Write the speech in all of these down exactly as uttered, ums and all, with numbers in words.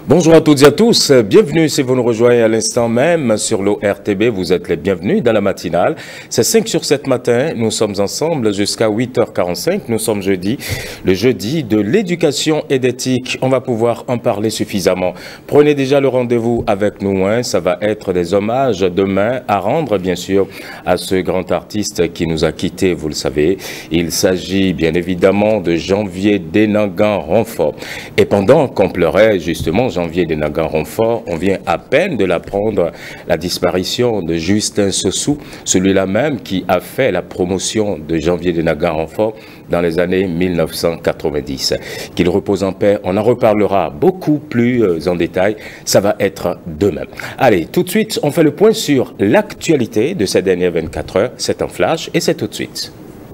Bonjour à toutes et à tous, bienvenue si vous nous rejoignez à l'instant même sur l'O R T B, vous êtes les bienvenus dans la matinale. C'est cinq sur sept matin, nous sommes ensemble jusqu'à huit heures quarante-cinq, nous sommes jeudi, le jeudi de l'éducation et d'éthique. On va pouvoir en parler suffisamment. Prenez déjà le rendez-vous avec nous, hein. Ça va être des hommages demain à rendre bien sûr à ce grand artiste qui nous a quittés, vous le savez. Il s'agit bien évidemment de Janvier Denagan-Ronfort. Et pendant qu'on pleurait justement Janvier Denagan-Ronfort, on vient à peine de l'apprendre, la disparition de Justin Sossou, celui-là même qui a fait la promotion de Janvier Denagan-Ronfort dans les années mille neuf cent quatre-vingt-dix. Qu'il repose en paix, on en reparlera beaucoup plus en détail, ça va être demain. Allez, tout de suite, on fait le point sur l'actualité de ces dernières vingt-quatre heures, c'est un flash et c'est tout de suite.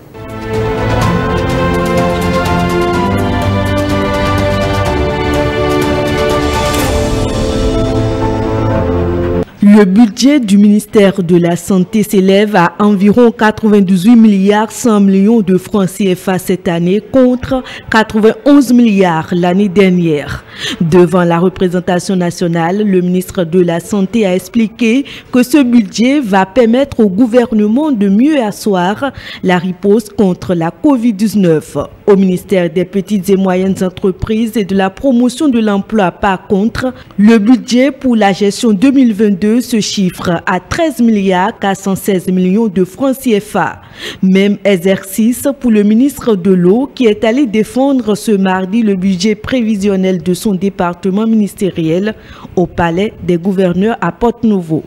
Le budget du ministère de la Santé s'élève à environ quatre-vingt-dix-huit milliards cent millions de francs C F A cette année contre quatre-vingt-onze milliards l'année dernière. Devant la représentation nationale, le ministre de la Santé a expliqué que ce budget va permettre au gouvernement de mieux asseoir la riposte contre la COVID dix-neuf. Au ministère des petites et moyennes entreprises et de la promotion de l'emploi, par contre, le budget pour la gestion deux mille vingt-deux se chiffre à treize milliards quatre cent seize millions de francs C F A. Même exercice pour le ministre de l'Eau qui est allé défendre ce mardi le budget prévisionnel de son département ministériel au palais des gouverneurs à Porte-Nouveau.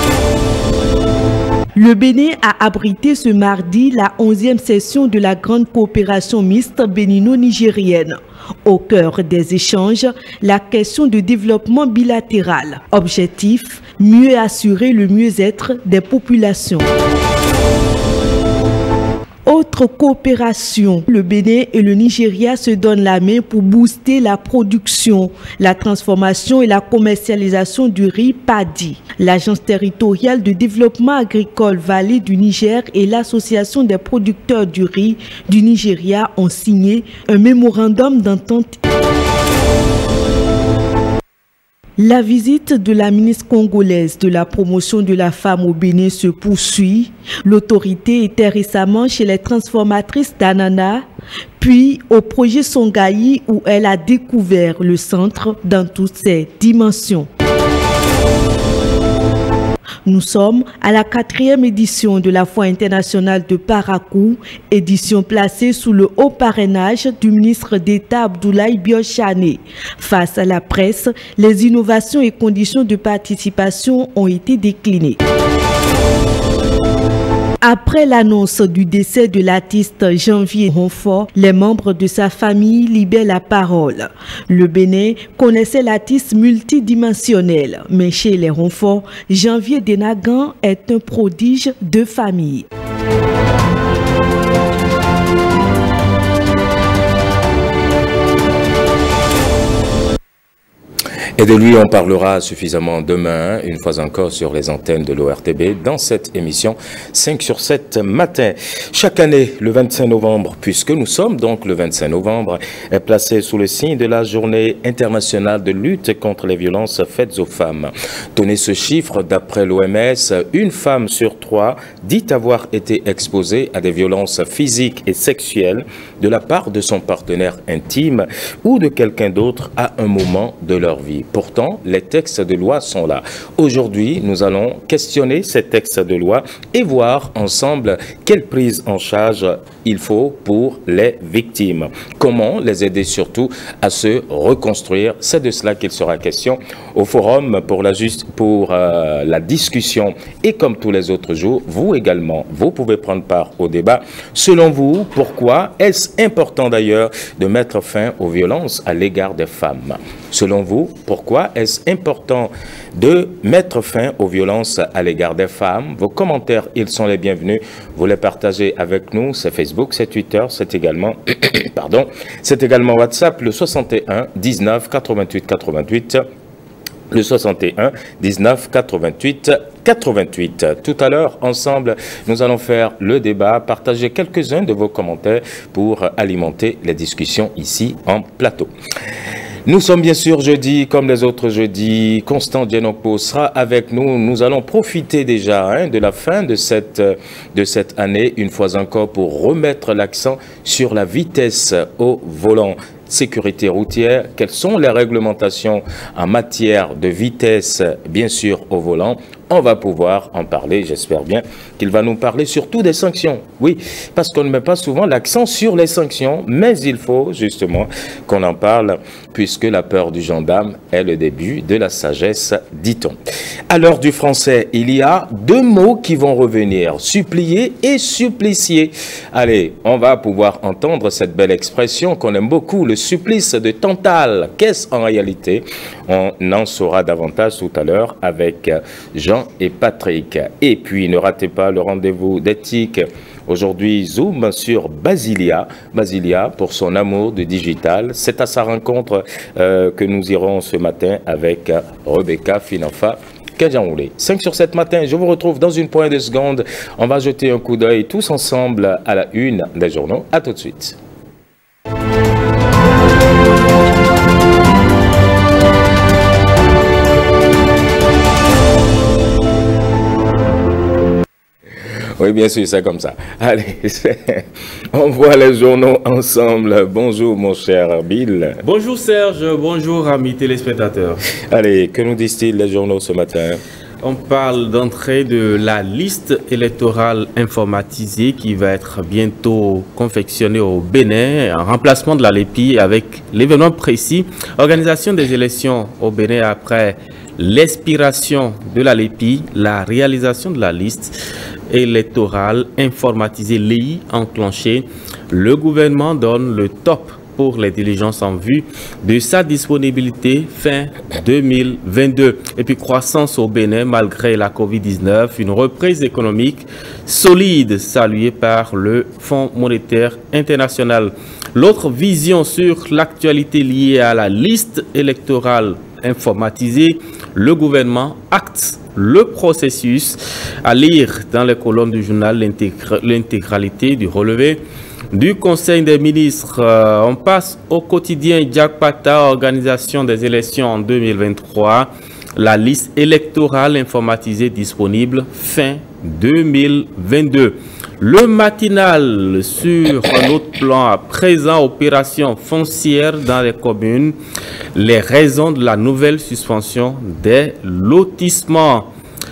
Le Bénin a abrité ce mardi la onzième session de la grande coopération mixte bénino-nigérienne. Au cœur des échanges, la question de développement bilatéral. Objectif, mieux assurer le mieux-être des populations. Autre coopération, le Bénin et le Nigeria se donnent la main pour booster la production, la transformation et la commercialisation du riz paddy. L'Agence territoriale de développement agricole Vallée du Niger et l'Association des producteurs du riz du Nigeria ont signé un mémorandum d'entente. La visite de la ministre congolaise de la promotion de la femme au Bénin se poursuit. L'autorité était récemment chez les transformatrices d'Anana, puis au projet Songaï où elle a découvert le centre dans toutes ses dimensions. Nous sommes à la quatrième édition de la Foire internationale de Parakou, édition placée sous le haut parrainage du ministre d'État Abdoulaye Biochane. Face à la presse, les innovations et conditions de participation ont été déclinées. Après l'annonce du décès de l'artiste Janvier Ronfort, les membres de sa famille libèrent la parole. Le Bénin connaissait l'artiste multidimensionnel, mais chez les Ronfort, Janvier Denagan est un prodige de famille. Et de lui, on parlera suffisamment demain, une fois encore sur les antennes de l'O R T B, dans cette émission cinq sur sept matin. Chaque année, le vingt-cinq novembre, puisque nous sommes donc le vingt-cinq novembre, est placé sous le signe de la Journée internationale de lutte contre les violences faites aux femmes. Tenez ce chiffre, d'après l'O M S, une femme sur trois dit avoir été exposée à des violences physiques et sexuelles de la part de son partenaire intime ou de quelqu'un d'autre à un moment de leur vie. Pourtant, les textes de loi sont là. Aujourd'hui, nous allons questionner ces textes de loi et voir ensemble quelle prise en charge il faut pour les victimes. Comment les aider surtout à se reconstruire. C'est de cela qu'il sera question au forum pour la, juste, pour, euh, la discussion. Et comme tous les autres jours, vous également, vous pouvez prendre part au débat. Selon vous, pourquoi est-ce important d'ailleurs de mettre fin aux violences à l'égard des femmes? Selon vous, pourquoi est-ce important de mettre fin aux violences à l'égard des femmes? Vos commentaires, ils sont les bienvenus. Vous les partagez avec nous. C'est Facebook, c'est Twitter, c'est également, pardon, c'est également WhatsApp, le soixante et un dix-neuf quatre-vingt-huit quatre-vingt-huit. Le soixante et un dix-neuf quatre-vingt-huit quatre-vingt-huit. Tout à l'heure, ensemble, nous allons faire le débat, partager quelques-uns de vos commentaires pour alimenter les discussions ici en plateau. Nous sommes bien sûr jeudi, comme les autres jeudis. Constant Djenokpo sera avec nous. Nous allons profiter déjà hein, de la fin de cette, de cette année, une fois encore, pour remettre l'accent sur la vitesse au volant. Sécurité routière, quelles sont les réglementations en matière de vitesse, bien sûr, au volant? On va pouvoir en parler, j'espère bien qu'il va nous parler surtout des sanctions. Oui, parce qu'on ne met pas souvent l'accent sur les sanctions, mais il faut justement qu'on en parle, puisque la peur du gendarme est le début de la sagesse, dit-on. À l'heure du français, il y a deux mots qui vont revenir, supplier et supplicier. Allez, on va pouvoir entendre cette belle expression qu'on aime beaucoup, le supplice de Tantale. Qu'est-ce en réalité? On en saura davantage tout à l'heure avec Jean et Patrick. Et puis, ne ratez pas le rendez-vous d'éthique. Aujourd'hui, zoom sur Basilia. Basilia, pour son amour du digital. C'est à sa rencontre euh, que nous irons ce matin avec Rebecca Finanfa. cinq sur sept matin, je vous retrouve dans une poignée de secondes. On va jeter un coup d'œil tous ensemble à la une des journaux. À tout de suite. Oui, bien sûr, c'est comme ça. Allez, on voit les journaux ensemble. Bonjour, mon cher Bill. Bonjour, Serge. Bonjour, amis téléspectateurs. Allez, que nous disent-ils les journaux ce matin? On parle d'entrée de la liste électorale informatisée qui va être bientôt confectionnée au Bénin, en remplacement de la L E P I avec l'événement précis. Organisation des élections au Bénin après l'expiration de la L E P I, la réalisation de la liste électorale informatisée L E I enclenchée. Le gouvernement donne le top pour les diligences en vue de sa disponibilité fin deux mille vingt-deux. Et puis croissance au Bénin malgré la COVID dix-neuf, une reprise économique solide saluée par le Fonds monétaire international. L'autre vision sur l'actualité liée à la liste électorale informatisée, le gouvernement acte le processus. À lire dans les colonnes du journal l'intégralité du relevé du Conseil des ministres. Euh, on passe au quotidien Jakpata, organisation des élections en deux mille vingt-trois. La liste électorale informatisée disponible fin deux mille vingt-deux. Le matinal sur un autre plan à présent, opération foncière dans les communes. Les raisons de la nouvelle suspension des lotissements.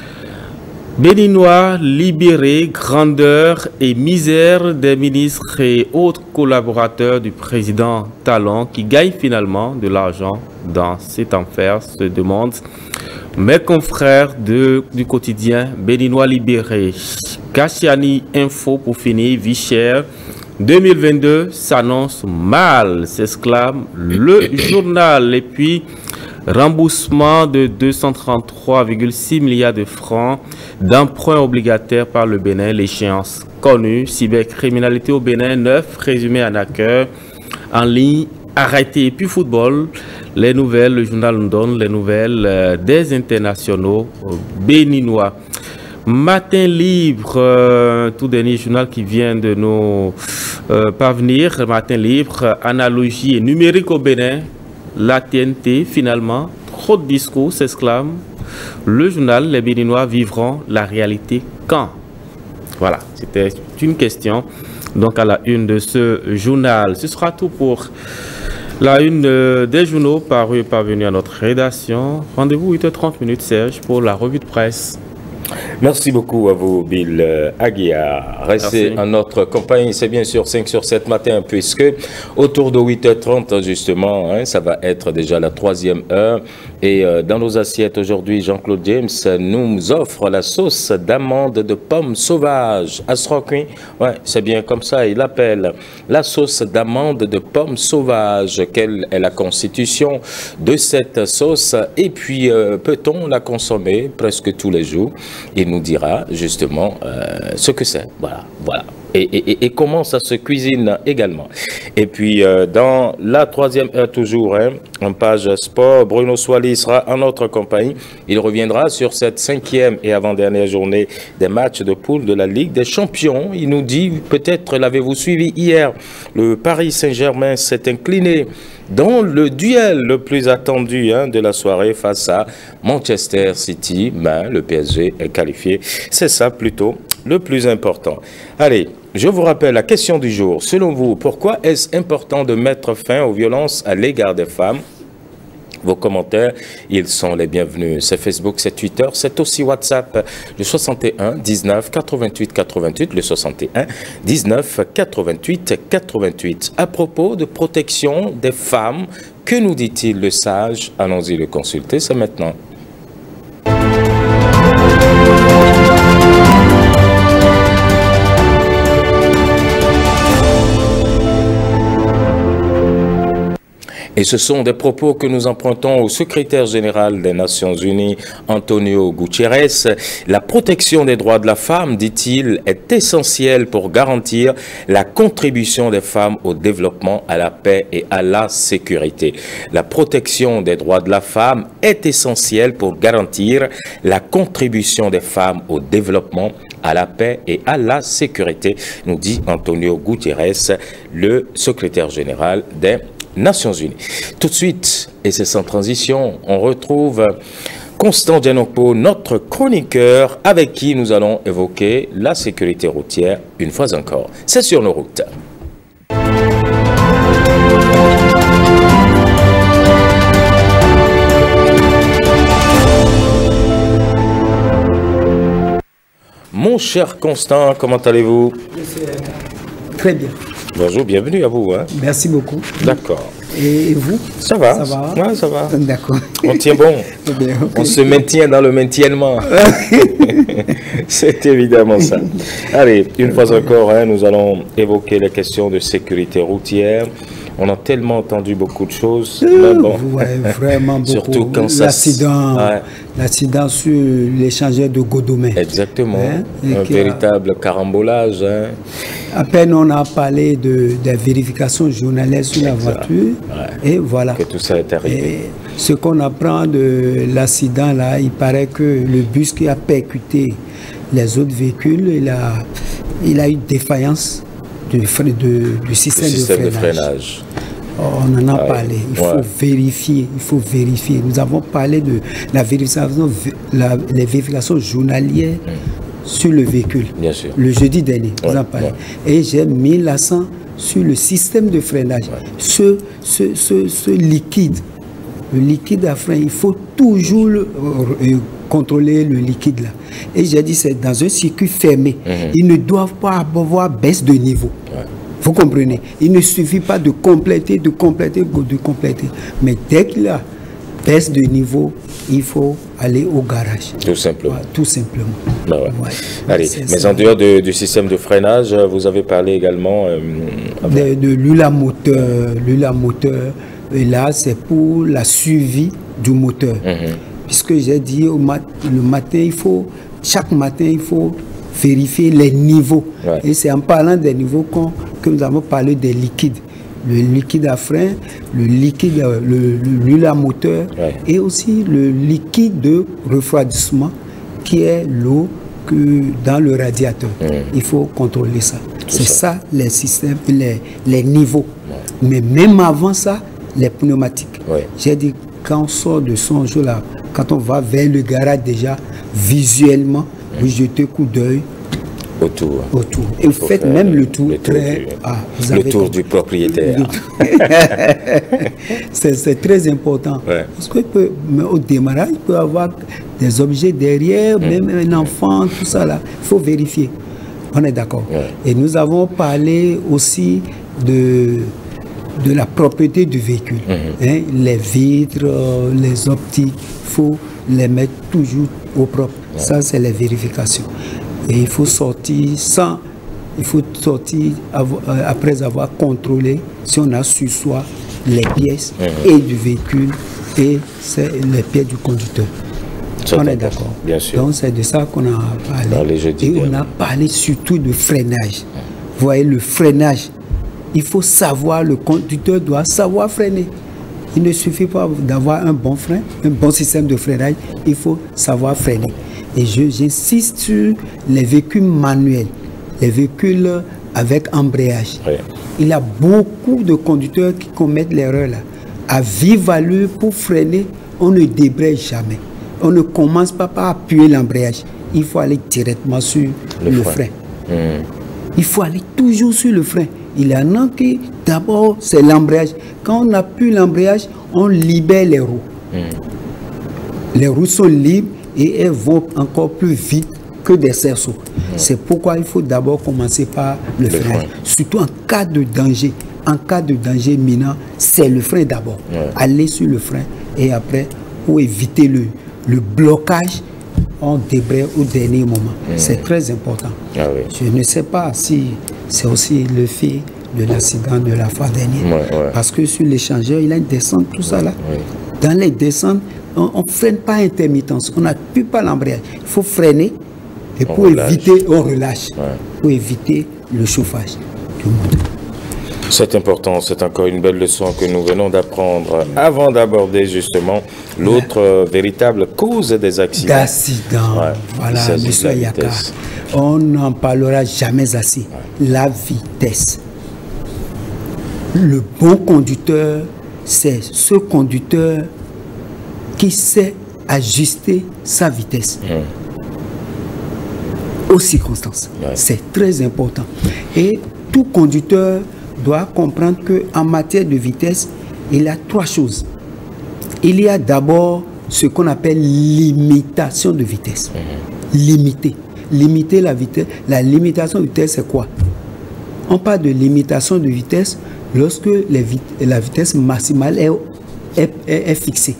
Béninois libérés, grandeur et misère des ministres et autres collaborateurs du président Talon qui gagnent finalement de l'argent dans cet enfer, se demandent mes confrères de, du quotidien Béninois libérés. Kachiani Info pour finir, vie chère. deux mille vingt-deux s'annonce mal, s'exclame le journal. Et puis, remboursement de deux cent trente-trois virgule six milliards de francs d'emprunts obligataires par le Bénin, l'échéance connue. Cybercriminalité au Bénin, neuf résumés en accueil en ligne, arrêté. Et puis football, les nouvelles, le journal nous donne les nouvelles euh, des internationaux euh, béninois. Matin libre, euh, tout dernier journal qui vient de nous euh, parvenir. Matin libre, analogie et numérique au Bénin. La T N T, finalement, trop de discours, s'exclame le journal. Les Béninois vivront la réalité quand? Voilà, c'était une question. Donc à la une de ce journal. Ce sera tout pour la une euh, des journaux parus et parvenus à notre rédaction. Rendez-vous huit heures trente minutes, Serge, pour la revue de presse. Merci beaucoup à vous, Bill Aguiar. Restez en notre compagnie, c'est bien sûr cinq sur sept matin, puisque autour de huit heures trente, justement, hein, ça va être déjà la troisième heure. Et euh, dans nos assiettes aujourd'hui, Jean-Claude James nous offre la sauce d'amande de pommes sauvages. Asroquin, ouais, c'est bien comme ça, il appelle la sauce d'amande de pommes sauvages. Quelle est la constitution de cette sauce? Et puis, euh, peut-on la consommer presque tous les jours? Il nous dira justement euh, ce que c'est. Voilà, voilà. Et, et, et comment ça se cuisine également. Et puis, euh, dans la troisième heure toujours, hein, en page sport, Bruno Soili sera en notre compagnie. Il reviendra sur cette cinquième et avant-dernière journée des matchs de poule de la Ligue des Champions. Il nous dit, peut-être l'avez-vous suivi hier, le Paris Saint-Germain s'est incliné dans le duel le plus attendu hein, de la soirée face à Manchester City. Ben, le P S G est qualifié. C'est ça plutôt le plus important. Allez, je vous rappelle la question du jour. Selon vous, pourquoi est-ce important de mettre fin aux violences à l'égard des femmes? Vos commentaires, ils sont les bienvenus. C'est Facebook, c'est Twitter, c'est aussi WhatsApp. Le soixante et un dix-neuf quatre-vingt-huit quatre-vingt-huit, le soixante et un dix-neuf quatre-vingt-huit quatre-vingt-huit. À propos de protection des femmes, que nous dit-il le sage? Allons-y le consulter, c'est maintenant. Et ce sont des propos que nous empruntons au secrétaire général des Nations Unies, Antonio Guterres. La protection des droits de la femme, dit-il, est essentielle pour garantir la contribution des femmes au développement, à la paix et à la sécurité. La protection des droits de la femme est essentielle pour garantir la contribution des femmes au développement, à la paix et à la sécurité, nous dit Antonio Guterres, le secrétaire général des Nations Unies. Tout de suite, et c'est sans transition, on retrouve Constant Djanopo, notre chroniqueur, avec qui nous allons évoquer la sécurité routière une fois encore. C'est sur nos routes. Mon cher Constant, comment allez-vous? Très bien. Bonjour, bienvenue à vous. Hein. Merci beaucoup. D'accord. Et vous? Ça va. Ça va? Ouais, ça va. D'accord. On tient bon. Bien, okay. On se maintient dans le maintiennement. C'est évidemment ça. Allez, une fois encore, hein, nous allons évoquer les questions de sécurité routière. On a tellement entendu beaucoup de choses. Euh, mais bon. Ouais, vraiment beaucoup. Surtout quand ça... L'accident, ouais. l'accident sur l'échangeur de Godomé. Exactement. Hein? Un véritable a... carambolage. Hein. À peine on a parlé de, de vérification journalière sur exact. La voiture. Ouais. Et voilà. Que tout ça est arrivé. Et ce qu'on apprend de l'accident là, il paraît que le bus qui a percuté les autres véhicules, il a, il a eu défaillance Du, de, du système, le système de, freinage. de freinage. On en a ouais. parlé. Il ouais. faut vérifier. Il faut vérifier. Nous avons parlé de la vérification, la, les vérifications journalières mmh. sur le véhicule. Bien sûr. Le jeudi dernier, ouais. nous en parlé. Ouais. Et j'ai mis l'accent sur le système de freinage. Ouais. Ce, ce, ce, ce liquide, le liquide à frein, il faut toujours le, euh, contrôler le liquide là. Et j'ai dit, c'est dans un circuit fermé. Mmh. Ils ne doivent pas avoir baisse de niveau. Ouais. Vous comprenez? Il ne suffit pas de compléter, de compléter, de compléter. Mais dès qu'il y a baisse de niveau, il faut aller au garage. Tout simplement. Ouais, tout simplement. Ah ouais. Ouais. Allez, mais en dehors de, du système de freinage, vous avez parlé également... Euh, de de l'huile à moteur. L'huile à moteur, et là, c'est pour la suivi du moteur. Mmh. Puisque j'ai dit au mat le matin, il faut, chaque matin, il faut vérifier les niveaux. Ouais. Et c'est en parlant des niveaux qu'on, que nous avons parlé des liquides. Le liquide à frein, le liquide, l'huile à moteur ouais. et aussi le liquide de refroidissement qui est l'eau que dans le radiateur. Mmh. Il faut contrôler ça. C'est ça. ça les systèmes, les, les niveaux. Ouais. Mais même avant ça, les pneumatiques. Ouais. J'ai dit, quand on sort de son jeu là, quand on va vers le garage déjà, visuellement, mmh. vous jetez coup d'œil autour. autour. Et vous faites même le tour. Le tour, très, du, ah, vous le tour du propriétaire. C'est très important. Ouais. Parce qu'au démarrage, il peut y avoir des objets derrière, mmh. même un enfant, tout ça là. Il faut vérifier. On est d'accord. Ouais. Et nous avons parlé aussi de... de la propriété du véhicule. Mmh. Hein, les vitres, euh, les optiques, il faut les mettre toujours au propre. Ouais. Ça, c'est les vérifications. Et il faut sortir sans... Il faut sortir avoir, euh, après avoir contrôlé si on a sur soi les pièces mmh. et du véhicule et les pièces du conducteur. Ça on est d'accord. Bien sûr. Donc, c'est de ça qu'on a parlé. Dans les jeudis et derniers. On a parlé surtout de freinage. Vous voyez, le freinage. Il faut savoir, le conducteur doit savoir freiner. Il ne suffit pas d'avoir un bon frein, un bon système de freinage, il faut savoir freiner. Et j'insiste sur les véhicules manuels, les véhicules avec embrayage. Oui. Il y a beaucoup de conducteurs qui commettent l'erreur là. À vive allure, pour freiner, on ne débraye jamais. On ne commence pas par appuyer l'embrayage. Il faut aller directement sur le, le frein. frein. Mmh. Il faut aller toujours sur le frein. Il y en a qui, d'abord, c'est l'embrayage. Quand on appuie l'embrayage, on libère les roues. Mmh. Les roues sont libres et elles vont encore plus vite que des cerceaux. Mmh. C'est pourquoi il faut d'abord commencer par le, le frein. frein. Surtout en cas de danger. En cas de danger imminent, c'est le frein d'abord. Mmh. Aller sur le frein et après, pour éviter le, le blocage, on débraye au dernier moment. Mmh. C'est très important. Ah oui. Je ne sais pas si c'est aussi le fait de l'accident de la fois dernière. Ouais, ouais. Parce que sur l'échangeur, il y a une descente, tout ça là. Ouais. Dans les descentes, on ne freine pas à intermittence. On n'appuie pas l'embrayage. Il faut freiner et on pour relâche. éviter, on relâche. Ouais. Pour éviter le chauffage du moteur. C'est important, c'est encore une belle leçon que nous venons d'apprendre avant d'aborder justement l'autre ouais. véritable cause des accidents. D'accidents, ouais. voilà, monsieur Yaka. On n'en parlera jamais assez. Ouais. La vitesse. Le bon conducteur, c'est ce conducteur qui sait ajuster sa vitesse mmh. aux circonstances. Ouais. C'est très important. Et tout conducteur doit comprendre qu'en matière de vitesse, il y a trois choses. Il y a d'abord ce qu'on appelle limitation de vitesse. Mmh. Limiter. Limiter la vitesse. La limitation de vitesse, c'est quoi? On parle de limitation de vitesse lorsque les vit la vitesse maximale est, est, est, est fixée.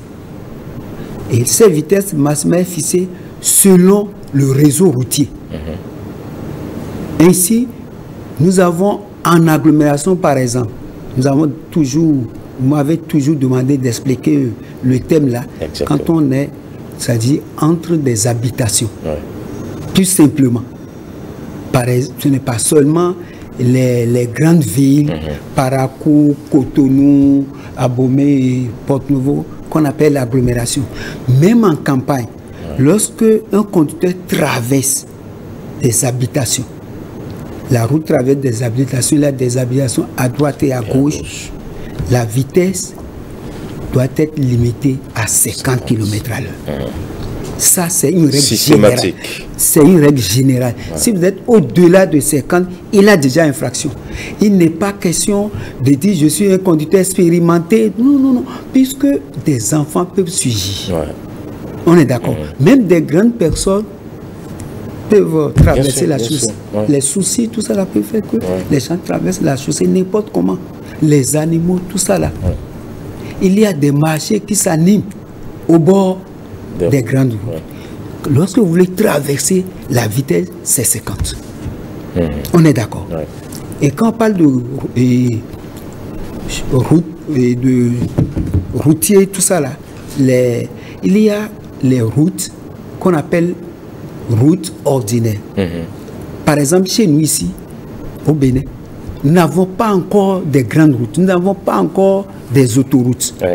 Et cette vitesse maximale est fixée selon le réseau routier. Mmh. Ainsi, nous avons en agglomération, par exemple, nous avons toujours, vous m'avez toujours demandé d'expliquer le thème là. Exactement. Quand on est, c'est-à-dire entre des habitations. Ouais. Tout simplement. Par exemple, ce n'est pas seulement les, les grandes villes, mm-hmm. Parakou, Cotonou, Abomey, Porte-Nouveau, qu'on appelle l'agglomération. Même en campagne, ouais. lorsque un conducteur traverse des habitations, la route traverse des habitations, il y a des habitations à droite et à gauche. gauche. La vitesse doit être limitée à cinquante kilomètres à l'heure. Mmh. Ça, c'est une règle générale. C'est une règle générale. Ouais. Si vous êtes au-delà de cinquante, il a déjà infraction. Il n'est pas question de dire je suis un conducteur expérimenté. Non, non, non. Puisque des enfants peuvent suivre. Ouais. On est d'accord. Mmh. Même des grandes personnes peuvent traverser sûr, la chaussée. Ouais. Les soucis, tout ça là peut faire que ouais. les gens traversent la chaussée n'importe comment. Les animaux, tout ça là. Ouais. Il y a des marchés qui s'animent au bord de... des grandes routes. Ouais. Lorsque vous voulez traverser, la vitesse, c'est cinquante. Mmh. On est d'accord. Ouais. Et quand on parle de, et, route, et de routier, tout ça là, les, il y a les routes qu'on appelle routes ordinaires. Mmh. Par exemple, chez nous ici, au Bénin, nous n'avons pas encore des grandes routes, nous n'avons pas encore des autoroutes. Ouais.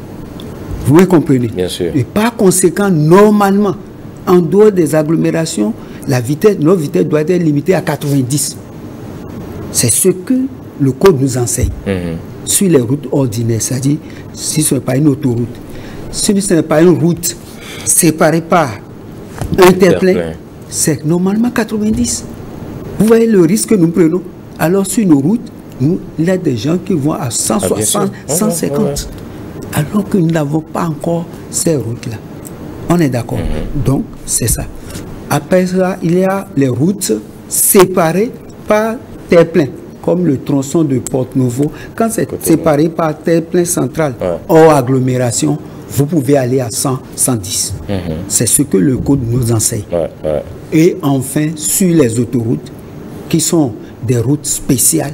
Vous me comprenez? Bien sûr. Et par conséquent, normalement, en dehors des agglomérations, la vitesse, notre vitesse doit être limitée à quatre-vingt-dix. C'est ce que le code nous enseigne. Mmh. Sur les routes ordinaires, c'est-à-dire si ce n'est pas une autoroute, si ce n'est pas une route séparée par un terre-plein, c'est normalement quatre-vingt-dix. Vous voyez le risque que nous prenons. Alors sur nos routes, nous, il y a des gens qui vont à cent soixante, ah, cent cinquante. Ouais, ouais. Alors que nous n'avons pas encore ces routes-là. On est d'accord. Mm-hmm. Donc, c'est ça. Après ça, il y a les routes séparées par terre-plein, comme le tronçon de Porte-Nouveau. Quand c'est séparé par terre-plein central, ouais. hors agglomération, vous pouvez aller à cent, cent dix. Mm-hmm. C'est ce que le code nous enseigne. Ouais, ouais. Et enfin, sur les autoroutes, qui sont des routes spéciales,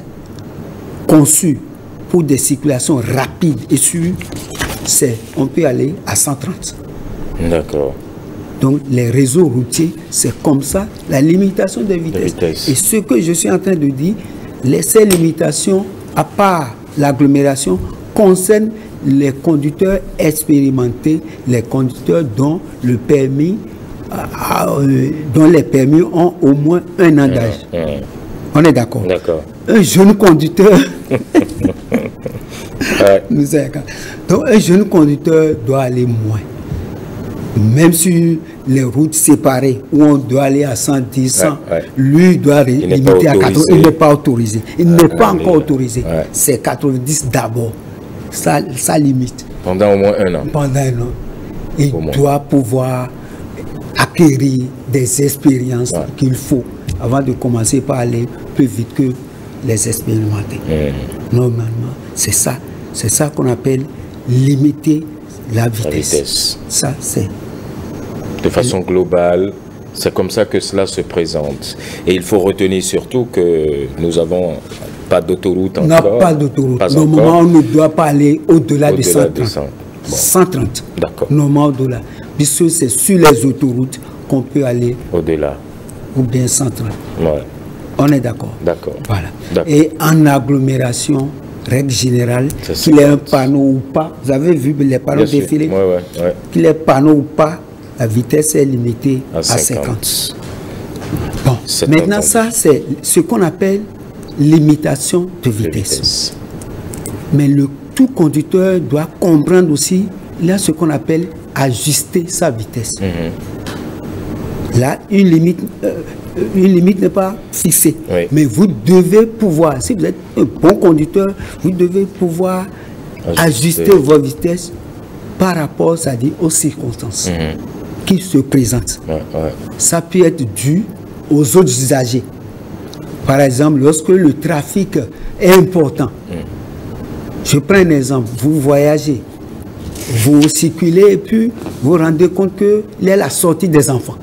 conçues pour des circulations rapides et sûres, on peut aller à cent trente. D'accord. Donc les réseaux routiers, c'est comme ça, la limitation de vitesse. De vitesse. Et ce que je suis en train de dire, les, ces limitations, à part l'agglomération, concernent les conducteurs expérimentés, les conducteurs dont le permis, euh, dont les permis ont au moins un an d'âge. Mmh, mmh. On est d'accord. D'accord. Un jeune conducteur, Ouais. nous est- donc un jeune conducteur doit aller moins. Même sur les routes séparées où on doit aller à cent dix, cent, Ouais, ouais. lui doit Il n'est limiter pas à quatre-vingts. autorisé. Il n'est pas autorisé. Il n'est pas mais- encore autorisé. Ouais. C'est quatre-vingt-dix d'abord. Ça, ça limite. Pendant au moins un an. Pendant un an, il Au moins. doit pouvoir acquérir des expériences Ouais. qu'il faut avant de commencer par aller plus vite que les expérimentés. Mmh. Normalement, c'est ça. C'est ça qu'on appelle limiter la vitesse. La vitesse. Ça, c'est. De façon globale, c'est comme ça que cela se présente. Et il faut retenir surtout que nous n'avons pas d'autoroute On n'a encore. pas d'autoroute. Pas Normalement, encore. on ne doit pas aller au-delà de Au-delà cent de trente. cent. Bon. cent trente. D'accord. Normalement, au-delà. Puisque c'est sur les autoroutes qu'on peut aller, Au-delà. ou bien cent trente. Ouais. On est d'accord. D'accord. Voilà. D'accord. Et en agglomération, règle générale, C'est qu'il ait un cinquante. panneau ou pas, vous avez vu les panneaux Bien sûr. défiler, Ouais, ouais, ouais. qu'il ait panneau ou pas, la vitesse est limitée À à cinquante. cinquante. Bon, C'est maintenant entendu. ça, c'est ce qu'on appelle limitation de De vitesse. vitesse. Mais le tout conducteur doit comprendre aussi, il y a ce qu'on appelle ajuster sa vitesse. Mhm. Là, une limite, euh, une limite n'est pas fixée. Oui. Mais vous devez pouvoir, si vous êtes un bon conducteur, vous devez pouvoir Ajuster. ajuster votre vitesse par rapport, c'est-à-dire aux circonstances Mhm. qui se présentent. Ouais, ouais. Ça peut être dû aux autres usagers. Par exemple, lorsque le trafic est important, je prends un exemple, vous voyagez, vous circulez et puis vous vous rendez compte qu'il y a la sortie des enfants.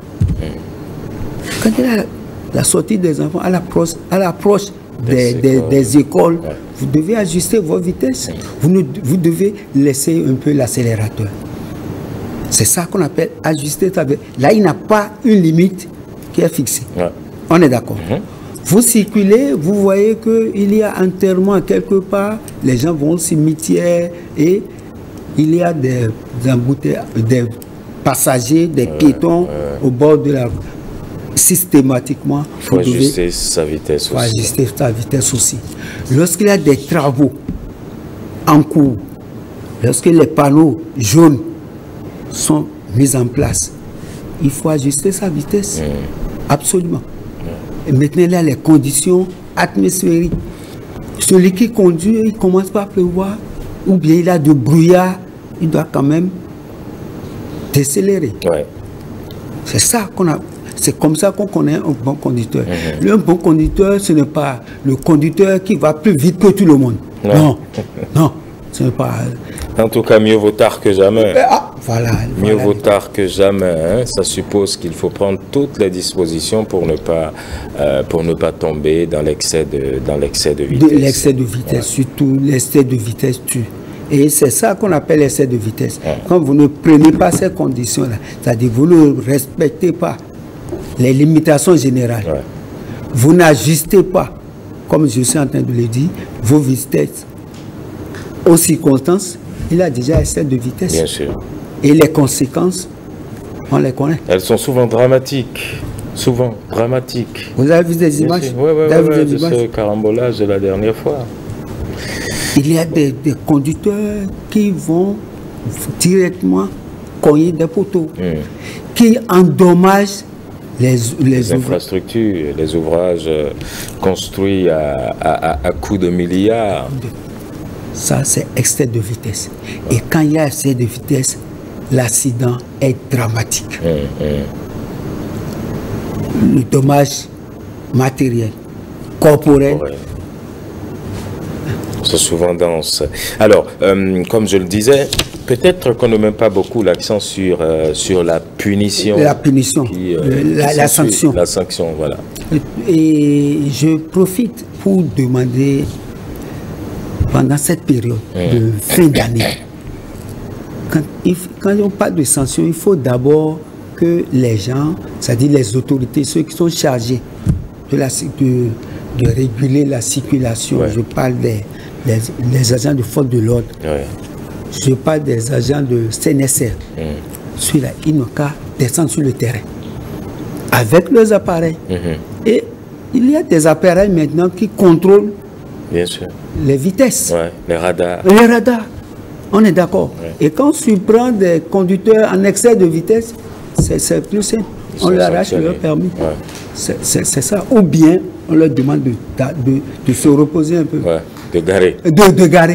Quand il y a la sortie des enfants à l'approche, à l'approche des, Des des- écoles. des écoles, Ouais. vous devez ajuster votre vitesse. Vous, ne- vous devez laisser un peu l'accélérateur. C'est ça qu'on appelle ajuster sa vitesse. Là, il n'y a pas une limite qui est fixée. Ouais. On est d'accord. Vous circulez, vous voyez qu'il y a un enterrement quelque part, les gens vont au cimetière et il y a des, des embouteillages, des passagers, des piétons au bord de la route. Systématiquement, Il faut vous devez ajuster sa vitesse faut aussi. ajuster sa vitesse aussi. Lorsqu'il y a des travaux en cours, lorsque les panneaux jaunes sont mis en place, il faut ajuster sa vitesse. Absolument. Et maintenant, il y a les conditions atmosphériques. Celui qui conduit, il commence par pleuvoir, ou bien il a du brouillard, il doit quand même décélérer. Ouais. C'est ça qu'on a. C'est comme ça qu'on connaît un bon conducteur. Le bon conducteur, ce n'est pas le conducteur qui va plus vite que tout le monde. Ouais. Non, non, ce n'est pas. En tout cas, mieux vaut tard que jamais. Ah, voilà. Mieux voilà. vaut tard que jamais. Hein. Ça suppose qu'il faut prendre toutes les dispositions pour ne pas, euh, pour ne pas tomber dans l'excès de, dans l'excès de De vitesse. l'excès de vitesse, surtout l'excès de vitesse tue. Et c'est ça qu'on appelle l'excès de vitesse. Ouais. Quand vous ne prenez pas ces conditions-là, c'est-à-dire vous ne respectez pas les limitations générales, Ouais. vous n'ajustez pas, comme je suis en train de le dire, vos vitesses aux circonstances, il y a déjà excès de vitesse. Bien sûr. Et les conséquences, on les connaît. Elles sont souvent dramatiques. Souvent dramatiques. Vous avez vu des images? Oui, oui, Vous avez vu oui, des de images? ce carambolage de la dernière fois. Il y a des, des conducteurs qui vont directement cogner des poteaux, qui endommagent les, les, Les ouvrages. infrastructures, les ouvrages euh, construits à, à, à, à coût de milliards. Ça, c'est excès de vitesse. Et quand il y a excès de vitesse, l'accident est dramatique. Hum, hum. Le dommage matériel, corporel, Ouais. C'est souvent dense. Alors, euh, comme je le disais, peut-être qu'on ne met pas beaucoup l'accent sur, euh, sur la punition. la punition, qui, euh, le- la, qui la s'ensuit. sanction. La sanction, voilà. Et je profite pour demander, pendant cette période de fin d'année, quand, il f- quand on parle de sanction, il faut d'abord que les gens, c'est-à-dire les autorités, ceux qui sont chargés de, la, de, de réguler la circulation, ouais. je parle des, des, des agents de force de l'ordre, ouais. je parle des agents de C N S R, mm. celui-là, ils n'ont qu'à descendre sur le terrain avec leurs appareils. Mm-hmm. Et il y a des appareils maintenant qui contrôlent Bien sûr. les vitesses. Ouais, les radars. Les radars. On est d'accord. Ouais. Et quand on surprend des conducteurs en excès de vitesse, c'est plus simple. Ils on leur arrache leur permis. Ouais. C'est ça. Ou bien, on leur demande de, de, de se reposer un peu. Ouais, de garer. De, de garer.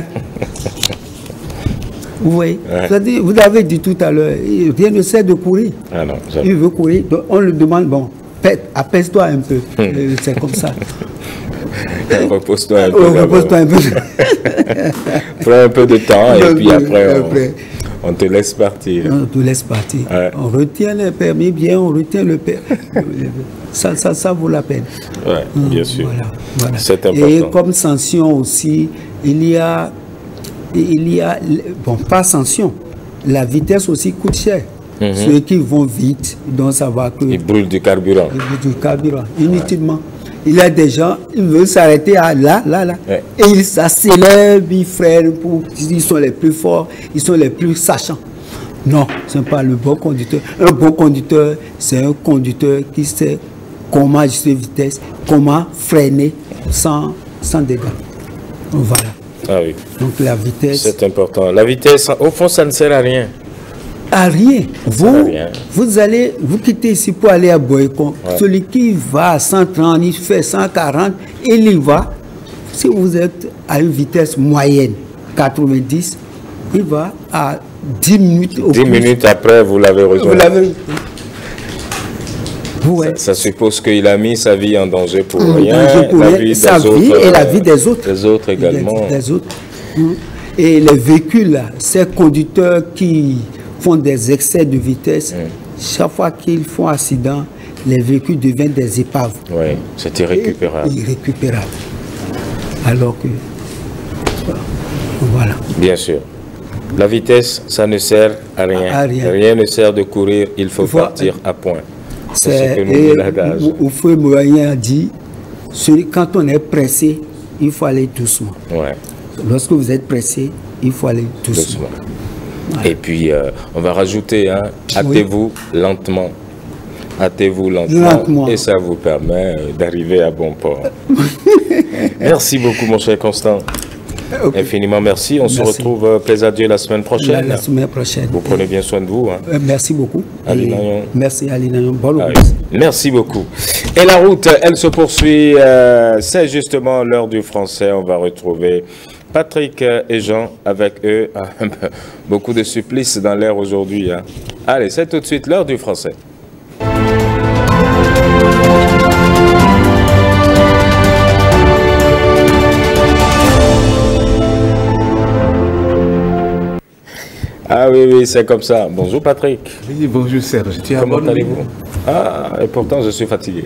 Vous voyez, ouais. Vous avez dit tout à l'heure, rien ne sert de courir. Ah non, il veut courir. Donc on lui demande, bon, apaise-toi un peu. Hum. C'est comme ça. Repose-toi un peu. Repose-toi un peu. Prends un peu de temps et puis après, après on, on te laisse partir. On te laisse partir. Ouais. On retient le permis bien, on retient le permis. ça, ça, ça vaut la peine. Oui, bien sûr. Voilà, voilà. C'est important. Et comme sanction aussi, il y a, il y a, bon, pas sanction, la vitesse aussi coûte cher. Mm-hmm. Ceux qui vont vite, donc ça va que... Ils brûlent du carburant. Ils brûlent du carburant, inutilement. Ouais. Il y a des gens, ils veulent s'arrêter à là, là, là. Ouais. Et ils s'accélèrent, ils freinent, pour, ils sont les plus forts, ils sont les plus sachants. Non, ce n'est pas le bon conducteur. Un bon conducteur, c'est un conducteur qui sait comment ajuster la vitesse, comment freiner sans, sans dégâts. Voilà. Ah oui. Donc la vitesse... C'est important. La vitesse, au fond, ça ne sert à rien. À rien. Vous, rien. vous allez, vous quittez ici pour aller à Boycon. Ouais. Celui qui va à cent trente, il fait cent quarante, il y va. Si vous êtes à une vitesse moyenne, quatre-vingt-dix, il va à dix minutes au dix plus. minutes après, vous l'avez rejoint. Vous l'avez ouais. ça, ça suppose qu'il a mis sa vie en danger pour en rien. Danger pour la rien. Vie sa des vie autres, et la vie des autres. Des autres également. Des, des autres. Et les véhicules, là, ces conducteurs qui font des excès de vitesse, mm. chaque fois qu'ils font accident, les véhicules deviennent des épaves. Oui, c'est irrécupérable. Irrécupérable. Alors que, voilà. Bien sûr. La vitesse, ça ne sert à rien. À rien. Rien ne sert de courir, il faut, il faut partir à point. C'est ce que nous dit l'adage. Oufoué Moyen a dit, quand on est pressé, il faut aller doucement. Ouais. Lorsque vous êtes pressé, il faut aller doucement. doucement. Voilà. Et puis, euh, on va rajouter, hein, hâtez-vous oui. lentement. Hâtez-vous lentement, lentement et ça vous permet d'arriver à bon port. Merci beaucoup, mon cher Constant. Okay. Infiniment merci. On merci. se retrouve, euh, plaise à Dieu, la semaine prochaine. La, la semaine prochaine. Vous prenez bien soin de vous. Hein. Euh, merci beaucoup. Ali Nayon. Merci, Ali Nayon. Bon ah, oui. Merci beaucoup. Et la route, elle se poursuit. Euh, C'est justement l'heure du français. On va retrouver Patrick et Jean avec eux. Beaucoup de supplices dans l'air aujourd'hui. Hein. Allez, c'est tout de suite l'heure du français. Ah oui, oui, c'est comme ça. Bonjour Patrick. Oui, bonjour Serge. Tu Comment allez-vous? Ah, et pourtant je suis fatigué.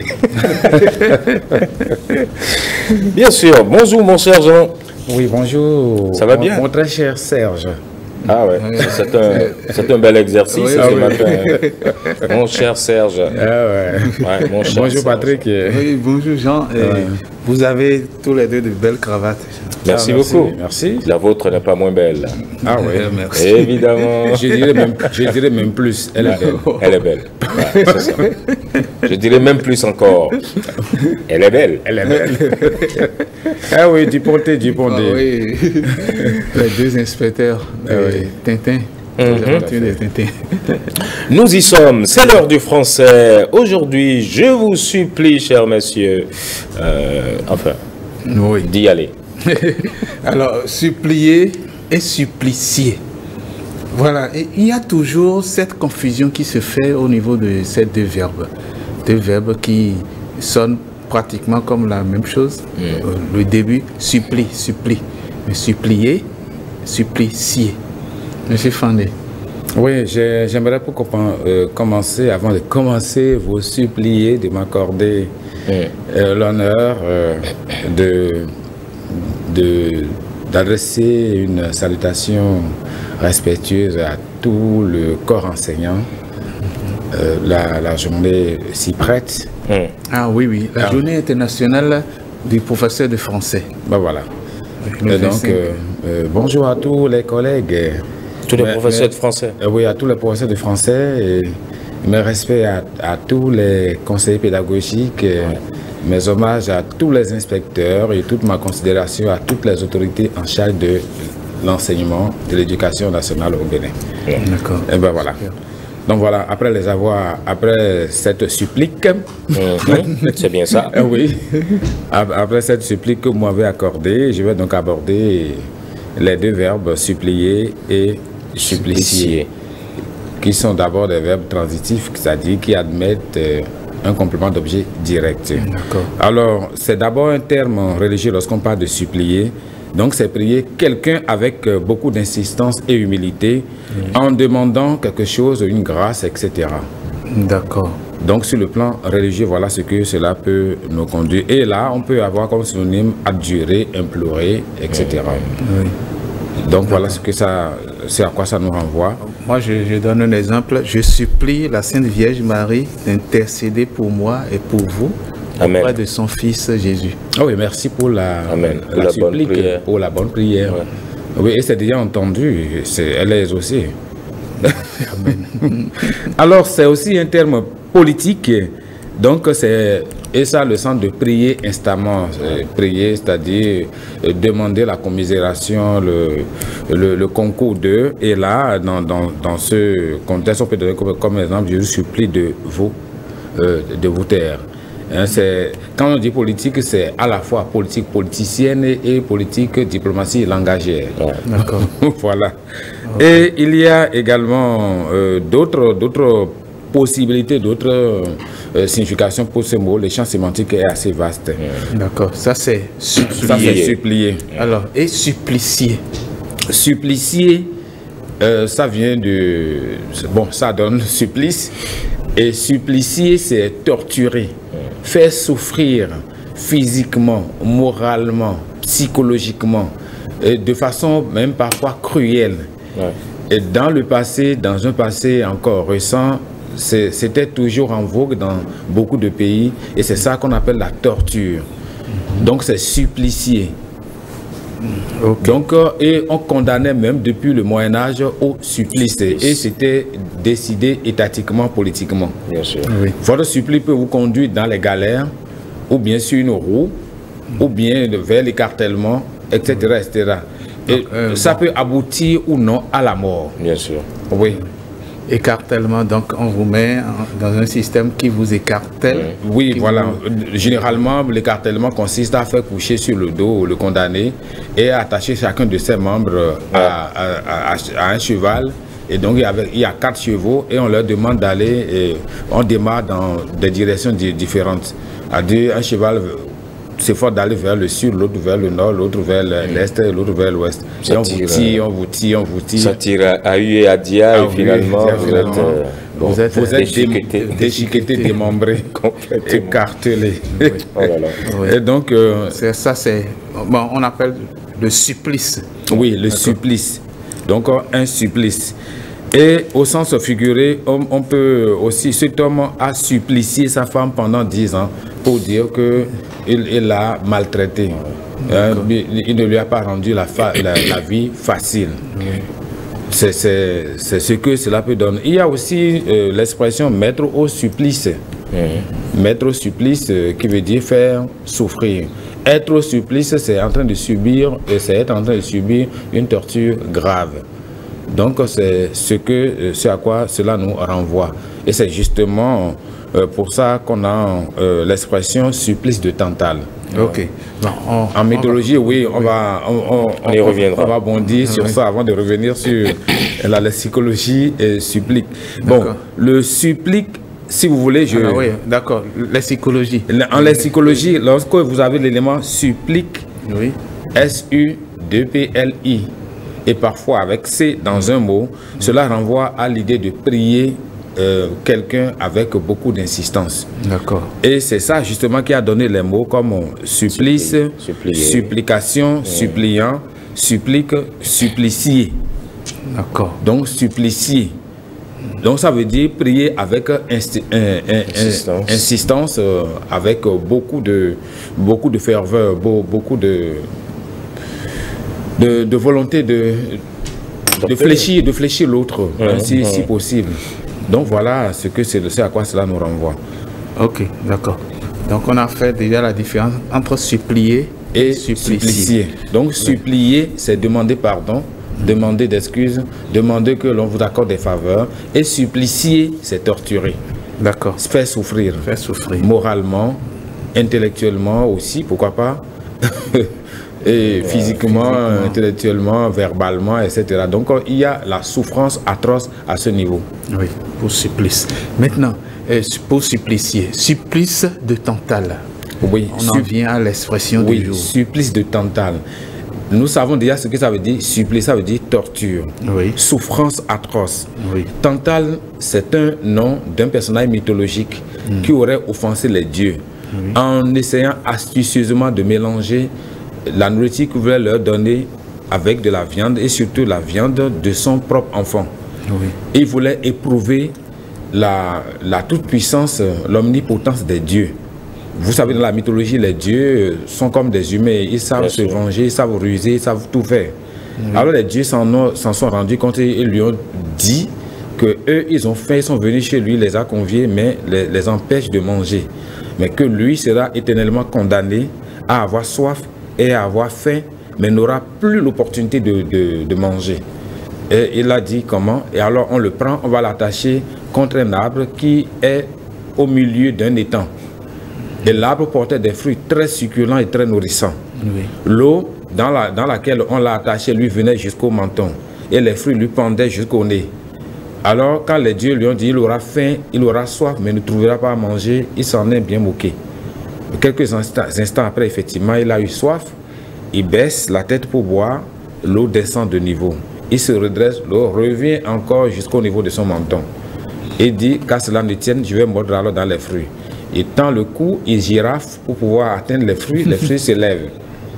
Bien sûr. Bonjour mon cher Jean. Oui, bonjour. Ça va bien? Mon, mon très cher Serge. Ah ouais, c'est un, un bel exercice oui, ce oui. matin. Mon cher Serge. Ah ouais. Ouais, mon cher bonjour Serge. Patrick. Oui, bonjour Jean. Et ouais. Vous avez tous les deux de belles cravates. Merci, ah, merci beaucoup. Merci. La vôtre n'est pas moins belle. Ah oui, merci. Évidemment. Je dirais même, je dirais même plus. Elle est belle. Elle est belle. Ouais, c'est ça. Je dirais même plus encore. Elle est belle. Elle est belle. Ah oui, Duponté, Duponté. Ah oui. Les deux inspecteurs de ah oui. Tintin. Mm-hmm. Tintin. Nous y sommes. C'est l'heure du français. Aujourd'hui, je vous supplie, chers messieurs, euh, enfin, oui. d'y aller. Alors, supplier et supplicier. Voilà, et il y a toujours cette confusion qui se fait au niveau de ces deux verbes. Deux verbes qui sonnent pratiquement comme la même chose. Mm. Euh, le début, supplie, supplie. Mais supplier, supplicier. Monsieur Fandé. Oui, j'aimerais pour euh, commencer, avant de commencer, vous supplier de m'accorder mm. euh, l'honneur euh, de... d'adresser une salutation respectueuse à tout le corps enseignant euh, la, la journée s'y prête. Mmh. Ah oui, oui, la Ah. journée internationale du professeur de français. Ben voilà. Le Et donc, vingt-cinq. euh, euh, bonjour à tous les collègues. Tous les Mais- professeurs mais- de français. Euh, oui, à tous les professeurs de français. Et mes respects à, à tous les conseillers pédagogiques. et Mes hommages à tous les inspecteurs et toute ma considération à toutes les autorités en charge de l'enseignement de l'éducation nationale au Bénin. D'accord. Et ben voilà. Donc voilà, après les avoir, après cette supplique, Mhm. C'est bien ça. euh, oui, ap- après cette supplique que vous m'avez accordée, je vais donc aborder les deux verbes supplier et supplicier, qui sont d'abord des verbes transitifs, c'est-à-dire qui admettent euh, un complément d'objet direct. D'accord. Alors, c'est d'abord un terme religieux lorsqu'on parle de supplier. Donc, c'est prier quelqu'un avec euh, beaucoup d'insistance et humilité en demandant quelque chose, une grâce, et cetera. D'accord. Donc, sur le plan religieux, voilà ce que cela peut nous conduire. Et là, on peut avoir comme synonyme adjurer, implorer, et cetera. Oui. Donc, voilà ce que ça, c'est à quoi ça nous renvoie. Moi, je, je donne un exemple. Je supplie la Sainte Vierge Marie d'intercéder pour moi et pour vous Amen. auprès de son Fils Jésus. Ah oui, merci pour la, Amen. la, Pour la bonne supplique, prière. pour la bonne prière. Ouais. Oui, et c'est déjà entendu, c'est, elle est aussi. Alors, c'est aussi un terme politique, donc c'est, et ça a le sens de prier instamment, c'est prier, c'est-à-dire euh, demander la commisération, le, le, le concours d'eux, et là, dans, dans, dans ce contexte, on peut donner comme, comme exemple, je vous supplie de vous, euh, de vous taire. Hein, c'est, quand on dit politique, c'est à la fois politique politicienne et, et politique diplomatie langagière. D'accord. Voilà. Et il y a également euh, d'autres, d'autres possibilités, d'autres euh, significations pour ce mot. Le champ sémantique est assez vaste. D'accord. Ça, c'est Ça, supplier. c'est supplier. Alors, et supplicier. Supplicier, euh, ça vient de... Bon, ça donne supplice. Et supplicier, c'est torturer, faire souffrir physiquement, moralement, psychologiquement, et de façon même parfois cruelle. Ouais. Et dans le passé, dans un passé encore récent, c'est- c'était toujours en vogue dans beaucoup de pays, et c'est ça qu'on appelle la torture. Donc c'est supplicier. Donc, euh, et on condamnait même depuis le Moyen-Âge au supplice. Et c'était décidé étatiquement, politiquement. Bien sûr. Oui. Votre supplice peut vous conduire dans les galères, ou bien sur une roue, ou bien vers l'écartèlement, et cetera et cetera. Et Donc, euh, ça bon. peut aboutir ou non à la mort. Bien sûr. Oui. Écartèlement, donc on vous met en- dans un système qui vous écartèle. Oui, Qui voilà. vous- Généralement, l'écartèlement consiste à faire coucher sur le dos le condamné et à attacher chacun de ses membres à, à- à- à un cheval. Et donc, il y, avait- il y a quatre chevaux et on leur demande d'aller, et on démarre dans des directions di- différentes. À dire, un cheval s'efforce d'aller vers le sud, l'autre vers le nord, l'autre vers l'est, l'autre vers l'ouest. Ça Et on tire, vous tire, on vous tire, on vous tire. Ça tire à U et à Dia, Ah et oui, finalement, c'est vous finalement, êtes, euh, bon, vous êtes, Vous êtes déchiqueté. dé- déchiqueté, démembré, Complètement. écartelé. Oh là là. Oui. Et donc, euh, C'est ça, c'est bon, on appelle le supplice. oui, le supplice. Donc, euh, un supplice. Et au sens figuré, on, on peut aussi, cet homme a supplicié sa femme pendant dix ans pour dire que il il l'a maltraité. Hein, il, il ne lui a pas rendu la, fa- la, la vie facile. C'est c'est- c'est ce que cela peut donner. Il y a aussi euh, l'expression mettre au supplice. Mettre au supplice, euh, qui veut dire faire souffrir. Être au supplice, c'est en train de subir, euh, c'est être en train de subir une torture grave. Donc c'est ce que, euh, ce à quoi cela nous renvoie. Et c'est justement euh, pour ça qu'on a euh, l'expression supplice de Tantale. Ok. Bon, on- En mythologie, oui, on va, on, on- On y reviendra. on va bondir sur ça avant de revenir sur la lexicologie et supplique. Bon, D'accord. le supplique, si vous voulez, je, Ah oui, d'accord. La psychologie. en lexicologie, lorsque vous avez l'élément supplique, Oui. S U deux P L I, et parfois avec C dans un mot, cela renvoie à l'idée de prier euh, quelqu'un avec beaucoup d'insistance. D'accord. Et c'est ça justement qui a donné les mots comme supplice, Supplier. supplication, suppliant, supplique, supplicier. D'accord. Donc supplicier. Donc ça veut dire prier avec insti in, in, insistance, insistance euh, avec beaucoup de, beaucoup de ferveur, beaucoup de, de, de volonté de, de fléchir, de fléchir l'autre, mmh, hein, si, mmh. si possible. Donc voilà ce que c'est, c'est à quoi cela nous renvoie. Ok, d'accord. Donc on a fait déjà la différence entre supplier et, et supplicier. supplicier. Donc ouais. supplier, c'est demander pardon, demander d'excuses, demander que l'on vous accorde des faveurs. Et supplicier, c'est torturer. D'accord. Faire souffrir. Faire souffrir. Moralement, intellectuellement aussi, pourquoi pas. Et physiquement, physiquement, intellectuellement, verbalement, et cetera. Donc il y a la souffrance atroce à ce niveau. Oui, pour supplice. Maintenant, euh, pour supplicier, supplice de Tantale. Oui, on en vient à l'expression oui, du jour. Supplice de Tantale. Nous savons déjà ce que ça veut dire. Supplice, ça veut dire torture. Oui. Souffrance atroce. Oui. Tantale, c'est un nom d'un personnage mythologique mm. qui aurait offensé les dieux oui. en essayant astucieusement de mélanger la nourriture qu'il voulait leur donner avec de la viande et surtout la viande de son propre enfant. Oui. Il voulait éprouver la, la toute-puissance, l'omnipotence des dieux. Vous savez, dans la mythologie, les dieux sont comme des humains. Ils savent Bien se sûr. venger, ils savent ruser, ils savent tout faire. Oui. Alors les dieux s'en sont rendus compte et ils lui ont dit que eux, ils ont fait, ils sont venus chez lui, les a conviés, mais les, les empêchent de manger. Mais que lui sera éternellement condamné à avoir soif et à avoir faim, mais n'aura plus l'opportunité de, de, de manger. Et il a dit comment? Et alors on le prend, on va l'attacher contre un arbre qui est au milieu d'un étang. Et l'arbre portait des fruits très succulents et très nourrissants. Oui. L'eau dans, la, dans laquelle on l'a attaché lui venait jusqu'au menton. Et les fruits lui pendaient jusqu'au nez. Alors quand les dieux lui ont dit il aura faim, il aura soif, mais ne trouvera pas à manger, il s'en est bien moqué. Quelques instants, instants après, effectivement, il a eu soif. Il baisse la tête pour boire. L'eau descend de niveau. Il se redresse. L'eau revient encore jusqu'au niveau de son menton. Il dit, qu'à cela ne tienne, je vais mordre alors dans les fruits. Il tend le cou, il giraffe pour pouvoir atteindre les fruits. Les fruits se lèvent.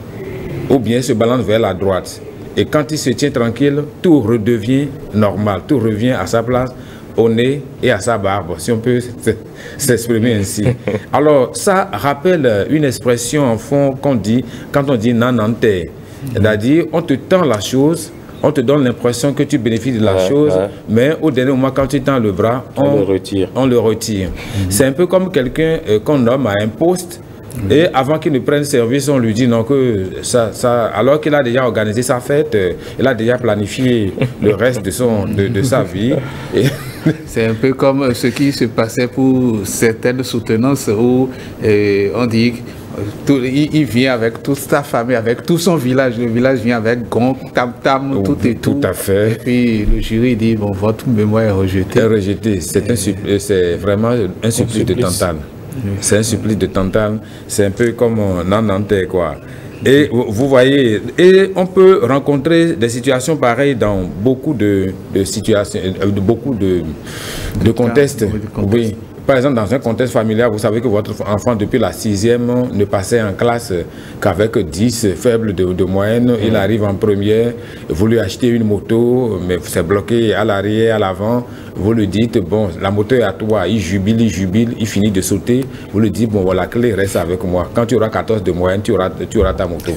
Ou bien se balance vers la droite. Et quand il se tient tranquille, tout redevient normal. Tout revient à sa place, au nez et à sa barbe, si on peut s'exprimer ainsi. Alors, ça rappelle une expression en fond qu'on dit, quand on dit nanante, c'est-à-dire on te tend la chose, on te donne l'impression que tu bénéficies de la ouais, chose, ouais. mais au dernier moment, quand tu tends le bras, on, on le retire. On le retire. Mm-hmm. C'est un peu comme quelqu'un euh, qu'on nomme à un poste, mm-hmm. et avant qu'il ne prenne service, on lui dit non, que ça, ça, alors qu'il a déjà organisé sa fête, euh, il a déjà planifié le reste de, son, de, de sa vie. Et c'est un peu comme ce qui se passait pour certaines soutenances où euh, on dit tout, il, il vient avec toute sa famille, avec tout son village. Le village vient avec gong, tam tam, oh, tout et tout. Tout à fait. Et puis le jury dit bon, votre mémoire est rejetée. Est rejetée. C'est vraiment un supplice de Tantale. C'est un supplice de Tantale. C'est un peu comme Nanante, quoi. Et vous voyez, et on peut rencontrer des situations pareilles dans beaucoup de, de situations, de beaucoup de, de, de contextes. Oui. Par exemple, dans un contexte familial, vous savez que votre enfant, depuis la sixième, ne passait en classe qu'avec dix faibles de, de moyenne. Mmh. Il arrive en première, vous lui achetez une moto, mais c'est bloqué à l'arrière, à l'avant. Vous lui dites, bon, la moto est à toi. Il jubile, il jubile, il finit de sauter. Vous lui dites, bon, voilà, la clé reste avec moi. Quand tu auras quatorze de moyenne, tu auras, tu auras ta moto.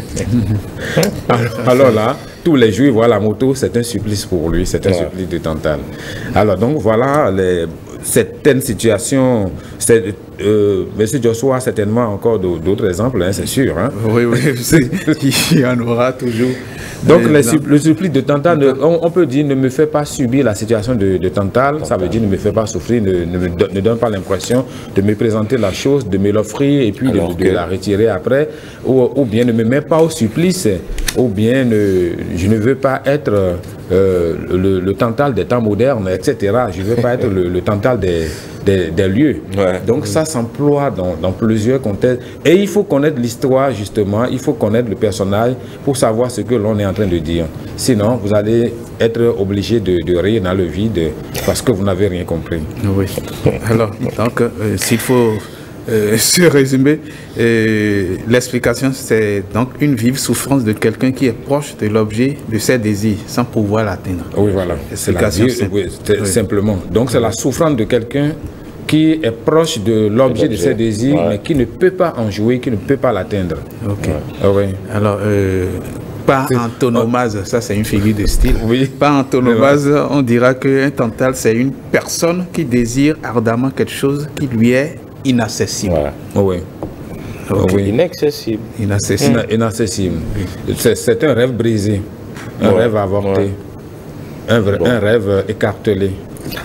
alors, alors là, tous les jours, il voit la moto, c'est un supplice pour lui, c'est un ouais. supplice de Tantale. Alors donc, voilà les... certaines situations, euh, M. Joshua a certainement encore d'autres exemples, hein, c'est sûr. Hein. Oui, oui, il y en aura toujours. Donc les, le supplice de Tantale, on, on peut dire ne me fait pas subir la situation de, de Tantale, ça veut dire ne me fait pas souffrir, ne, ne me do, ne donne pas l'impression de me présenter la chose, de me l'offrir et puis de, de, de la retirer après, ou, ou bien ne me met pas au supplice, ou bien ne, je ne veux pas être euh, le, le Tantale des temps modernes, et cetera. Je ne veux pas être le, le Tantale des, des, des lieux. Ouais. Donc ça s'emploie dans, dans plusieurs contextes. Et il faut connaître l'histoire justement, il faut connaître le personnage pour savoir ce que l'on est en train de dire. Sinon, vous allez être obligé de, de rire dans le vide parce que vous n'avez rien compris. Oui. Alors, donc, euh, s'il faut euh, ce résumé, euh, l'explication, c'est donc une vive souffrance de quelqu'un qui est proche de l'objet de ses désirs sans pouvoir l'atteindre. Oui, voilà. C'est la vie, oui, oui. Simplement. Donc, c'est la souffrance de quelqu'un qui est proche de l'objet de ses désirs, ouais. mais qui ne peut pas en jouer, qui ne peut pas l'atteindre. Ok. Ouais. Ouais. Alors, euh, par antonomase, ça c'est une figure de style. Oui. Par antonomase, on dira qu'un Tantale, c'est une personne qui désire ardemment quelque chose qui lui est inaccessible. Ouais. Oui. Okay. Oui. Inaccessible. Inaccessible. Mmh. Inaccessible. C'est un rêve brisé, un ouais. rêve avorté, ouais. un, vrai, bon. un rêve écartelé.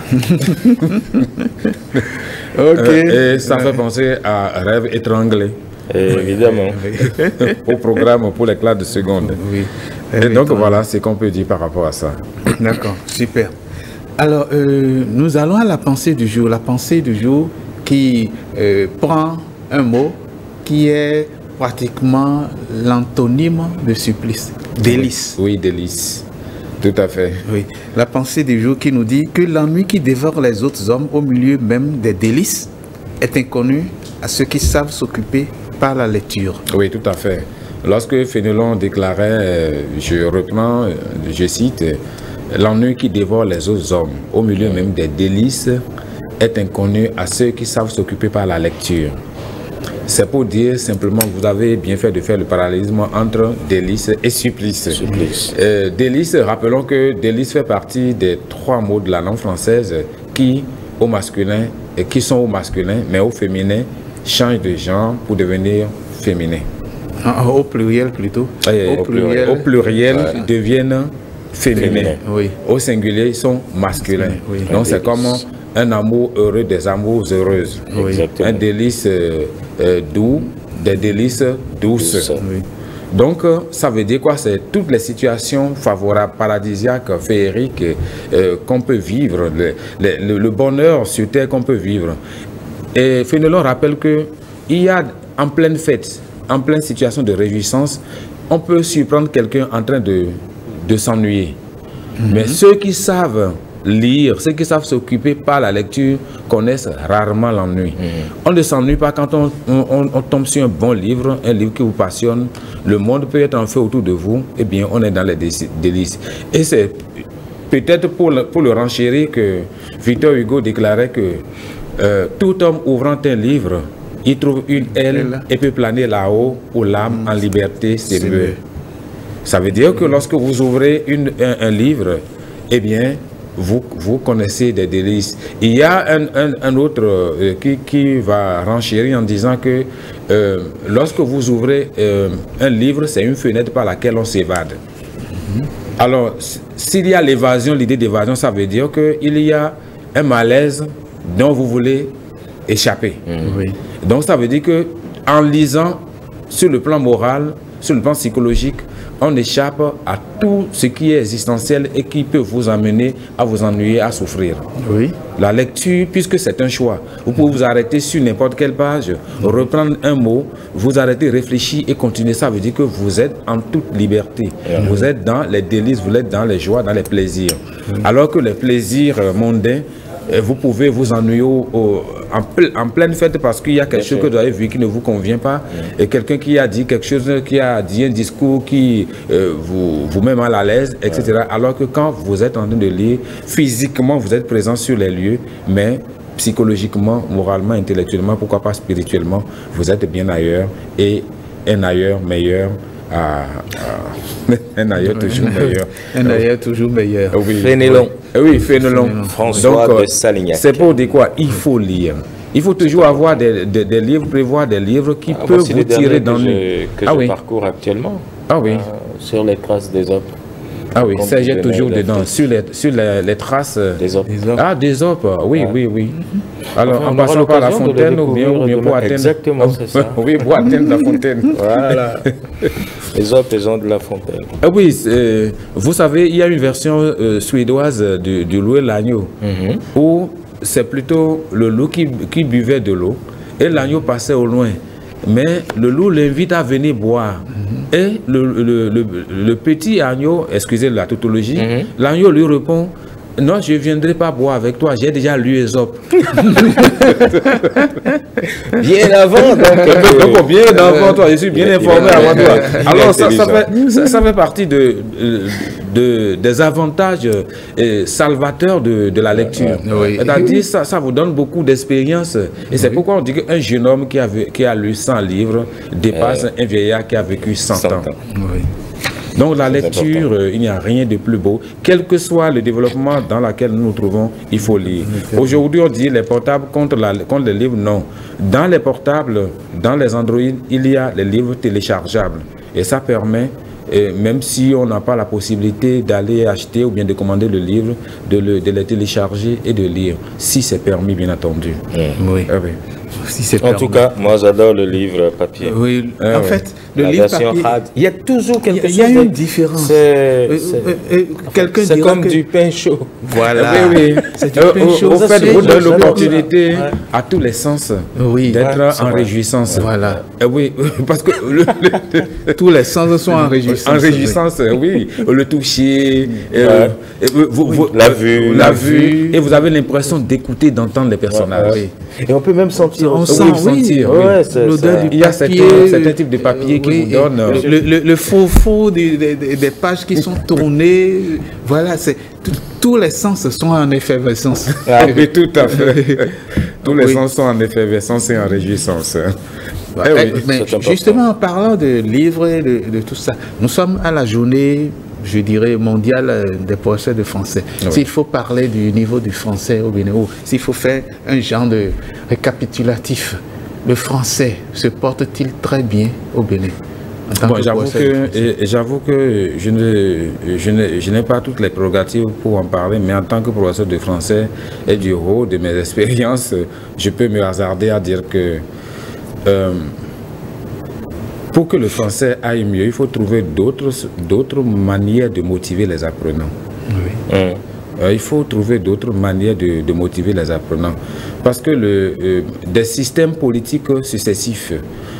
Ok. Euh, et ça fait penser à rêve étranglé. Et évidemment. Au programme pour les classes de seconde. Oui. Et donc voilà ce qu'on peut dire par rapport à ça. D'accord, super. Alors, euh, nous allons à la pensée du jour. La pensée du jour qui euh, prend un mot qui est pratiquement l'antonyme de supplice. Délice. Oui, délice. Tout à fait. Oui. La pensée du jour qui nous dit que l'ennui qui dévore les autres hommes au milieu même des délices est inconnu à ceux qui savent s'occuper par la lecture. Oui, tout à fait. Lorsque Fénelon déclarait, je reprends, je cite, l'ennui qui dévore les autres hommes au milieu même des délices est inconnu à ceux qui savent s'occuper par la lecture. C'est pour dire simplement que vous avez bien fait de faire le parallélisme entre délice et supplice. supplice. Euh, délice, rappelons que délice fait partie des trois mots de la langue française qui, au masculin, et qui sont au masculin, mais au féminin, changent de genre pour devenir féminin. Ah, au pluriel plutôt. Et au, au pluriel, au pluriel ouais. deviennent féminins. Féminin. Oui. Au singulier, ils sont masculins. Oui. Donc c'est comme un amour heureux, des amours heureuses. Oui. Un délice euh, euh, doux, des délices douces. Douce. Oui. Donc ça veut dire quoi? C'est toutes les situations favorables, paradisiaques, féeriques euh, qu'on peut vivre, le, le, le bonheur sur terre qu'on peut vivre. Et Fénelon rappelle que il y a en pleine fête, en pleine situation de réjouissance, on peut surprendre quelqu'un en train de, de s'ennuyer. Mm-hmm. Mais ceux qui savent lire, ceux qui savent s'occuper par la lecture connaissent rarement l'ennui. Mm-hmm. On ne s'ennuie pas quand on, on, on tombe sur un bon livre, un livre qui vous passionne, le monde peut être en feu autour de vous, et bien on est dans les délices. Et c'est peut-être pour le, pour le renchérir que Victor Hugo déclarait que euh, tout homme ouvrant un livre, il trouve une aile et peut planer là-haut où l'âme mmh. en liberté s'émeut. Ça veut dire que lorsque vous ouvrez une, un, un livre, eh bien, vous, vous connaissez des délices. Il y a un, un, un autre euh, qui, qui va renchérir en disant que euh, lorsque vous ouvrez euh, un livre, c'est une fenêtre par laquelle on s'évade. Mmh. Alors, s'il y a l'évasion, l'idée d'évasion, ça veut dire qu'il y a un malaise dont vous voulez échapper. Mmh. Oui. Donc ça veut dire que en lisant sur le plan moral, sur le plan psychologique, on échappe à tout ce qui est existentiel et qui peut vous amener à vous ennuyer, à souffrir. Oui. La lecture, puisque c'est un choix, vous pouvez vous arrêter sur n'importe quelle page, reprendre un mot, vous arrêter, réfléchir et continuer. Ça veut dire que vous êtes en toute liberté. Mmh. Vous êtes dans les délices, vous êtes dans les joies, dans les plaisirs. Mmh. Alors que les plaisirs mondains, vous pouvez vous ennuyer au, au, en, ple, en pleine fête parce qu'il y a quelque chose que vous avez vu qui ne vous convient pas, mmh. et quelqu'un qui a dit quelque chose, qui a dit un discours qui euh, vous, vous met mal à l'aise, et cetera. Ouais. Alors que quand vous êtes en train de lire, physiquement vous êtes présent sur les lieux, mais psychologiquement, moralement, intellectuellement, pourquoi pas spirituellement, vous êtes bien ailleurs, et un ailleurs meilleur. Ah, ah. Un ailleurs toujours meilleur. Un ailleurs toujours meilleur. Oui. Fénelon. Oui, oui, Fénelon. François Donc, de Salignac. C'est pour dire quoi? Il faut lire. Il faut toujours avoir des, des, des livres, prévoir des livres qui ah, peuvent vous tirer dans le... Que je, que ah, je oui. parcours actuellement. Ah oui. Euh, sur les traces des hommes. Ah oui, ça j'ai toujours dedans, sur les, sur les, les traces des hommes. Ah, des hommes, oui, ah. oui, oui. Alors, enfin, en passant par la fontaine ou bien, ou bien pour atteindre... Exactement, c'est ça. Oui, pour atteindre la fontaine. Voilà. Les hommes, les gens de la fontaine. Ah oui, vous savez, il y a une version euh, suédoise du, du loup et l'agneau, mm-hmm. où c'est plutôt le loup qui, qui buvait de l'eau et l'agneau passait au loin. Mais le loup l'invite à venir boire. Mm-hmm. Et le, le, le, le petit agneau, excusez la tautologie, mm-hmm. l'agneau lui répond, Non, je ne viendrai pas boire avec toi, j'ai déjà lu Ésope. Bien avant, donc. Donc, bien avant toi, je suis bien informé avant toi. Alors, ça, ça, fait, ça, ça fait partie de, de, des avantages euh, salvateurs de, de la lecture. Oui. C'est-à-dire, ça, ça vous donne beaucoup d'expérience. Et c'est oui. pourquoi on dit qu'un jeune homme qui a, qui a lu cent livres dépasse euh, un vieillard qui a vécu cent ans. Oui. Donc la lecture, euh, il n'y a rien de plus beau. Quel que soit le développement dans lequel nous nous trouvons, il faut lire. Aujourd'hui, on dit les portables contre, la, contre les livres, non. Dans les portables, dans les Android, il y a les livres téléchargeables. Et ça permet, et même si on n'a pas la possibilité d'aller acheter ou bien de commander le livre, de, le, de les télécharger et de lire, si c'est permis, bien entendu. Mmh. Oui. Ah, oui. Si en permis. Tout cas, moi j'adore le livre papier. Oui, ah, en oui. fait, le la livre version papier, hard. Il y a toujours quelque chose. Il y a une différence. C'est quelqu'un comme que... du pain chaud. Voilà. Oui, oui. C'est du pain chaud. Au fait, vous donne l'opportunité à tous les sens oui. d'être ouais, en réjouissance. Voilà. Et oui, parce que le, le, tous les sens sont en réjouissance. En réjouissance, oui. Le toucher, ouais. euh, vous, oui. vous, la vue, la vue, et vous avez l'impression d'écouter, d'entendre les personnages. Ouais, ouais. Et on peut même sentir. On sent, oui, sentir. Oui. Ouais, l'odeur du Il y a papier, certains, certains types de papier qui oui, vous donnent. Le, le, le faux faux des, des, des pages qui sont tournées. Voilà, c'est tous les sens sont en effervescence. Ah, oui, tout à fait. Tous les oui. sens sont en effervescence et en réjouissance. Ouais, eh oui, mais justement, en parlant de livres et de, de tout ça, nous sommes à la journée, je dirais, mondiale des professeurs de français. Oui. S'il faut parler du niveau du français au Bénin, s'il faut faire un genre de récapitulatif, le français se porte-t-il très bien au Bénin? Bon, j'avoue que, j'avoue que je n'ai je je pas toutes les prérogatives pour en parler, mais en tant que professeur de français et du haut de mes expériences, je peux me hasarder à dire que euh, pour que le français aille mieux, il faut trouver d'autres d'autres manières de motiver les apprenants. Oui. Mmh. Euh, il faut trouver d'autres manières de, de motiver les apprenants. Parce que le, euh, des systèmes politiques successifs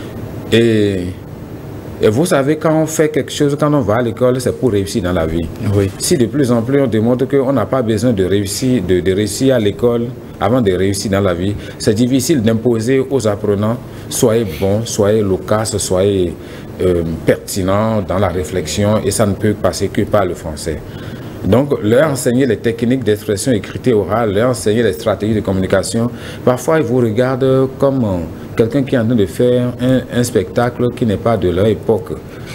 et Et vous savez, quand on fait quelque chose, quand on va à l'école, c'est pour réussir dans la vie. Oui. Si de plus en plus on démontre qu'on n'a pas besoin de réussir, de, de réussir à l'école avant de réussir dans la vie, c'est difficile d'imposer aux apprenants, soyez bons, soyez loquaces, soyez euh, pertinents dans la réflexion, et ça ne peut passer que par le français. Donc, leur enseigner les techniques d'expression écrite et orale, leur enseigner les stratégies de communication, parfois ils vous regardent comme euh, quelqu'un qui est en train de faire un, un spectacle qui n'est pas de leur époque.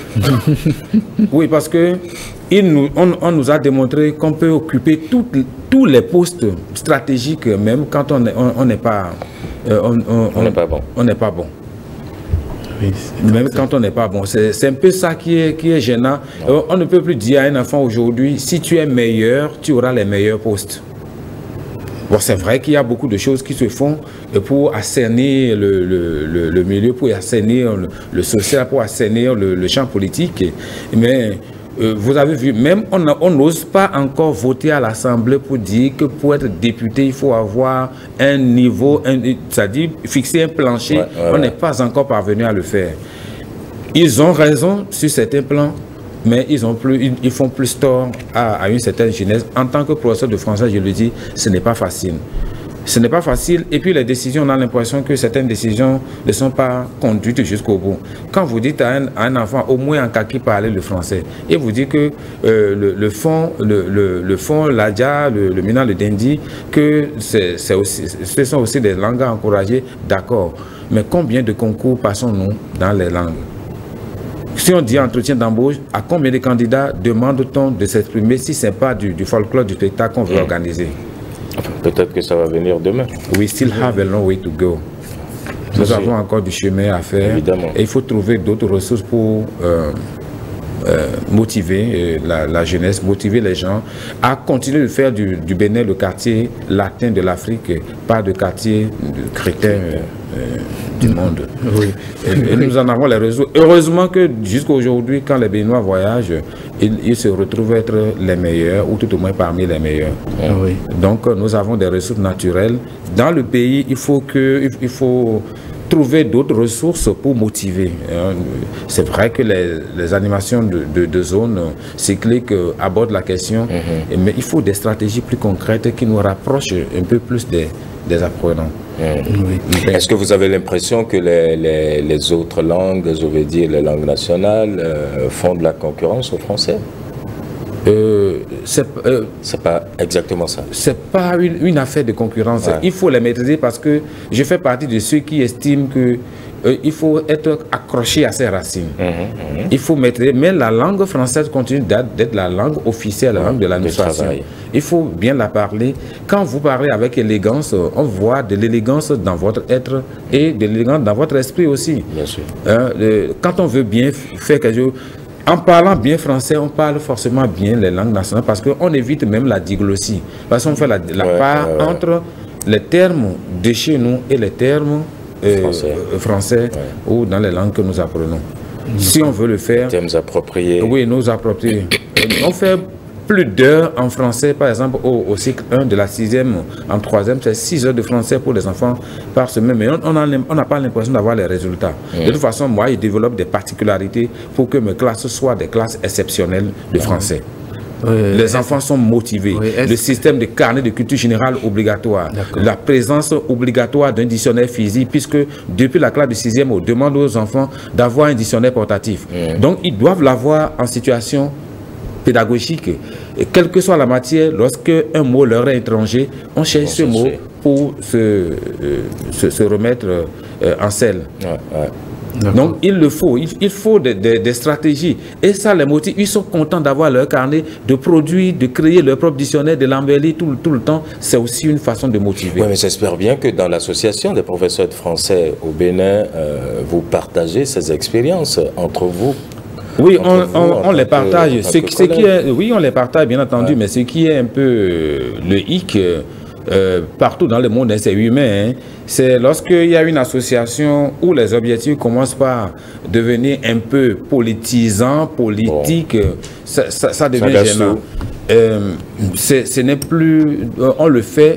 Oui, parce que il nous, on, on nous a démontré qu'on peut occuper tout, tous les postes stratégiques, même quand on n'est on, on pas, euh, on, on, on n'est pas bon. On n'est pas bon. Oui, même quand on n'est pas bon. C'est un peu ça qui est, qui est gênant. On, on ne peut plus dire à un enfant aujourd'hui, si tu es meilleur, tu auras les meilleurs postes. Bon, c'est vrai qu'il y a beaucoup de choses qui se font pour assainir le, le, le, le milieu, pour assainir le, le social, pour assainir le, le champ politique. Mais euh, vous avez vu, même on n'ose pas encore voter à l'Assemblée pour dire que pour être député, il faut avoir un niveau, c'est-à-dire fixer un plancher. Ouais, ouais, on n'est ouais. pas encore parvenu à le faire. Ils ont raison sur certains plans, mais ils, ont plus, ils, ils font plus tort à, à une certaine jeunesse. En tant que professeur de français, je le dis, ce n'est pas facile. Ce n'est pas facile. Et puis les décisions, on a l'impression que certaines décisions ne sont pas conduites jusqu'au bout. Quand vous dites à un, à un enfant, au moins en kaki, parler le français, et vous dites que euh, le, le fond, le, le, le fond, l'adja, le, le mina, le dendi, que c'est, c'est aussi, ce sont aussi des langues à encourager, d'accord. Mais combien de concours passons-nous dans les langues? Si on dit entretien d'embauche, à combien de candidats demande-t-on de s'exprimer si ce n'est pas du, du folklore, du spectacle qu'on veut mmh. organiser? Peut-être que ça va venir demain. We still have a long way to go. Nous Merci. avons encore du chemin à faire. Évidemment. Et il faut trouver d'autres ressources pour euh, euh, motiver euh, la, la jeunesse, motiver les gens à continuer de faire du, du Bénin le quartier latin de l'Afrique, pas de quartier de chrétien euh, euh, du monde. Oui. Et, et nous en avons les réseaux. Heureusement que jusqu'à aujourd'hui, quand les Béninois voyagent, ils, ils se retrouvent être les meilleurs, ou tout au moins parmi les meilleurs. Oui. Donc nous avons des ressources naturelles. Dans le pays, il faut que, il faut trouver d'autres ressources pour motiver. C'est vrai que les, les animations de, de, de zones cycliques abordent la question, mm-hmm. mais il faut des stratégies plus concrètes qui nous rapprochent un peu plus des, des apprenants. Mmh. Oui. Est-ce que vous avez l'impression que les, les, les autres langues, je veux dire les langues nationales, euh, font de la concurrence au français? Euh, c'est euh, pas exactement ça. C'est pas une, une affaire de concurrence. Ouais. Il faut les maîtriser parce que je fais partie de ceux qui estiment que euh, il faut être accroché à ses racines. Mmh, mmh. Il faut maîtriser, mais la langue française continue d'être la langue officielle, la ouais, langue de l'administration. Il faut bien la parler. Quand vous parlez avec élégance, on voit de l'élégance dans votre être et de l'élégance dans votre esprit aussi. Bien sûr. Hein, euh, quand on veut bien faire quelque chose, en parlant bien français, on parle forcément bien les langues nationales parce qu'on évite même la diglossie. Parce qu'on fait la, la ouais, part ouais, ouais. entre les termes de chez nous et les termes euh, français, euh, français ouais. ou dans les langues que nous apprenons. Mmh. Si on veut le faire... Termes appropriés. Oui, nous appropriés. On fait plus d'heures en français, par exemple, au, au cycle un de la sixième en troisième, c'est six heures de français pour les enfants par semaine, mais on n'a pas l'impression d'avoir les résultats. Mmh. De toute façon, moi, je développe des particularités pour que mes classes soient des classes exceptionnelles de français. Mmh. Oui, les enfants sont motivés. Oui, le système de carnet de culture générale obligatoire, la présence obligatoire d'un dictionnaire physique, puisque depuis la classe de sixième, on demande aux enfants d'avoir un dictionnaire portatif. Mmh. Donc, ils doivent l'avoir en situation pédagogique. Et quelle que soit la matière, lorsque un mot leur est étranger, on cherche ce mot pour se, euh, se, se remettre euh, en selle. Ouais, ouais. Donc il le faut, il, il faut des, des, des stratégies. Et ça les motive, ils sont contents d'avoir leur carnet, de produire, de créer leur propre dictionnaire, de l'embellir tout, tout le temps. C'est aussi une façon de motiver. Oui, mais j'espère bien que dans l'association des professeurs de français au Bénin, euh, vous partagez ces expériences entre vous. Oui, on, on, on les partage. Que, ce, ce qui est, oui, on les partage, bien entendu, ouais. mais ce qui est un peu euh, le hic euh, partout dans le monde, hein, c'est humain. Hein, c'est lorsqu'il y a une association où les objectifs commencent par devenir un peu politisants, politiques, bon. ça, ça, ça devient ça gênant. Euh, ce n'est plus... On le fait...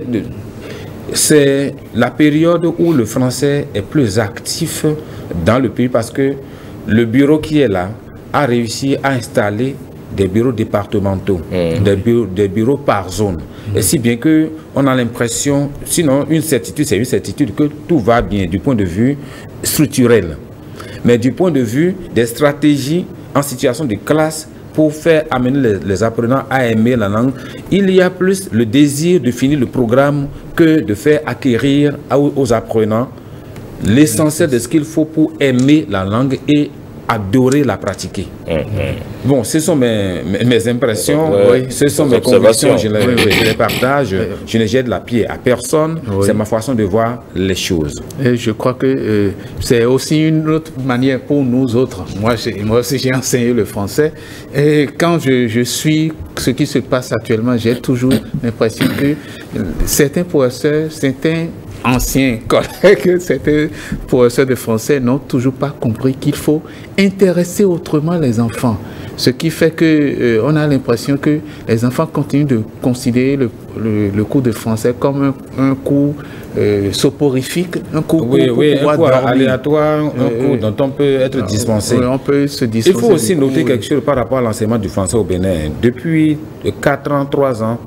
C'est la période où le français est plus actif dans le pays parce que le bureau qui est là a réussi à installer des bureaux départementaux, mmh. des, bureaux, des bureaux par zone. Mmh. Et si bien qu'on a l'impression, sinon une certitude, c'est une certitude que tout va bien du point de vue structurel. Mais du point de vue des stratégies en situation de classe pour faire amener les, les apprenants à aimer la langue, il y a plus le désir de finir le programme que de faire acquérir aux, aux apprenants l'essentiel de ce qu'il faut pour aimer la langue et adorer la pratiquer. Mm-hmm. Bon, ce sont mes, mes, mes impressions, euh, oui, ce sont mes convictions, je les, oui, oui. je les partage, oui. je ne jette la pierre à personne, oui. c'est ma façon de voir les choses. Et je crois que euh, c'est aussi une autre manière pour nous autres. Moi, moi aussi, j'ai enseigné le français et quand je, je suis ce qui se passe actuellement, j'ai toujours l'impression que certains professeurs, certains anciens collègues, certains professeurs de français n'ont toujours pas compris qu'il faut intéresser autrement les enfants. Ce qui fait que euh, on a l'impression que les enfants continuent de considérer le, le, le cours de français comme un, un cours euh, soporifique, un cours oui, pour, oui, pour un cours aléatoire, un euh, cours dont on peut être dispensé. Oui, on peut se dispenser. Il faut aussi noter cours, quelque chose par rapport à l'enseignement du français au Bénin. Depuis quatre ans, trois ans,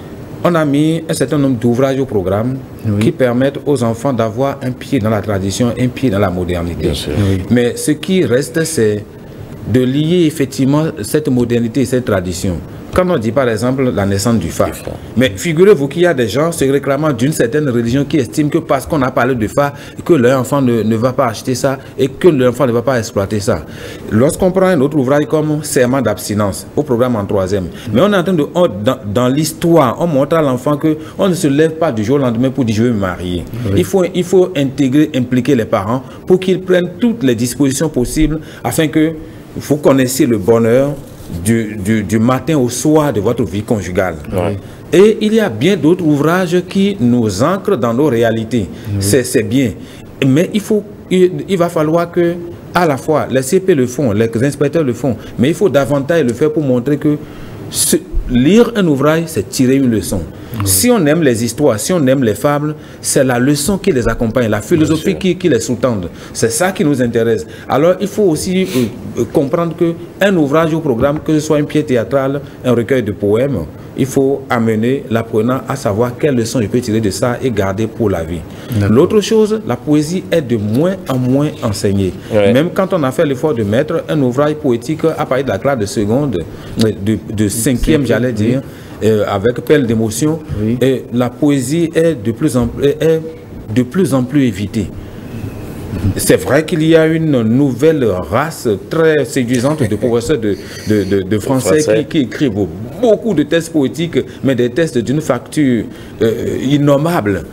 on a mis un certain nombre d'ouvrages au programme oui. qui permettent aux enfants d'avoir un pied dans la tradition, un pied dans la modernité. Oui. Mais ce qui reste, c'est de lier effectivement cette modernité et cette tradition. Quand on dit par exemple la naissance du F A, mais figurez-vous qu'il y a des gens se réclamant d'une certaine religion qui estiment que parce qu'on a parlé de F A, que leur enfant ne, ne va pas acheter ça et que leur enfant ne va pas exploiter ça. Lorsqu'on prend un autre ouvrage comme Serment d'abstinence, au programme en troisième, mais on est en train de, on, dans, dans l'histoire, on montre à l'enfant qu'on ne se lève pas du jour au lendemain pour dire je veux me marier. Oui. Il faut, il faut intégrer, impliquer les parents pour qu'ils prennent toutes les dispositions possibles afin que vous connaissiez le bonheur Du, du, du matin au soir de votre vie conjugale. Ouais. Et il y a bien d'autres ouvrages qui nous ancrent dans nos réalités. Mmh. C'est bien. Mais il, faut, il, il va falloir que, à la fois, les C P le font, les inspecteurs le font, mais il faut davantage le faire pour montrer que ce, lire un ouvrage, c'est tirer une leçon. Mmh. Si on aime les histoires, si on aime les fables, c'est la leçon qui les accompagne, la philosophie qui, qui les sous-tend. C'est ça qui nous intéresse. Alors, il faut aussi euh, euh, comprendre qu'un ouvrage au programme, que ce soit une pièce théâtrale, un recueil de poèmes, il faut amener l'apprenant à savoir quelles leçons il peut tirer de ça et garder pour la vie. L'autre chose, la poésie est de moins en moins enseignée. Ouais. Même quand on a fait l'effort de mettre un ouvrage poétique à partir de la classe de seconde, de, de cinquième, j'allais dire, oui. euh, avec pelle d'émotion, oui. Et la poésie est de plus en, est de plus, en plus évitée. C'est vrai qu'il y a une nouvelle race très séduisante de professeurs de, de, de, de français, français. Qui, qui écrivent beaucoup de textes poétiques, mais des textes d'une facture euh, innommable.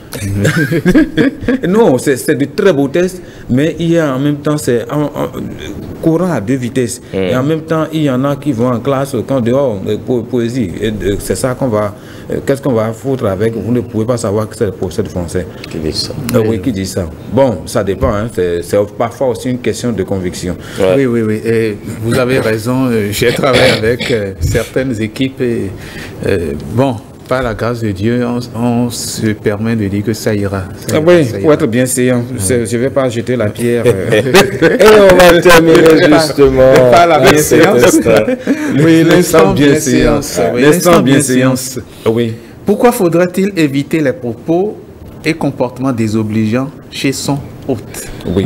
Non, c'est de très beaux textes, mais il y a en même temps, c'est courant à deux vitesses. Mmh. Et en même temps, il y en a qui vont en classe quand dehors, po poésie. C'est ça qu'on va... Qu'est-ce qu'on va foutre avec? Vous ne pouvez pas savoir que c'est le professeur de français. Qui dit ça? Euh, oui, qui dit ça. Bon, ça dépend. Hein. C'est parfois aussi une question de conviction. Ouais. Oui, oui, oui. Et vous avez raison. J'ai travaillé avec euh, certaines équipes. Et, euh, bon, par la grâce de Dieu, on, on se permet de dire que ça ira. Ça ah ira oui, ça pour ira. être bien séant. Je ne vais pas jeter la pierre. Et on va terminer justement. Par la bienséance. Oui, l'instant bienséance. L'instant bienséance. Oui. Pourquoi faudrait-il éviter les propos et comportements désobligeants chez son hôte? Oui.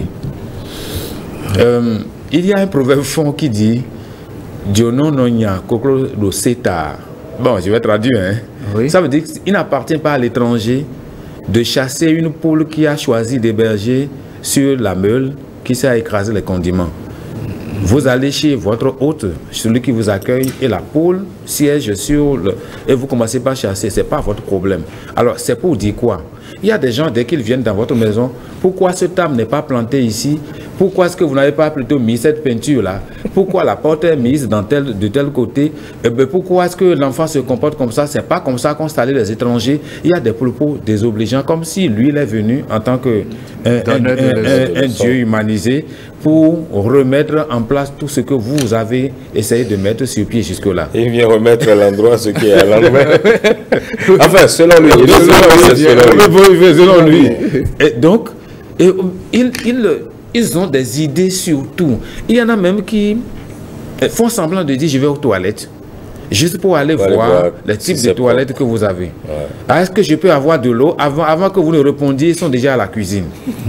Euh, il y a un proverbe fond qui dit Diono nonya koklo do seta. Bon, je vais traduire. Hein. Oui. Ça veut dire qu'il n'appartient pas à l'étranger de chasser une poule qui a choisi d'héberger sur la meule qui s'est écrasé les condiments. Vous allez chez votre hôte, celui qui vous accueille, et la poule siège sur le... Et vous commencez par chasser, ce n'est pas votre problème. Alors, c'est pour dire quoi? Il y a des gens, dès qu'ils viennent dans votre maison, pourquoi ce table n'est pas planté ici? Pourquoi est-ce que vous n'avez pas plutôt mis cette peinture-là? Pourquoi la porte est mise dans tel, de tel côté? Et bien, pourquoi est-ce que l'enfant se comporte comme ça? Ce n'est pas comme ça qu'on salue les étrangers. Il y a des propos désobligeants, comme si lui, il est venu en tant que un, un, un, un, un Dieu humanisé pour remettre en place tout ce que vous avez essayé de mettre sur pied jusque-là. Il vient remettre à l'endroit ce qui est à l'endroit. Enfin, selon lui. Selon lui. Selon lui. Et donc, et, il, il, ils ont des idées sur tout. Il y en a même qui font semblant de dire je vais aux toilettes, juste pour aller voir, voir les types si de toilettes propre. Que vous avez. Ouais. Est-ce que je peux avoir de l'eau avant, avant que vous ne répondiez, ils sont déjà à la cuisine.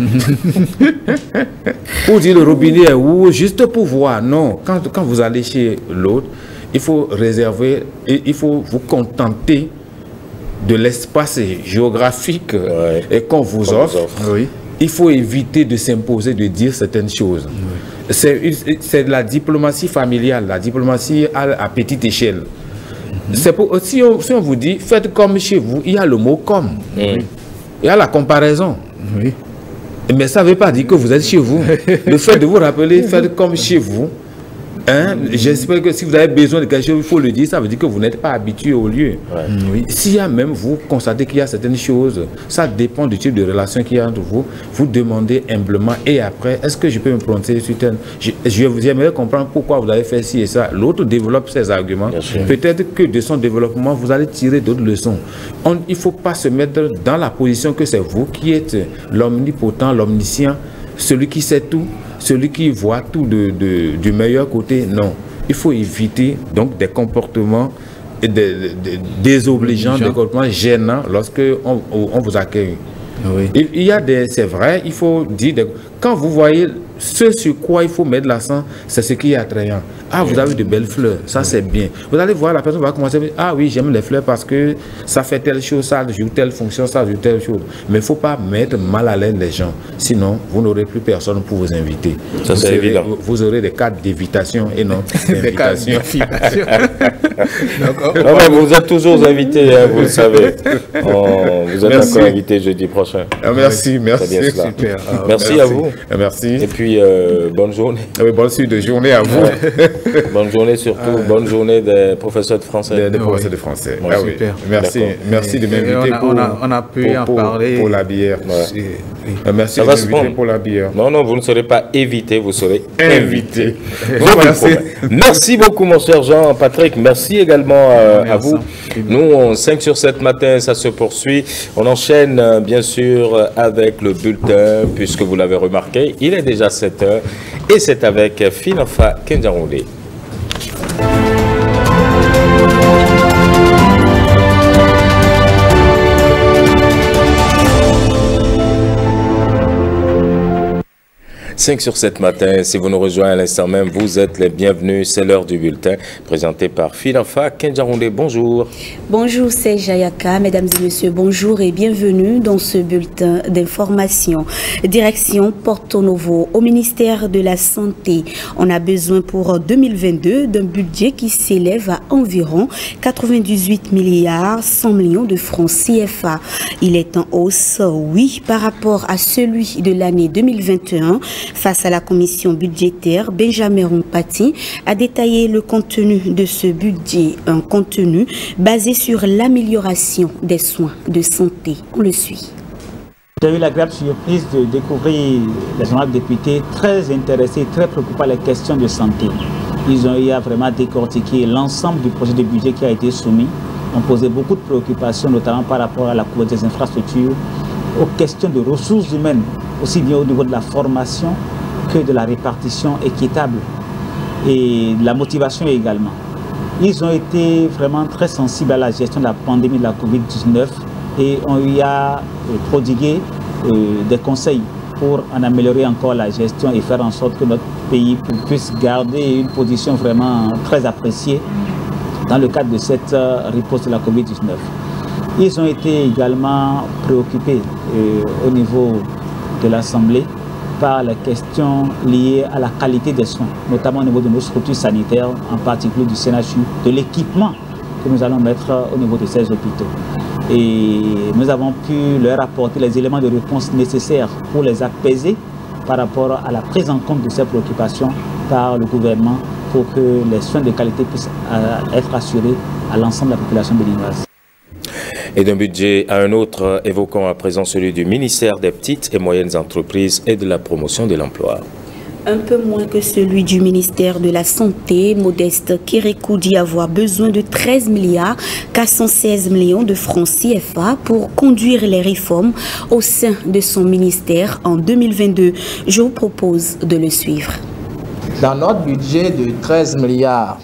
Pour dire le robinet est où, juste pour voir. Non, quand, quand vous allez chez l'autre, il faut réserver, il faut vous contenter de l'espace géographique ouais. et qu'on vous offre. offre. Oui. Il faut éviter de s'imposer, de dire certaines choses. Oui. C'est de la diplomatie familiale, la diplomatie à, à petite échelle. Mm-hmm. pour, si, on, si on vous dit, faites comme chez vous, il y a le mot comme. Mm. Il y a la comparaison. Oui. Mais ça ne veut pas dire que vous êtes chez vous. Le fait de vous rappeler, faites comme chez vous. Hein? J'espère que si vous avez besoin de quelque chose, il faut le dire, ça veut dire que vous n'êtes pas habitué au lieu. Ouais. Oui. S'il y a même, vous constatez qu'il y a certaines choses, ça dépend du type de relation qu'il y a entre vous, vous demandez humblement et après, est-ce que je peux me prononcer sur tel... Je, je vous aimerais comprendre pourquoi vous avez fait ci et ça. L'autre développe ses arguments. Peut-être que de son développement, vous allez tirer d'autres leçons. On, il ne faut pas se mettre dans la position que c'est vous qui êtes l'omnipotent, l'omniscient, celui qui sait tout, celui qui voit tout de, de, du meilleur côté. Non, il faut éviter donc des comportements de, de, de, désobligeants, des comportements gênants lorsque on, on vous accueille. Oui. Il, il y a des, c'est vrai, il faut dire, des, quand vous voyez ce sur quoi il faut mettre l'accent, c'est ce qui est attrayant. Ah, vous avez de belles fleurs, ça c'est bien. Vous allez voir, la personne va commencer à dire, ah oui, j'aime les fleurs parce que ça fait telle chose, ça joue telle fonction, ça joue telle chose. Mais il ne faut pas mettre mal à l'aise les gens. Sinon, vous n'aurez plus personne pour vous inviter. Ça c'est évident. Vous aurez des cadres d'évitation et non d'invitation. Vous êtes toujours invité, hein, vous le savez. On, vous êtes merci. Encore invité jeudi prochain. Ah, merci, merci. Super. Ah, merci, merci à vous. Merci. Et puis, euh, bonne journée. Oui, bonne suite de journée à vous. Ouais. Bonne journée surtout. Ah. Bonne journée des professeurs de français. Des, des professeurs oui. de français. Ouais, ah, super. Oui. Merci. Merci de m'inviter pour, on a, on a pu pour, en pour, parler. Pour la bière. Ouais. Oui. Merci Ça de m'inviter pour la bière. Non, non, vous ne serez pas évité, vous serez invité. Merci. Merci beaucoup, mon cher Jean-Patrick. Merci également euh, à vous. Nous, on, cinq sur sept matin, ça se poursuit. On enchaîne, euh, bien sûr, avec le bulletin, puisque vous l'avez remarqué, il est déjà sept heures et c'est avec Finafa Kenjaroundé. cinq sur sept matin, si vous nous rejoignez à l'instant même, vous êtes les bienvenus. C'est l'heure du bulletin présenté par Finafa Kenjaroundé. Bonjour. Bonjour, c'est Jayaka. Mesdames et messieurs, bonjour et bienvenue dans ce bulletin d'information. Direction Porto Novo au ministère de la Santé. On a besoin pour deux mille vingt-deux d'un budget qui s'élève à environ quatre-vingt-dix-huit milliards cent millions de francs C F A. Il est en hausse, oui, par rapport à celui de l'année deux mille vingt et un. Face à la commission budgétaire, Benjamin Rompati a détaillé le contenu de ce budget, un contenu basé sur l'amélioration des soins de santé. On le suit. J'ai eu l'agréable surprise de découvrir les honorables députés très intéressés, très préoccupés par les questions de santé. Ils ont eu à vraiment décortiquer l'ensemble du projet de budget qui a été soumis. On posait beaucoup de préoccupations, notamment par rapport à la couverture des infrastructures, aux questions de ressources humaines, aussi bien au niveau de la formation que de la répartition équitable et de la motivation également. Ils ont été vraiment très sensibles à la gestion de la pandémie de la COVID dix-neuf et on y a prodigué euh, des conseils pour en améliorer encore la gestion et faire en sorte que notre pays puisse garder une position vraiment très appréciée dans le cadre de cette euh, riposte de la COVID dix-neuf. Ils ont été également préoccupés euh, au niveau de l'Assemblée par les questions liées à la qualité des soins, notamment au niveau de nos structures sanitaires, en particulier du C N H U, de l'équipement que nous allons mettre au niveau de ces hôpitaux. Et nous avons pu leur apporter les éléments de réponse nécessaires pour les apaiser par rapport à la prise en compte de ces préoccupations par le gouvernement pour que les soins de qualité puissent euh, être assurés à l'ensemble de la population béninoise. Et d'un budget à un autre, évoquons à présent celui du ministère des petites et moyennes entreprises et de la promotion de l'emploi. Un peu moins que celui du ministère de la Santé, Modeste Kérékou dit avoir besoin de treize milliards quatre cent seize millions de francs C F A pour conduire les réformes au sein de son ministère en deux mille vingt-deux. Je vous propose de le suivre. Dans notre budget de treize milliards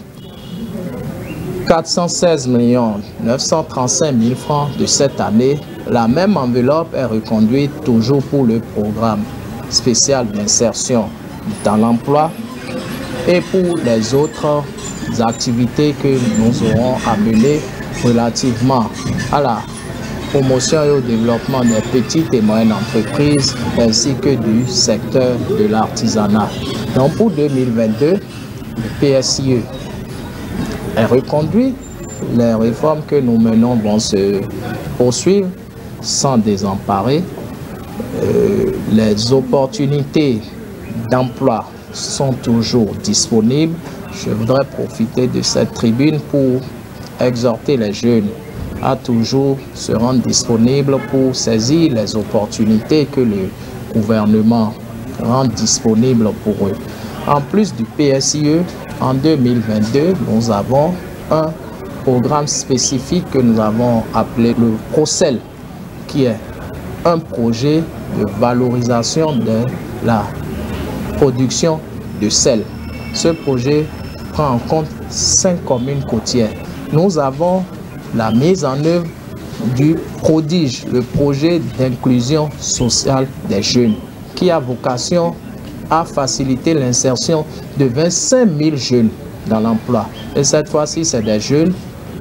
quatre cent seize millions neuf cent trente-cinq mille francs de cette année, la même enveloppe est reconduite toujours pour le programme spécial d'insertion dans l'emploi et pour les autres activités que nous aurons à mener relativement à la promotion et au développement des petites et moyennes entreprises ainsi que du secteur de l'artisanat. Donc pour deux mille vingt-deux, le P S I E est reconduit. Les réformes que nous menons vont se poursuivre sans désemparer. Euh, les opportunités d'emploi sont toujours disponibles. Je voudrais profiter de cette tribune pour exhorter les jeunes à toujours se rendre disponibles pour saisir les opportunités que le gouvernement rend disponibles pour eux. En plus du P S I E, en deux mille vingt-deux, nous avons un programme spécifique que nous avons appelé le ProSel, qui est un projet de valorisation de la production de sel. Ce projet prend en compte cinq communes côtières. Nous avons la mise en œuvre du Prodige, le projet d'inclusion sociale des jeunes, qui a vocation à faciliter l'insertion de vingt-cinq mille jeunes dans l'emploi. Et cette fois-ci, c'est des jeunes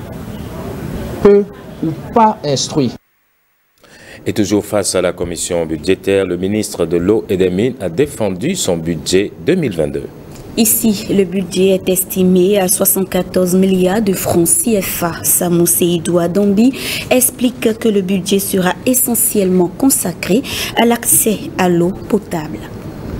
peu ou pas instruits. Et toujours face à la commission budgétaire, le ministre de l'Eau et des Mines a défendu son budget deux mille vingt-deux. Ici, le budget est estimé à soixante-quatorze milliards de francs C F A. Samou Seydou Adambi explique que le budget sera essentiellement consacré à l'accès à l'eau potable.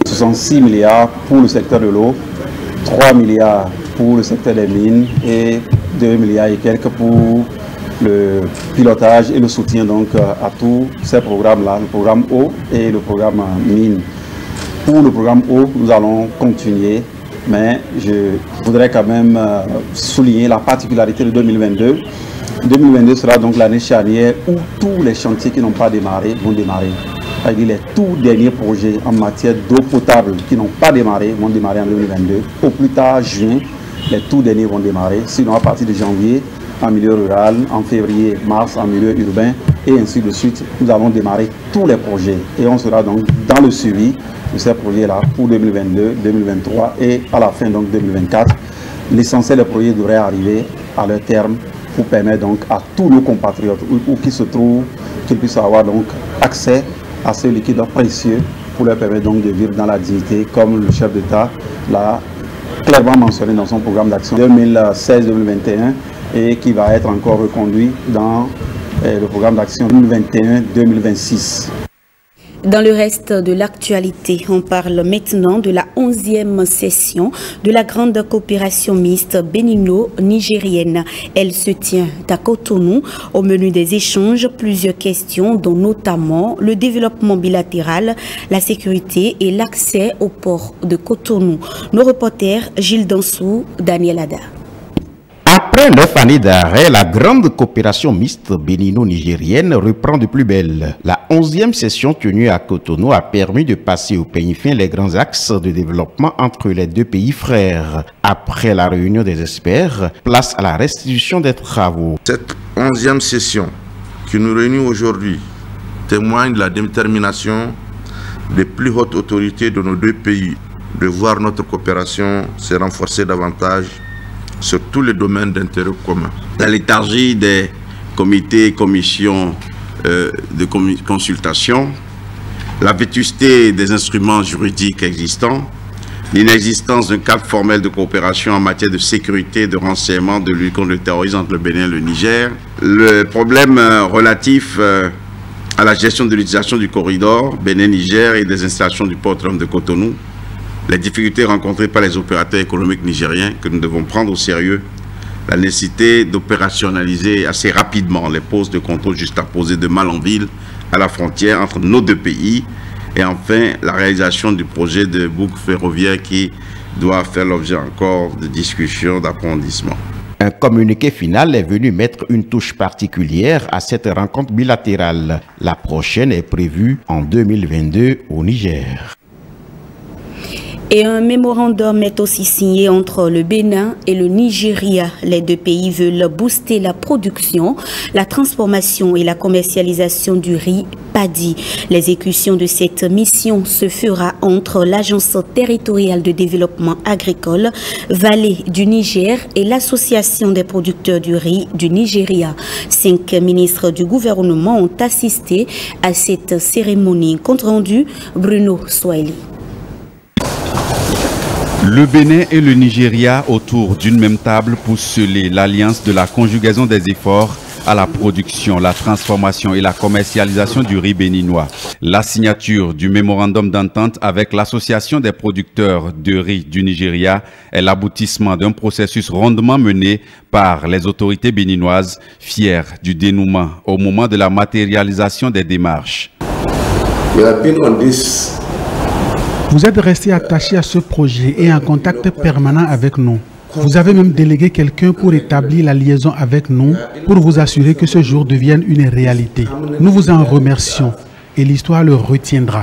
soixante-six milliards pour le secteur de l'eau, trois milliards pour le secteur des mines et deux milliards et quelques pour le pilotage et le soutien donc à tous ces programmes-là, le programme eau et le programme mine. Pour le programme eau, nous allons continuer, mais je voudrais quand même souligner la particularité de deux mille vingt-deux. deux mille vingt-deux sera donc l'année charnière où tous les chantiers qui n'ont pas démarré vont démarrer. C'est-à-dire les tout derniers projets en matière d'eau potable qui n'ont pas démarré vont démarrer en deux mille vingt-deux. Au plus tard, juin, les tout derniers vont démarrer. Sinon, à partir de janvier, en milieu rural, en février, mars, en milieu urbain, et ainsi de suite, nous allons démarrer tous les projets. Et on sera donc dans le suivi de ces projets-là pour deux mille vingt-deux, deux mille vingt-trois et à la fin donc deux mille vingt-quatre. L'essentiel des projets devrait arriver à leur terme pour permettre donc à tous nos compatriotes où, où qu'ils se trouvent, qu'ils puissent avoir donc accès à ce liquide précieux pour leur permettre donc de vivre dans la dignité comme le chef d'État l'a clairement mentionné dans son programme d'action deux mille seize deux mille vingt et un et qui va être encore reconduit dans eh, le programme d'action deux mille vingt et un deux mille vingt-six. Dans le reste de l'actualité, on parle maintenant de la onzième session de la grande coopération mixte bénino-nigérienne. Elle se tient à Cotonou. Au menu des échanges, plusieurs questions, dont notamment le développement bilatéral, la sécurité et l'accès au port de Cotonou. Nos reporters Gilles Dansou, Daniel Ada. Après neuf années d'arrêt, la grande coopération mixte bénino-nigérienne reprend de plus belle. La onzième session tenue à Cotonou a permis de passer au peigne fin les grands axes de développement entre les deux pays frères. Après la réunion des experts, place à la restitution des travaux. Cette onzième session qui nous réunit aujourd'hui témoigne de la détermination des plus hautes autorités de nos deux pays de voir notre coopération se renforcer davantage sur tous les domaines d'intérêt commun. La léthargie des comités et commissions euh, de consultation, la vétusté des instruments juridiques existants, l'inexistence d'un cadre formel de coopération en matière de sécurité, de renseignement, de lutte contre le terrorisme entre le Bénin et le Niger, le problème euh, relatif euh, à la gestion de l'utilisation du corridor Bénin-Niger et des installations du port autonome de Cotonou, les difficultés rencontrées par les opérateurs économiques nigériens que nous devons prendre au sérieux, la nécessité d'opérationnaliser assez rapidement les postes de contrôle juxtaposés de Malanville à la frontière entre nos deux pays, et enfin la réalisation du projet de boucle ferroviaire qui doit faire l'objet encore de discussions, d'approfondissement. Un communiqué final est venu mettre une touche particulière à cette rencontre bilatérale. La prochaine est prévue en deux mille vingt-deux au Niger. Et un mémorandum est aussi signé entre le Bénin et le Nigeria. Les deux pays veulent booster la production, la transformation et la commercialisation du riz paddy. L'exécution de cette mission se fera entre l'Agence territoriale de développement agricole Vallée du Niger et l'Association des producteurs du riz du Nigeria. Cinq ministres du gouvernement ont assisté à cette cérémonie. Compte rendu, Bruno Swahili. Le Bénin et le Nigeria autour d'une même table pour sceller l'alliance de la conjugaison des efforts à la production, la transformation et la commercialisation du riz béninois. La signature du mémorandum d'entente avec l'Association des producteurs de riz du Nigeria est l'aboutissement d'un processus rondement mené par les autorités béninoises, fières du dénouement au moment de la matérialisation des démarches. Vous êtes resté attaché à ce projet et en contact permanent avec nous. Vous avez même délégué quelqu'un pour établir la liaison avec nous, pour vous assurer que ce jour devienne une réalité. Nous vous en remercions et l'histoire le retiendra.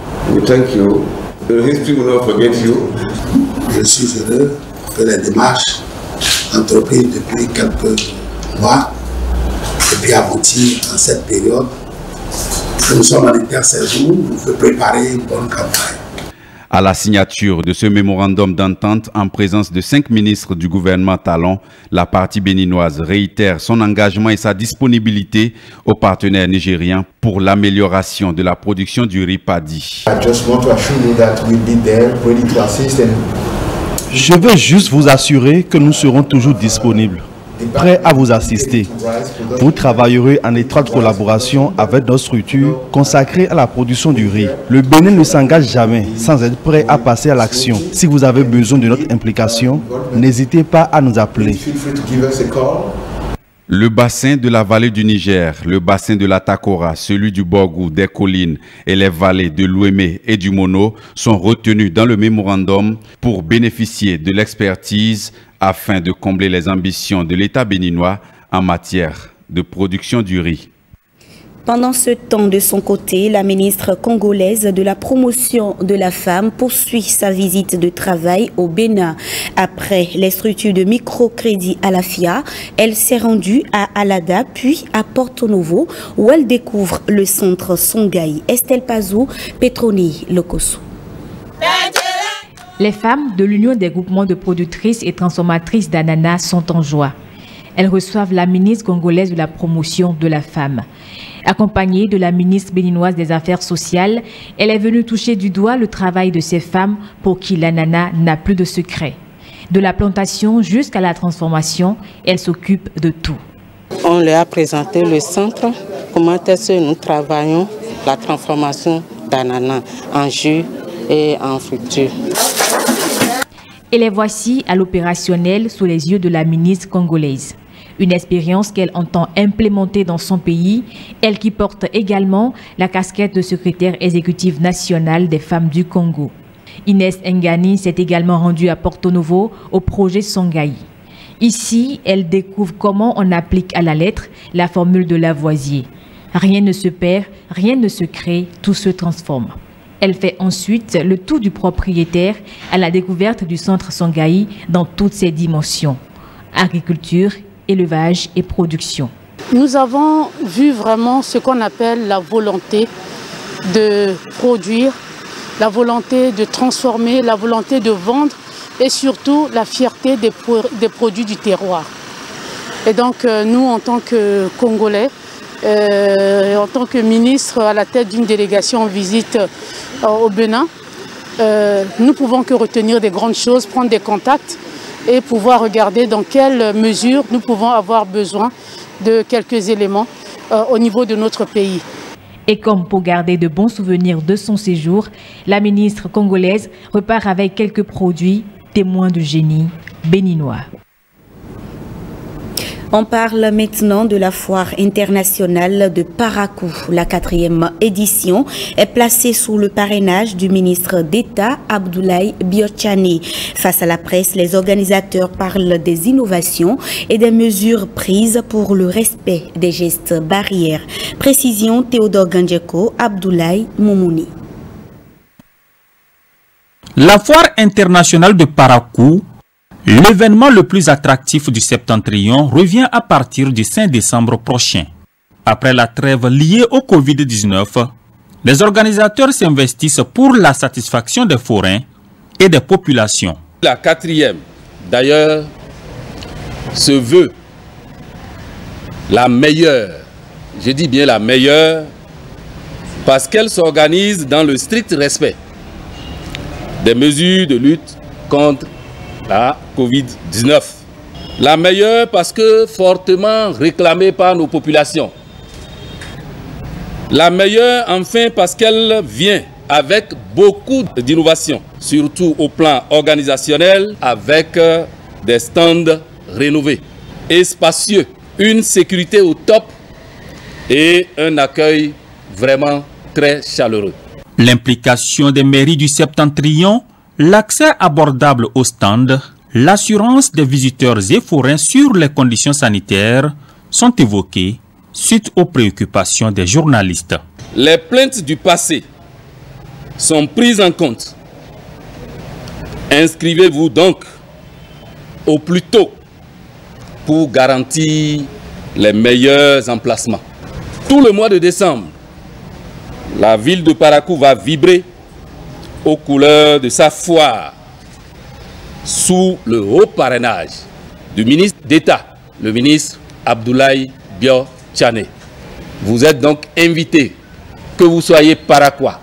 Je suis heureux que les démarches entreprises depuis quelques mois et puis aboutir en cette période. Nous sommes en intersaison, nous devons préparer une bonne campagne. À la signature de ce mémorandum d'entente en présence de cinq ministres du gouvernement Talon, la partie béninoise réitère son engagement et sa disponibilité aux partenaires nigériens pour l'amélioration de la production du riz paddy. Je veux juste vous assurer que nous serons toujours disponibles. prêt à vous assister. Vous travaillerez en étroite collaboration avec nos structures consacrées à la production du riz. Le Bénin ne s'engage jamais sans être prêt à passer à l'action. Si vous avez besoin de notre implication, n'hésitez pas à nous appeler. Le bassin de la vallée du Niger, le bassin de la Takora, celui du Borgou, des collines et les vallées de l'Ouémé et du Mono sont retenus dans le mémorandum pour bénéficier de l'expertise afin de combler les ambitions de l'État béninois en matière de production du riz. Pendant ce temps, de son côté, la ministre congolaise de la promotion de la femme poursuit sa visite de travail au Bénin. Après les structures de microcrédit à la F I A, elle s'est rendue à Alada puis à Porto Novo où elle découvre le centre Songhai. Estelle Pazou, Petroni Lokoso. Les femmes de l'Union des groupements de productrices et transformatrices d'ananas sont en joie. Elles reçoivent la ministre congolaise de la promotion de la femme. Accompagnée de la ministre béninoise des Affaires sociales, elle est venue toucher du doigt le travail de ces femmes pour qui l'ananas n'a plus de secret. De la plantation jusqu'à la transformation, elle s'occupe de tout. On leur a présenté le centre, comment est-ce que nous travaillons la transformation d'ananas en jus et en friture. Et les voici à l'opérationnel sous les yeux de la ministre congolaise. Une expérience qu'elle entend implémenter dans son pays, elle qui porte également la casquette de secrétaire exécutive nationale des femmes du Congo. Inès Ngani s'est également rendue à Porto Novo au projet Songhai. Ici, elle découvre comment on applique à la lettre la formule de Lavoisier. Rien ne se perd, rien ne se crée, tout se transforme. Elle fait ensuite le tour du propriétaire à la découverte du centre Songhai dans toutes ses dimensions. Agriculture, élevage et production. Nous avons vu vraiment ce qu'on appelle la volonté de produire, la volonté de transformer, la volonté de vendre et surtout la fierté des, pro des produits du terroir. Et donc euh, nous, en tant que Congolais, euh, en tant que ministre à la tête d'une délégation en visite euh, au Bénin, euh, nous pouvons que retenir des grandes choses, prendre des contacts et pouvoir regarder dans quelle mesure nous pouvons avoir besoin de quelques éléments euh, au niveau de notre pays. Et comme pour garder de bons souvenirs de son séjour, la ministre congolaise repart avec quelques produits témoins du génie béninois. On parle maintenant de la foire internationale de Parakou. La quatrième édition est placée sous le parrainage du ministre d'État Abdoulaye Biotchane. Face à la presse, les organisateurs parlent des innovations et des mesures prises pour le respect des gestes barrières. Précision Théodore Gandjeko, Abdoulaye Moumouni. La foire internationale de Parakou, l'événement le plus attractif du Septentrion, revient à partir du cinq décembre prochain. Après la trêve liée au Covid dix-neuf, les organisateurs s'investissent pour la satisfaction des forains et des populations. La quatrième, d'ailleurs, se veut la meilleure. Je dis bien la meilleure parce qu'elle s'organise dans le strict respect des mesures de lutte contre la Covid dix-neuf. La meilleure parce que fortement réclamée par nos populations. La meilleure enfin parce qu'elle vient avec beaucoup d'innovations, surtout au plan organisationnel, avec des stands rénovés et spacieux, une sécurité au top et un accueil vraiment très chaleureux. L'implication des mairies du Septentrion, l'accès abordable aux stands, l'assurance des visiteurs et forains sur les conditions sanitaires sont évoqués suite aux préoccupations des journalistes. Les plaintes du passé sont prises en compte. Inscrivez-vous donc au plus tôt pour garantir les meilleurs emplacements. Tout le mois de décembre, la ville de Parakou va vibrer aux couleurs de sa foire sous le haut parrainage du ministre d'État, le ministre Abdoulaye Biotchane. Vous êtes donc invités, que vous soyez Parakois,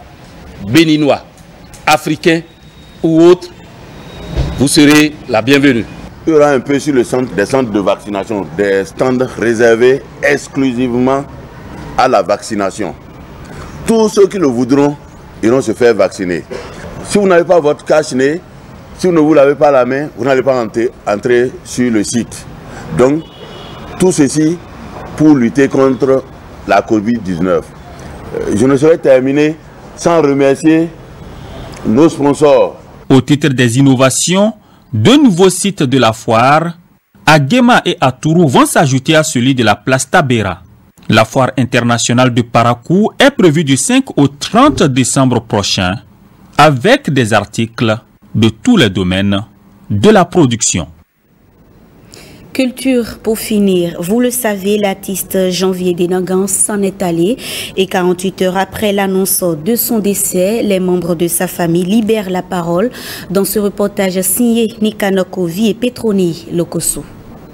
Béninois, Africains ou autres, vous serez la bienvenue. Il y aura un peu sur le centre des centres de vaccination, des stands réservés exclusivement à la vaccination. Tous ceux qui le voudront iront se faire vacciner. Si vous n'avez pas votre cache-nez, si vous ne vous lavez pas la main, vous n'allez pas entrer, entrer sur le site. Donc, tout ceci pour lutter contre la covid dix-neuf. Je ne saurais terminer sans remercier nos sponsors. Au titre des innovations, deux nouveaux sites de la foire, à Guéma et à Tourou, vont s'ajouter à celui de la place Tabera. La foire internationale de Parakou est prévue du cinq au trente décembre prochain, avec des articles de tous les domaines de la production. Culture pour finir. Vous le savez, l'artiste Janvier Denangan s'en est allé et quarante-huit heures après l'annonce de son décès, les membres de sa famille libèrent la parole dans ce reportage signé Nikanokovi et Petroni Lokoso.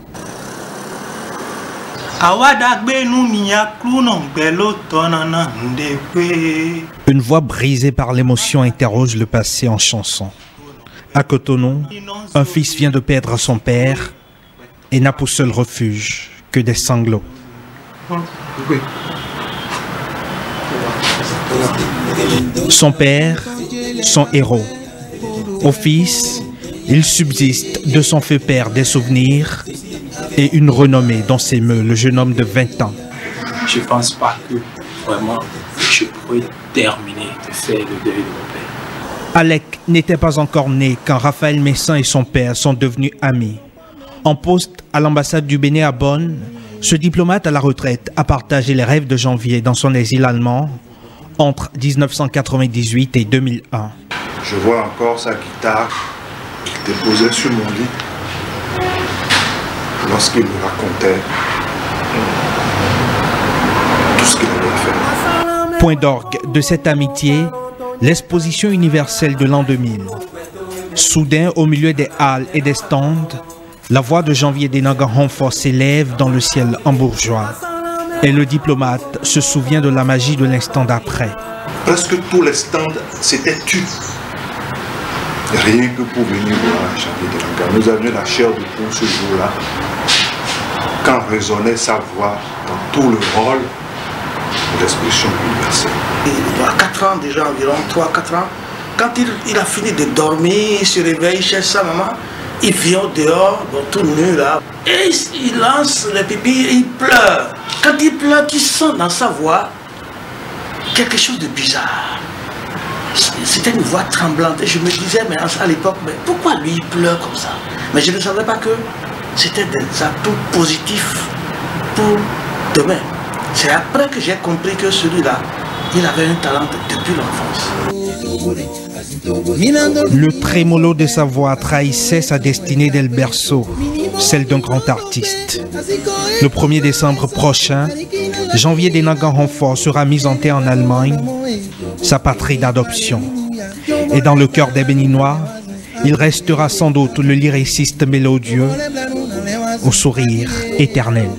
Une voix brisée par l'émotion interroge le passé en chanson. À Cotonou, un fils vient de perdre son père et n'a pour seul refuge que des sanglots. Son père, son héros. Au fils, il subsiste de son feu père des souvenirs et une renommée dont s'émeut le jeune homme de vingt ans. Je ne pense pas que vraiment je pourrais terminer de faire le deuil de mon père. Alec n'était pas encore né quand Raphaël Messin et son père sont devenus amis. En poste à l'ambassade du Bénin à Bonn, ce diplomate à la retraite a partagé les rêves de Janvier dans son exil allemand entre mille neuf cent quatre-vingt-dix-huit et deux mille un. Je vois encore sa guitare qu'il déposait sur mon lit lorsqu'il me racontait tout ce qu'il avait fait. Point d'orgue de cette amitié, l'exposition universelle de l'an deux mille. Soudain, au milieu des halles et des stands, la voix de Janvier Denangan Honfor s'élève dans le ciel hambourgeois. Et le diplomate se souvient de la magie de l'instant d'après. Presque tous les stands s'étaient tus. Rien que pour venir voir Janvier Denangan. Nous avions la chair de poule ce jour-là. Quand résonnait sa voix dans tout le rôle de l'expression universelle. Il y a quatre ans déjà, environ trois quatre ans, quand il, il a fini de dormir, il se réveille, il cherche sa maman. Il vient dehors, bon, tout nu là, et il, il lance les pipis et il pleure. Quand il pleure, tu sens dans sa voix quelque chose de bizarre. C'était une voix tremblante. Et je me disais, mais à l'époque, mais pourquoi lui il pleure comme ça? Mais je ne savais pas que c'était des atouts positifs pour demain. C'est après que j'ai compris que celui-là, il avait un talent depuis l'enfance. Le trémolo de sa voix trahissait sa destinée dès le berceau, celle d'un grand artiste. Le premier décembre prochain, Janvier Denangan Honfor sera mis en terre en Allemagne, sa patrie d'adoption. Et dans le cœur des Béninois, il restera sans doute le lyriciste mélodieux au sourire éternel.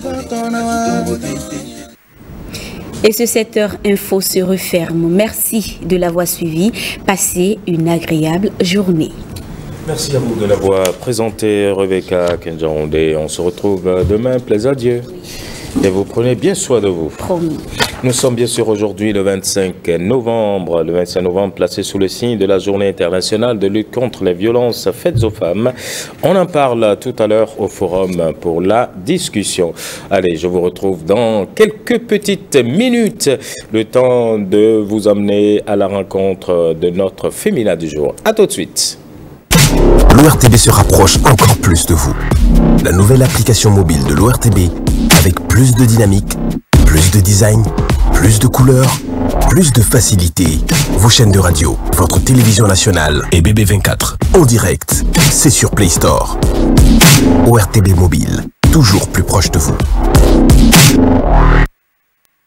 Et ce sept heures info se referme. Merci de l'avoir suivi. Passez une agréable journée. Merci à vous de l'avoir présenté, Rebecca Kenjaronde. On se retrouve demain. Plaisir à Dieu. Et vous prenez bien soin de vous. Promis. Nous sommes bien sûr aujourd'hui le vingt-cinq novembre. Le vingt-cinq novembre placé sous le signe de la journée internationale de lutte contre les violences faites aux femmes. On en parle tout à l'heure au forum pour la discussion. Allez, je vous retrouve dans quelques petites minutes. Le temps de vous emmener à la rencontre de notre féminin du jour. À tout de suite. L'O R T B se rapproche encore plus de vous. La nouvelle application mobile de l'O R T B avec plus de dynamique, plus de design, plus de couleurs, plus de facilité. Vos chaînes de radio, votre télévision nationale et B B vingt-quatre en direct, c'est sur Play Store. O R T B Mobile, toujours plus proche de vous.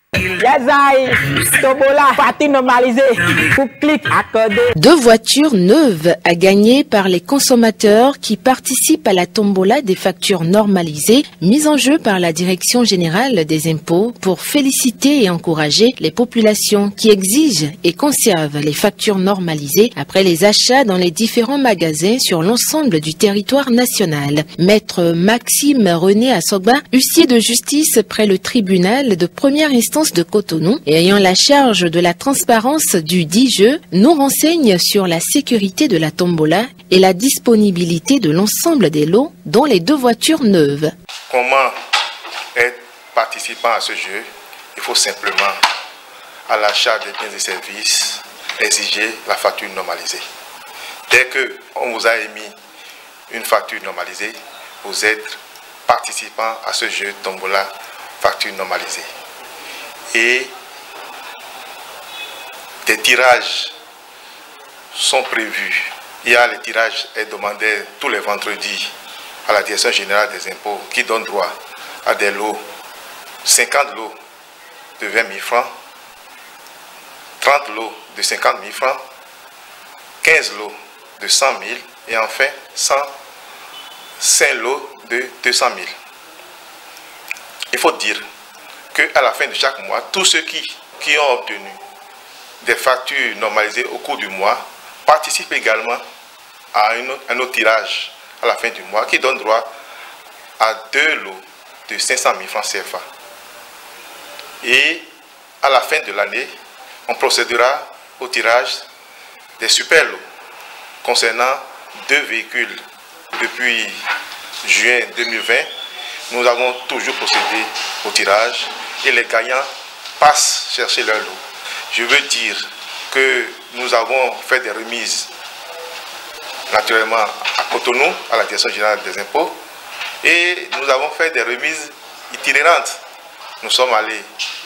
Deux voitures neuves à gagner par les consommateurs qui participent à la tombola des factures normalisées mises en jeu par la Direction générale des impôts pour féliciter et encourager les populations qui exigent et conservent les factures normalisées après les achats dans les différents magasins sur l'ensemble du territoire national. Maître Maxime René Asogba, huissier de justice près le tribunal de première instance de Cotonou et ayant la charge de la transparence du dit jeu, nous renseigne sur la sécurité de la tombola et la disponibilité de l'ensemble des lots, dont les deux voitures neuves. Comment être participant à ce jeu? Il faut simplement, à l'achat des biens et services, exiger la facture normalisée. Dès qu'on vous a émis une facture normalisée, vous êtes participant à ce jeu tombola facture normalisée. Et des tirages sont prévus. Il y a les tirages hebdomadaires tous les vendredis à la Direction générale des impôts qui donne droit à des lots, cinquante lots de vingt mille francs, trente lots de cinquante mille francs, quinze lots de cent mille et enfin cent cinq lots de deux cent mille. Il faut dire qu'à la fin de chaque mois, tous ceux qui, qui ont obtenu des factures normalisées au cours du mois participent également à une, un autre tirage à la fin du mois qui donne droit à deux lots de cinq cent mille francs C F A. Et à la fin de l'année, on procédera au tirage des super lots concernant deux véhicules. Depuis juin deux mille vingt, nous avons toujours procédé au tirage et les gagnants passent chercher leur lot. Je veux dire que nous avons fait des remises naturellement à Cotonou, à la Direction générale des impôts, et nous avons fait des remises itinérantes. Nous sommes allés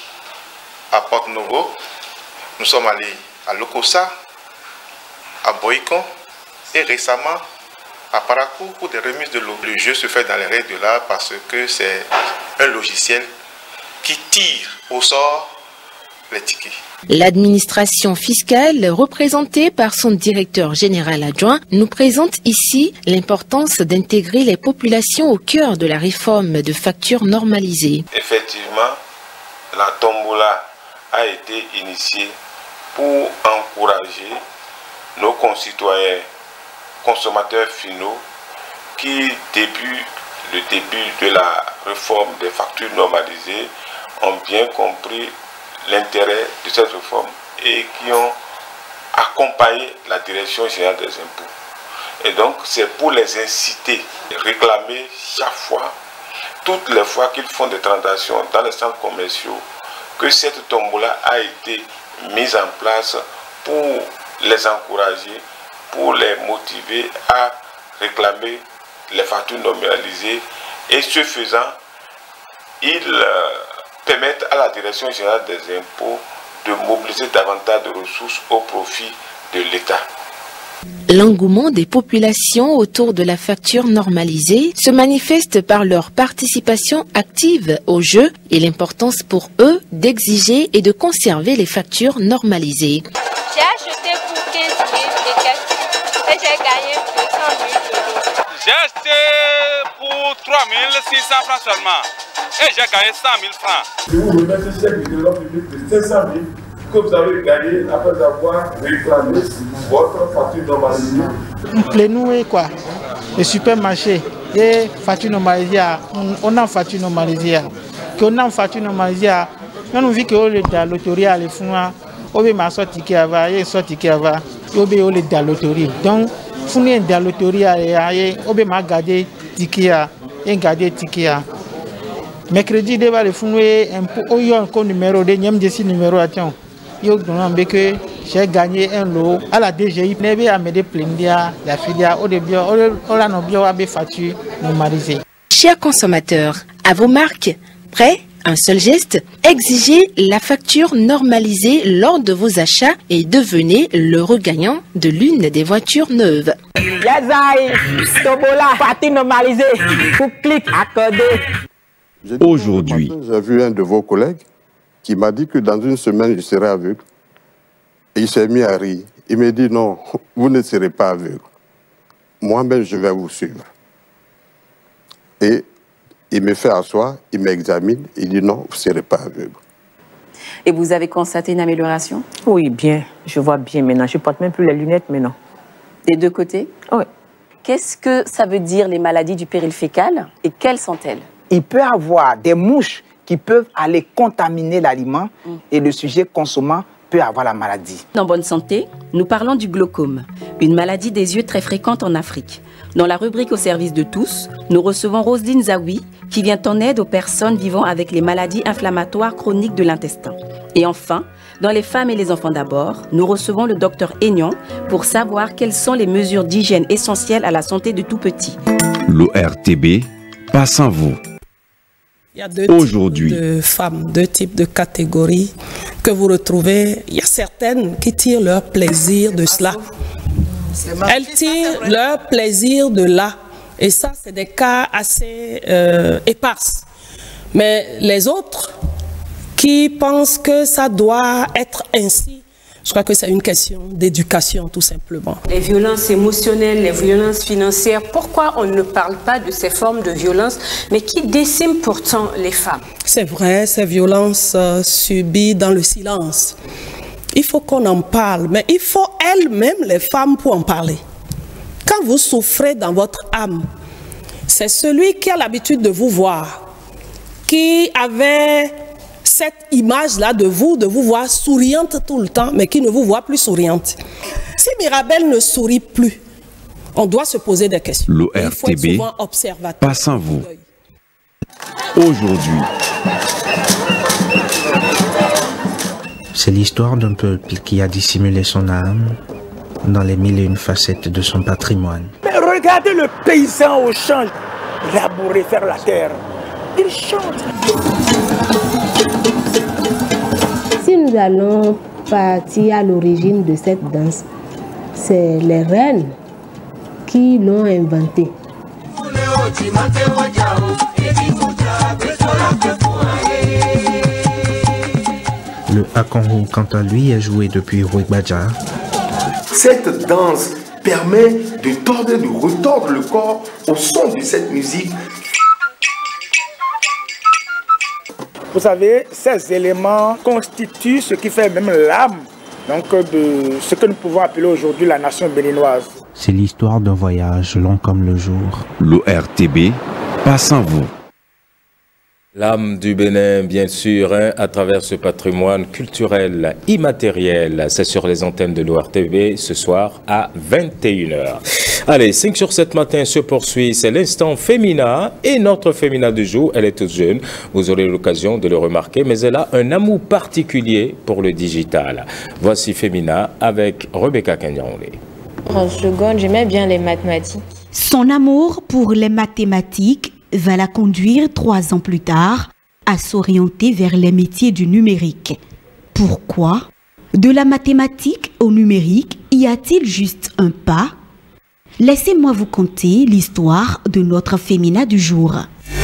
à Porto Novo, nous sommes allés à Lokossa, à Boïcon et récemment à Parakou pour des remises de l'eau. Le jeu se fait dans les règles de l'art parce que c'est un logiciel qui tire au sort les tickets. L'administration fiscale, représentée par son directeur général adjoint, nous présente ici l'importance d'intégrer les populations au cœur de la réforme de factures normalisées. Effectivement, la tombola a été initiée pour encourager nos concitoyens consommateurs finaux qui, depuis le début de la réforme des factures normalisées, ont bien compris l'intérêt de cette réforme et qui ont accompagné la Direction générale des impôts. Et donc, c'est pour les inciter à réclamer chaque fois, toutes les fois qu'ils font des transactions dans les centres commerciaux, que cette tombola a été mise en place pour les encourager, pour les motiver à réclamer les factures normalisées et ce faisant, ils euh, permettent à la Direction générale des impôts de mobiliser davantage de ressources au profit de l'État. L'engouement des populations autour de la facture normalisée se manifeste par leur participation active au jeu et l'importance pour eux d'exiger et de conserver les factures normalisées. J'ai acheté pour quinze mille et quelques et j'ai gagné deux cent mille euros. J'ai acheté pour trois mille six cents francs seulement et j'ai gagné cent mille francs. Je vous remercie ce chèque du trésor public de cinq cent mille que vous avez gagné après avoir réclamé votre facture normalisée. Nous nous quoi, le supermarché et facture normalisée, on a facture normalisée, qu'on a facture normalisée, on a vu que le la loterie à les fonds, on veut ma sortie qui va, et sortie qui va, on veut le la loterie. Donc, on est dans la loterie à on veut ma garder ticket et garder ticket. Mercredi, devant le fonds, un peu, on a un numéro de niam de numéro à tiens. J'ai gagné un lot à la D G I. Nebe a m'aider plendia la filia au début on a nos bio abe facture normalisée. Chers consommateurs, à vos marques, prêts? Un seul geste, exigez la facture normalisée lors de vos achats et devenez l'heureux gagnant de l'une des voitures neuves. Aujourd'hui, j'ai vu un de vos collègues qui m'a dit que dans une semaine, je serai aveugle. Et il s'est mis à rire. Il m'a dit non, vous ne serez pas aveugle. Moi-même, je vais vous suivre. Et il me fait asseoir, il m'examine, il dit non, vous ne serez pas aveugle. Et vous avez constaté une amélioration? Oui, bien. Je vois bien maintenant. Je ne porte même plus les lunettes maintenant. Des deux côtés? Oui. Qu'est-ce que ça veut dire les maladies du péril fécal et quelles sont-elles? Il peut y avoir des mouches qui peuvent aller contaminer l'aliment mm. et le sujet consommant peut avoir la maladie. En bonne santé, nous parlons du glaucome, une maladie des yeux très fréquente en Afrique. Dans la rubrique au service de tous, nous recevons Roselyne Zawi, qui vient en aide aux personnes vivant avec les maladies inflammatoires chroniques de l'intestin. Et enfin, dans les femmes et les enfants d'abord, nous recevons le docteur Aignan pour savoir quelles sont les mesures d'hygiène essentielles à la santé de tout petit. L'O R T B, pas sans vous. Il y a deux Aujourd'hui. types de femmes, deux types de catégories que vous retrouvez. Il y a certaines qui tirent leur plaisir de cela. Elles tirent leur plaisir de là. Et ça, c'est des cas assez euh, épars. Mais les autres qui pensent que ça doit être ainsi, je crois que c'est une question d'éducation, tout simplement. Les violences émotionnelles, les violences financières, pourquoi on ne parle pas de ces formes de violence, mais qui déciment pourtant les femmes? C'est vrai, ces violences euh, subies dans le silence. Il faut qu'on en parle, mais il faut elles-mêmes, les femmes, pour en parler. Quand vous souffrez dans votre âme, c'est celui qui a l'habitude de vous voir, qui avait cette image-là de vous, de vous voir souriante tout le temps, mais qui ne vous voit plus souriante. Si Mirabel ne sourit plus, on doit se poser des questions. L'O R T B, pas sans vous. Aujourd'hui. C'est l'histoire d'un peuple qui a dissimulé son âme dans les mille et une facettes de son patrimoine. Mais regardez le paysan au champ, labourer, faire la terre. Il chante. Si nous allons partir à l'origine de cette danse, c'est les reines qui l'ont inventée. Le Akonho, quant à lui, est joué depuis Rouibadja. Cette danse permet de tordre, de retordre le corps au son de cette musique. Vous savez, ces éléments constituent ce qui fait même l'âme donc de ce que nous pouvons appeler aujourd'hui la nation béninoise. C'est l'histoire d'un voyage long comme le jour. L'O R T B, pas sans vous. L'âme du Bénin, bien sûr, hein, à travers ce patrimoine culturel immatériel. C'est sur les antennes de l'O R T B ce soir à vingt et une heures. Allez, cinq sur sept matin se poursuit. C'est l'instant Fémina. Et notre Fémina du jour, elle est toute jeune. Vous aurez l'occasion de le remarquer, mais elle a un amour particulier pour le digital. Voici Fémina avec Rebecca Kenyaoulé. En seconde, j'aimais bien les mathématiques. Son amour pour les mathématiques va la conduire trois ans plus tard à s'orienter vers les métiers du numérique. Pourquoi? De la mathématique au numérique, y a-t-il juste un pas? Laissez-moi vous conter l'histoire de notre Fémina du jour.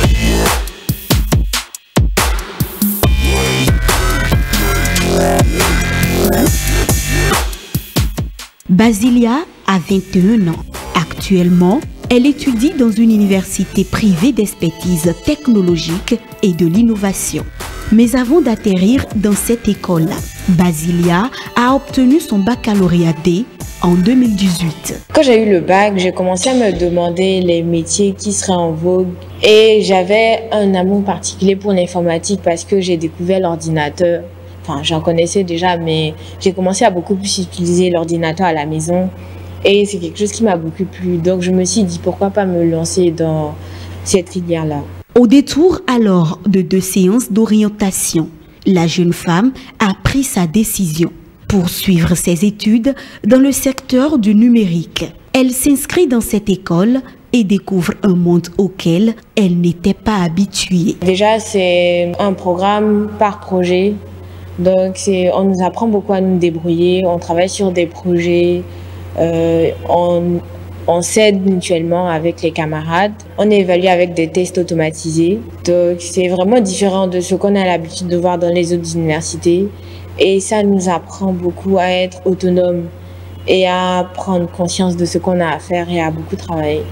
Basilia a vingt et un ans. Actuellement, elle étudie dans une université privée d'expertise technologique et de l'innovation. Mais avant d'atterrir dans cette école, Basilia a obtenu son baccalauréat D en deux mille dix-huit. Quand j'ai eu le bac, j'ai commencé à me demander les métiers qui seraient en vogue. Et j'avais un amour particulier pour l'informatique parce que j'ai découvert l'ordinateur. Enfin, j'en connaissais déjà, mais j'ai commencé à beaucoup plus utiliser l'ordinateur à la maison. Et c'est quelque chose qui m'a beaucoup plu. Donc je me suis dit pourquoi pas me lancer dans cette filière-là. Au détour alors de deux séances d'orientation, la jeune femme a pris sa décision. Poursuivre ses études dans le secteur du numérique. Elle s'inscrit dans cette école et découvre un monde auquel elle n'était pas habituée. Déjà, c'est un programme par projet. Donc on nous apprend beaucoup à nous débrouiller. On travaille sur des projets. Euh, on, On s'aide mutuellement avec les camarades. On évalue avec des tests automatisés. Donc, c'est vraiment différent de ce qu'on a l'habitude de voir dans les autres universités. Et ça nous apprend beaucoup à être autonomes et à prendre conscience de ce qu'on a à faire et à beaucoup travailler.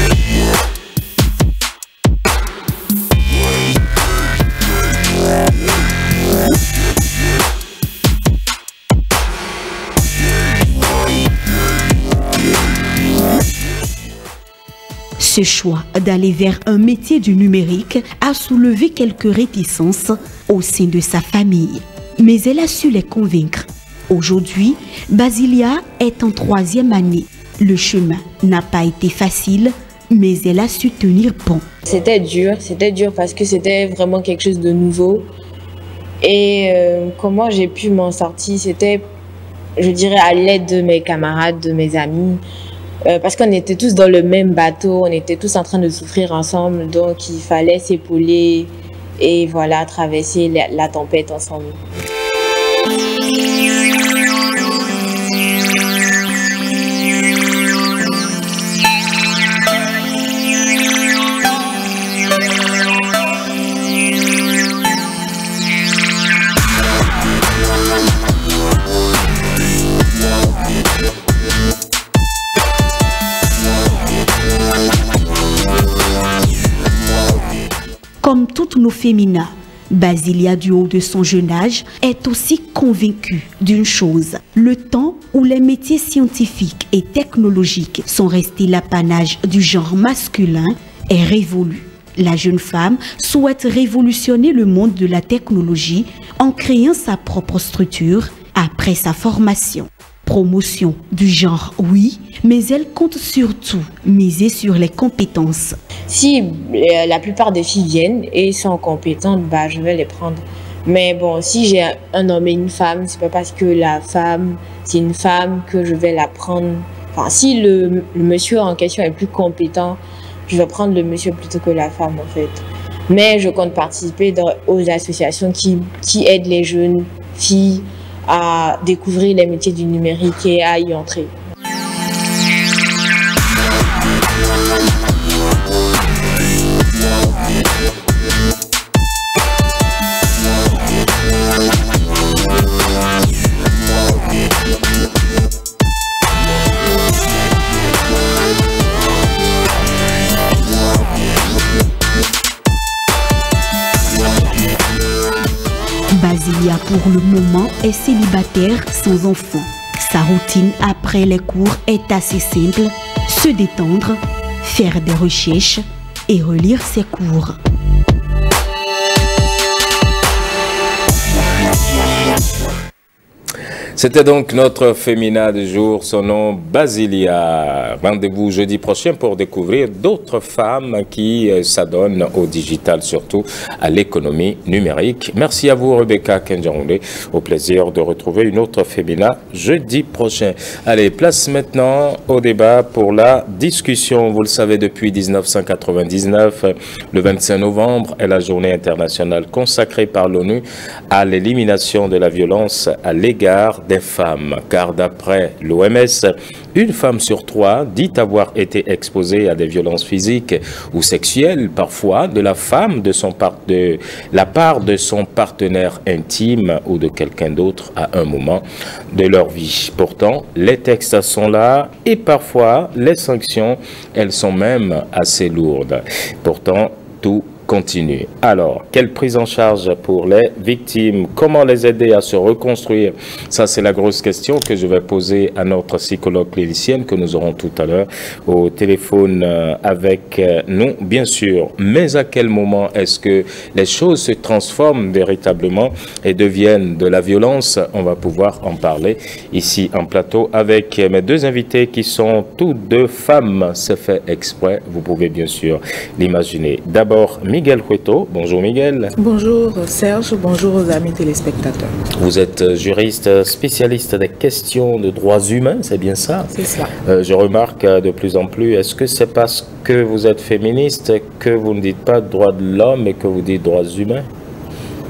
Ce choix d'aller vers un métier du numérique a soulevé quelques réticences au sein de sa famille. Mais elle a su les convaincre. Aujourd'hui, Basilia est en troisième année. Le chemin n'a pas été facile, mais elle a su tenir bon. C'était dur, c'était dur parce que c'était vraiment quelque chose de nouveau. Et euh, comment j'ai pu m'en sortir, c'était, je dirais, à l'aide de mes camarades, de mes amis. Euh, parce qu'on était tous dans le même bateau, on était tous en train de souffrir ensemble, donc il fallait s'épauler et voilà, traverser la, la tempête ensemble. Comme toutes nos féminas, Basilia, du haut de son jeune âge, est aussi convaincue d'une chose. Le temps où les métiers scientifiques et technologiques sont restés l'apanage du genre masculin est révolu. La jeune femme souhaite révolutionner le monde de la technologie en créant sa propre structure après sa formation. Promotion du genre, oui, mais elle compte surtout miser sur les compétences. Si euh, la plupart des filles viennent et sont compétentes, bah, je vais les prendre. Mais bon, si j'ai un homme et une femme, c'est pas parce que la femme, c'est une femme que je vais la prendre. Enfin, si le, le monsieur en question est plus compétent, je vais prendre le monsieur plutôt que la femme en fait. Mais je compte participer dans, aux associations qui, qui aident les jeunes filles à découvrir les métiers du numérique et à y entrer. Basilia, pour le moment, est célibataire sans enfant. Sa routine après les cours est assez simple, se détendre, faire des recherches et relire ses cours. C'était donc notre fémina du jour, son nom Basilia. Rendez-vous jeudi prochain pour découvrir d'autres femmes qui s'adonnent au digital, surtout à l'économie numérique. Merci à vous Rebecca Kenjaoundé. Au plaisir de retrouver une autre fémina jeudi prochain. Allez, place maintenant au débat pour la discussion. Vous le savez, depuis mille neuf cent quatre-vingt-dix-neuf, le vingt-cinq novembre est la journée internationale consacrée par l'ONU à l'élimination de la violence à l'égard des femmes, car d'après l'O M S, une femme sur trois dit avoir été exposée à des violences physiques ou sexuelles, parfois de la femme de son part de la part de son partenaire intime ou de quelqu'un d'autre à un moment de leur vie. Pourtant, les textes sont là et parfois les sanctions, elles sont même assez lourdes. Pourtant, tout continue. Alors, quelle prise en charge pour les victimes? Comment les aider à se reconstruire? Ça, c'est la grosse question que je vais poser à notre psychologue clinicienne que nous aurons tout à l'heure au téléphone avec nous, bien sûr. Mais à quel moment est-ce que les choses se transforment véritablement et deviennent de la violence? On va pouvoir en parler ici en plateau avec mes deux invités qui sont toutes deux femmes. C'est fait exprès, vous pouvez bien sûr l'imaginer. D'abord, Miguel Hueto. Bonjour Miguel. Bonjour Serge, bonjour aux amis téléspectateurs. Vous êtes juriste spécialiste des questions de droits humains, c'est bien ça? C'est ça. Euh, je remarque de plus en plus, est-ce que c'est parce que vous êtes féministe que vous ne dites pas droits de l'homme et que vous dites droits humains?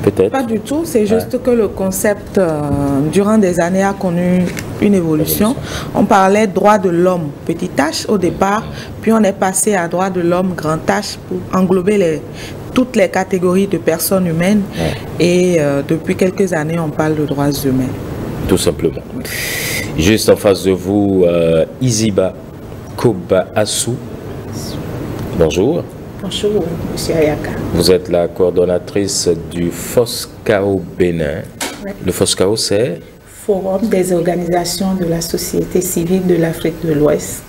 peut-être? Pas du tout, c'est juste ouais. que le concept, euh, durant des années, a connu une évolution. On parlait droit de l'homme, petit H au départ, puis on est passé à droit de l'homme, grand H, pour englober les, toutes les catégories de personnes humaines. Ouais. Et euh, depuis quelques années, on parle de droits humains. Tout simplement. Juste en face de vous, euh, Isiba Koba Assou. Bonjour. Bonjour, M. Ayaka. Vous êtes la coordonnatrice du FOSCAO Bénin. Oui. Le FOSCAO, c'est Forum des organisations de la société civile de l'Afrique de l'Ouest.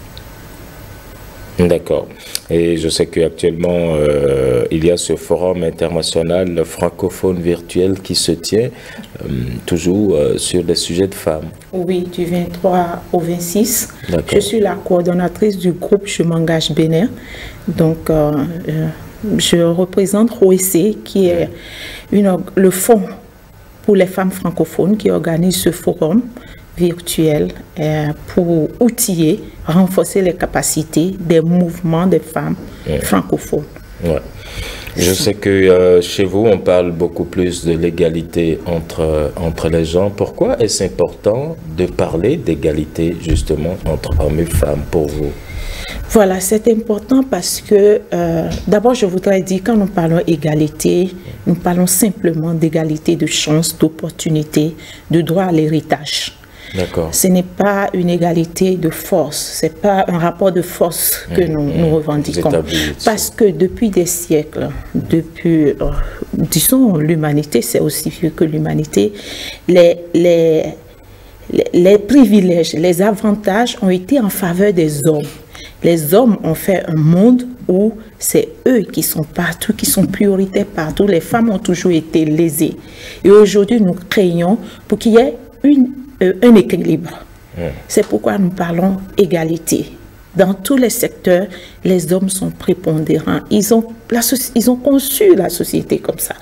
D'accord. Et je sais qu'actuellement, euh, il y a ce forum international francophone virtuel qui se tient euh, toujours euh, sur des sujets de femmes. Oui, du vingt-trois au vingt-six. Je suis la coordonnatrice du groupe Je m'engage Bénin. Donc, euh, euh, je représente R O E C, qui est une, le fonds pour les femmes francophones qui organise ce forum virtuel euh, pour outiller, renforcer les capacités des mouvements des femmes ouais. francophones. Ouais. Je sais que euh, chez vous, on parle beaucoup plus de l'égalité entre, entre les gens. Pourquoi est-ce important de parler d'égalité justement entre hommes et femmes pour vous? Voilà, c'est important parce que, euh, d'abord, je voudrais dire, quand nous parlons égalité, nous parlons simplement d'égalité de chance, d'opportunité, de droit à l'héritage. Ce n'est pas une égalité de force, ce n'est pas un rapport de force que mmh, nous, mmh, nous revendiquons. Parce que depuis des siècles, depuis, euh, disons, l'humanité, c'est aussi vieux que l'humanité, les, les, les, les privilèges, les avantages ont été en faveur des hommes. Les hommes ont fait un monde où c'est eux qui sont partout, qui sont prioritaires partout. Les femmes ont toujours été lésées. Et aujourd'hui, nous craignons pour qu'il y ait une un équilibre. Mmh. C'est pourquoi nous parlons égalité. Dans tous les secteurs, les hommes sont prépondérants. Ils ont, la, ils ont conçu la société comme ça.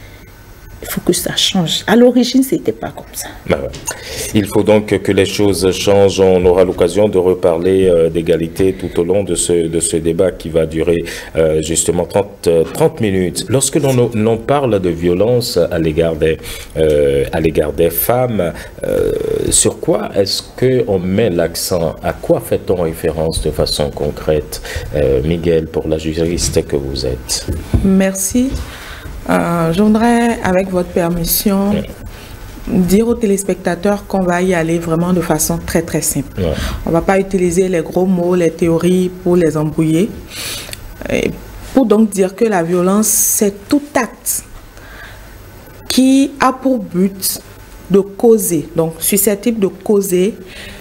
Il faut que ça change. À l'origine, ce n'était pas comme ça. Ben ouais. Il faut donc que les choses changent. On aura l'occasion de reparler euh, d'égalité tout au long de ce, de ce débat qui va durer euh, justement trente, trente minutes. Lorsque l'on parle de violence à l'égard des, euh, à l'égard des femmes, euh, sur quoi est-ce qu'on met l'accent? À quoi fait-on référence de façon concrète? euh, Miguel, pour la juriste que vous êtes. Merci. Euh, je voudrais, avec votre permission, ouais. dire aux téléspectateurs qu'on va y aller vraiment de façon très très simple. Ouais. On ne va pas utiliser les gros mots, les théories pour les embrouiller. Et pour donc dire que la violence, c'est tout acte qui a pour but de causer, donc susceptible de causer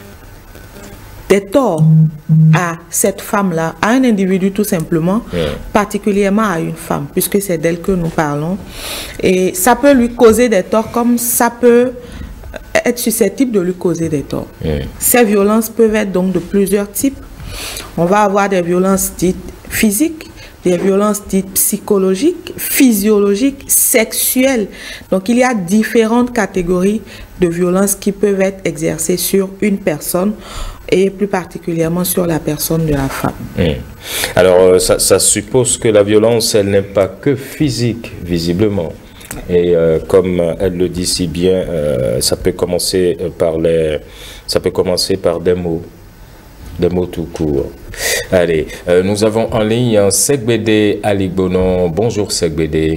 des torts à cette femme-là, à un individu tout simplement, ouais. particulièrement à une femme, puisque c'est d'elle que nous parlons. Et ça peut lui causer des torts comme ça peut être susceptible de lui causer des torts. Ouais. Ces violences peuvent être donc de plusieurs types. On va avoir des violences dites physiques, des violences dites psychologiques, physiologiques, sexuelles. Donc il y a différentes catégories de violences qui peuvent être exercées sur une personne et plus particulièrement sur la personne de la femme. Mmh. Alors ça, ça suppose que la violence, elle n'est pas que physique, visiblement. Et euh, comme elle le dit si bien, euh, ça peut commencer par les, ça peut commencer par des mots. Des mots tout court. Allez, euh, nous avons en ligne Segbede Aligbonon. Bonjour Segbede.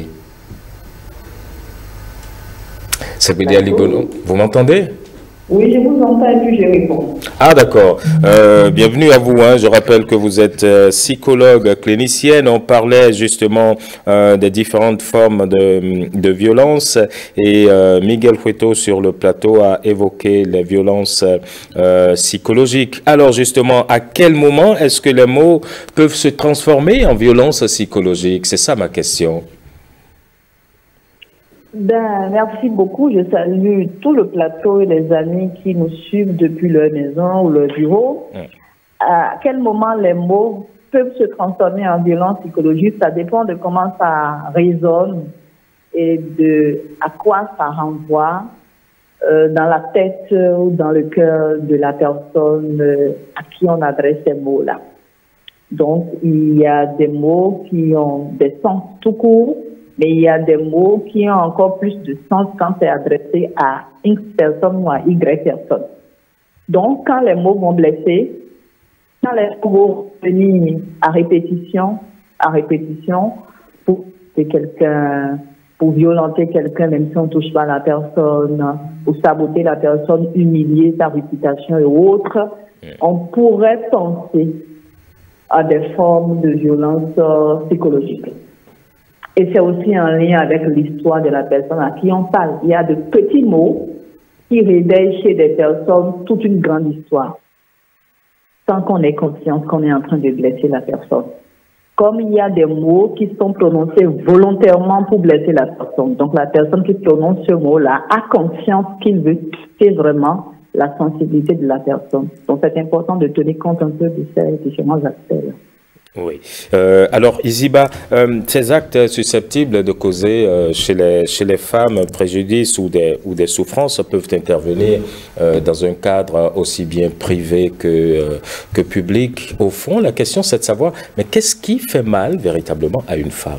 Segbede Aligbonon, vous m'entendez? Oui, je vous entends et puis je réponds. Ah d'accord. Euh, bienvenue à vous. Hein. Je rappelle que vous êtes euh, psychologue clinicienne. On parlait justement euh, des différentes formes de, de violence et euh, Miguel Cueto sur le plateau a évoqué les violences euh, psychologiques. Alors justement, à quel moment est-ce que les mots peuvent se transformer en violence psychologique? C'est ça ma question. Ben, merci beaucoup. Je salue tout le plateau et les amis qui nous suivent depuis leur maison ou leur bureau. Mmh. À quel moment les mots peuvent se transformer en violence psychologique? Ça dépend de comment ça résonne et de à quoi ça renvoie euh, dans la tête ou dans le cœur de la personne euh, à qui on adresse ces mots-là. Donc, il y a des mots qui ont des sens tout court mais il y a des mots qui ont encore plus de sens quand c'est adressé à X personne ou à Y personne. Donc, quand les mots vont blesser, quand les mots vont venir à répétition, à répétition, pour quelqu'un, pour violenter quelqu'un, même si on ne touche pas la personne, pour saboter la personne, humilier sa réputation et autres, on pourrait penser à des formes de violence euh, psychologique. Et c'est aussi en lien avec l'histoire de la personne à qui on parle. Il y a de petits mots qui réveillent chez des personnes toute une grande histoire, sans qu'on ait conscience qu'on est en train de blesser la personne. Comme il y a des mots qui sont prononcés volontairement pour blesser la personne. Donc la personne qui prononce ce mot-là a conscience qu'il veut toucher vraiment la sensibilité de la personne. Donc c'est important de tenir compte un peu de ces différents aspects-là. Oui. Euh, alors, Iziba, euh, ces actes susceptibles de causer euh, chez, les, chez les femmes préjudice ou des, ou des souffrances peuvent intervenir euh, dans un cadre aussi bien privé que, euh, que public. Au fond, la question, c'est de savoir, mais qu'est-ce qui fait mal véritablement à une femme?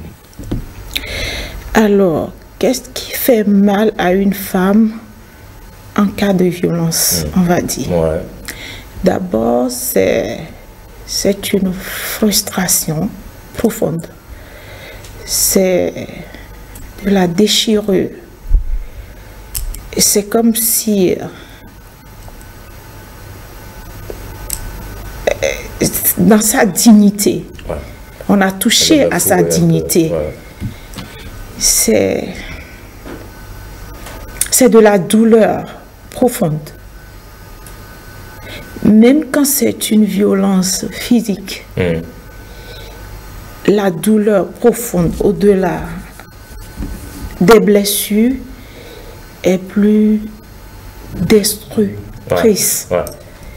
Alors, qu'est-ce qui fait mal à une femme en cas de violence, mmh. on va dire? Ouais. D'abord, c'est... c'est une frustration profonde. C'est de la déchirure. C'est comme si dans sa dignité, ouais. on a touché a à sa dignité. Ouais. C'est c'est de la douleur profonde. Même quand c'est une violence physique, mmh. la douleur profonde au-delà des blessures est plus destructrice. Ouais, ouais.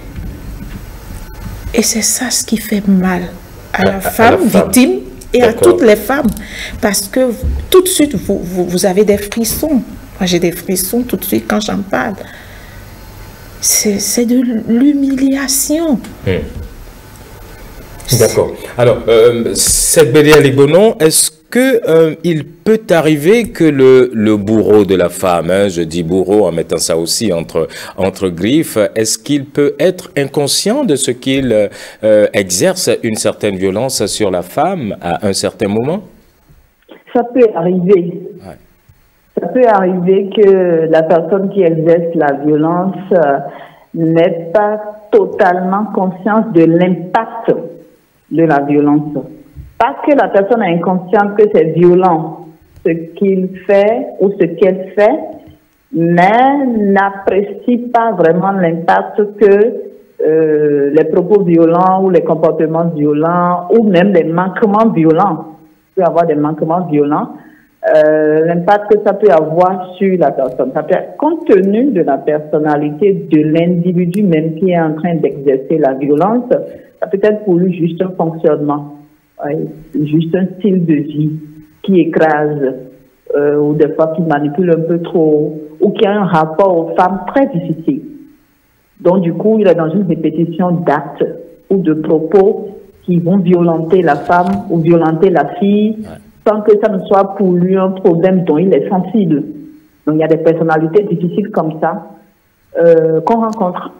Et c'est ça ce qui fait mal à la, à, femme, à la femme victime et à toutes les femmes. Parce que tout de suite, vous, vous, vous avez des frissons. Moi, j'ai des frissons tout de suite quand j'en parle. C'est de l'humiliation. Mmh. D'accord. Alors, euh, cette Bélia Libonon, est-ce qu'il euh, peut arriver que le, le bourreau de la femme, hein, je dis bourreau en mettant ça aussi entre, entre griffes, est-ce qu'il peut être inconscient de ce qu'il euh, exerce une certaine violence sur la femme à un certain moment? Ça peut arriver. Ouais. Ça peut arriver que la personne qui exerce la violence euh, n'ait pas totalement conscience de l'impact de la violence. Pas que la personne est inconsciente que c'est violent ce qu'il fait ou ce qu'elle fait, mais n'apprécie pas vraiment l'impact que euh, les propos violents ou les comportements violents ou même les manquements violents, il peut y avoir des manquements violents, Euh, l'impact que ça peut avoir sur la personne. Ça peut être, compte tenu de la personnalité de l'individu même qui est en train d'exercer la violence, ça peut être pour lui juste un fonctionnement, ouais, juste un style de vie qui écrase, euh, ou des fois qui manipule un peu trop, ou qui a un rapport aux femmes très difficile. Donc du coup, il est dans une répétition d'actes ou de propos qui vont violenter la femme ou violenter la fille, ouais. sans que ça ne soit pour lui un problème dont il est sensible. Donc il y a des personnalités difficiles comme ça euh, qu'on rencontre.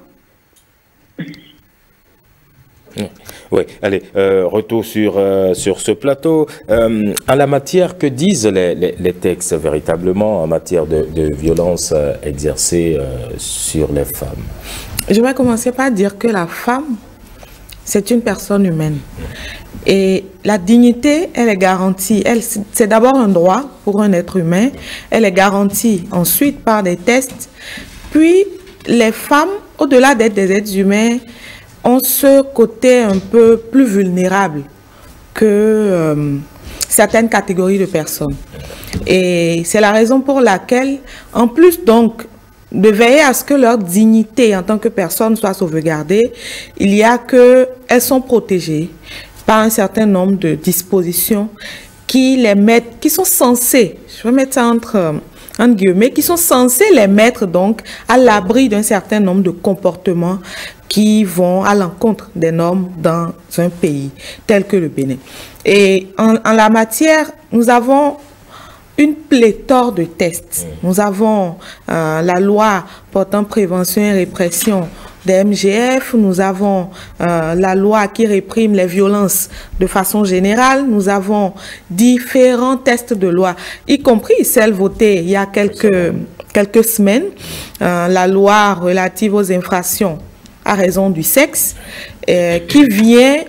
Oui, allez, euh, retour sur, euh, sur ce plateau. Euh, en la matière, que disent les, les, les textes véritablement en matière de, de violence euh, exercée euh, sur les femmes? Je vais commencer par dire que la femme, c'est une personne humaine. Et la dignité, elle est garantie. Elle, c'est d'abord un droit pour un être humain. Elle est garantie ensuite par des tests. Puis, les femmes, au-delà d'être des êtres humains, ont ce côté un peu plus vulnérable que euh, certaines catégories de personnes. Et c'est la raison pour laquelle, en plus donc de veiller à ce que leur dignité en tant que personne soit sauvegardée, il y a qu'elles sont protégées par un certain nombre de dispositions qui les mettent, qui sont censées, je vais mettre ça entre, entre guillemets, qui sont censées les mettre donc à l'abri d'un certain nombre de comportements qui vont à l'encontre des normes dans un pays tel que le Bénin. Et en, en la matière, nous avons une pléthore de tests. Nous avons euh, la loi portant prévention et répression des M G F, nous avons euh, la loi qui réprime les violences de façon générale, nous avons différents tests de loi, y compris celle votée il y a quelques, quelques semaines, euh, la loi relative aux infractions à raison du sexe, euh, qui vient,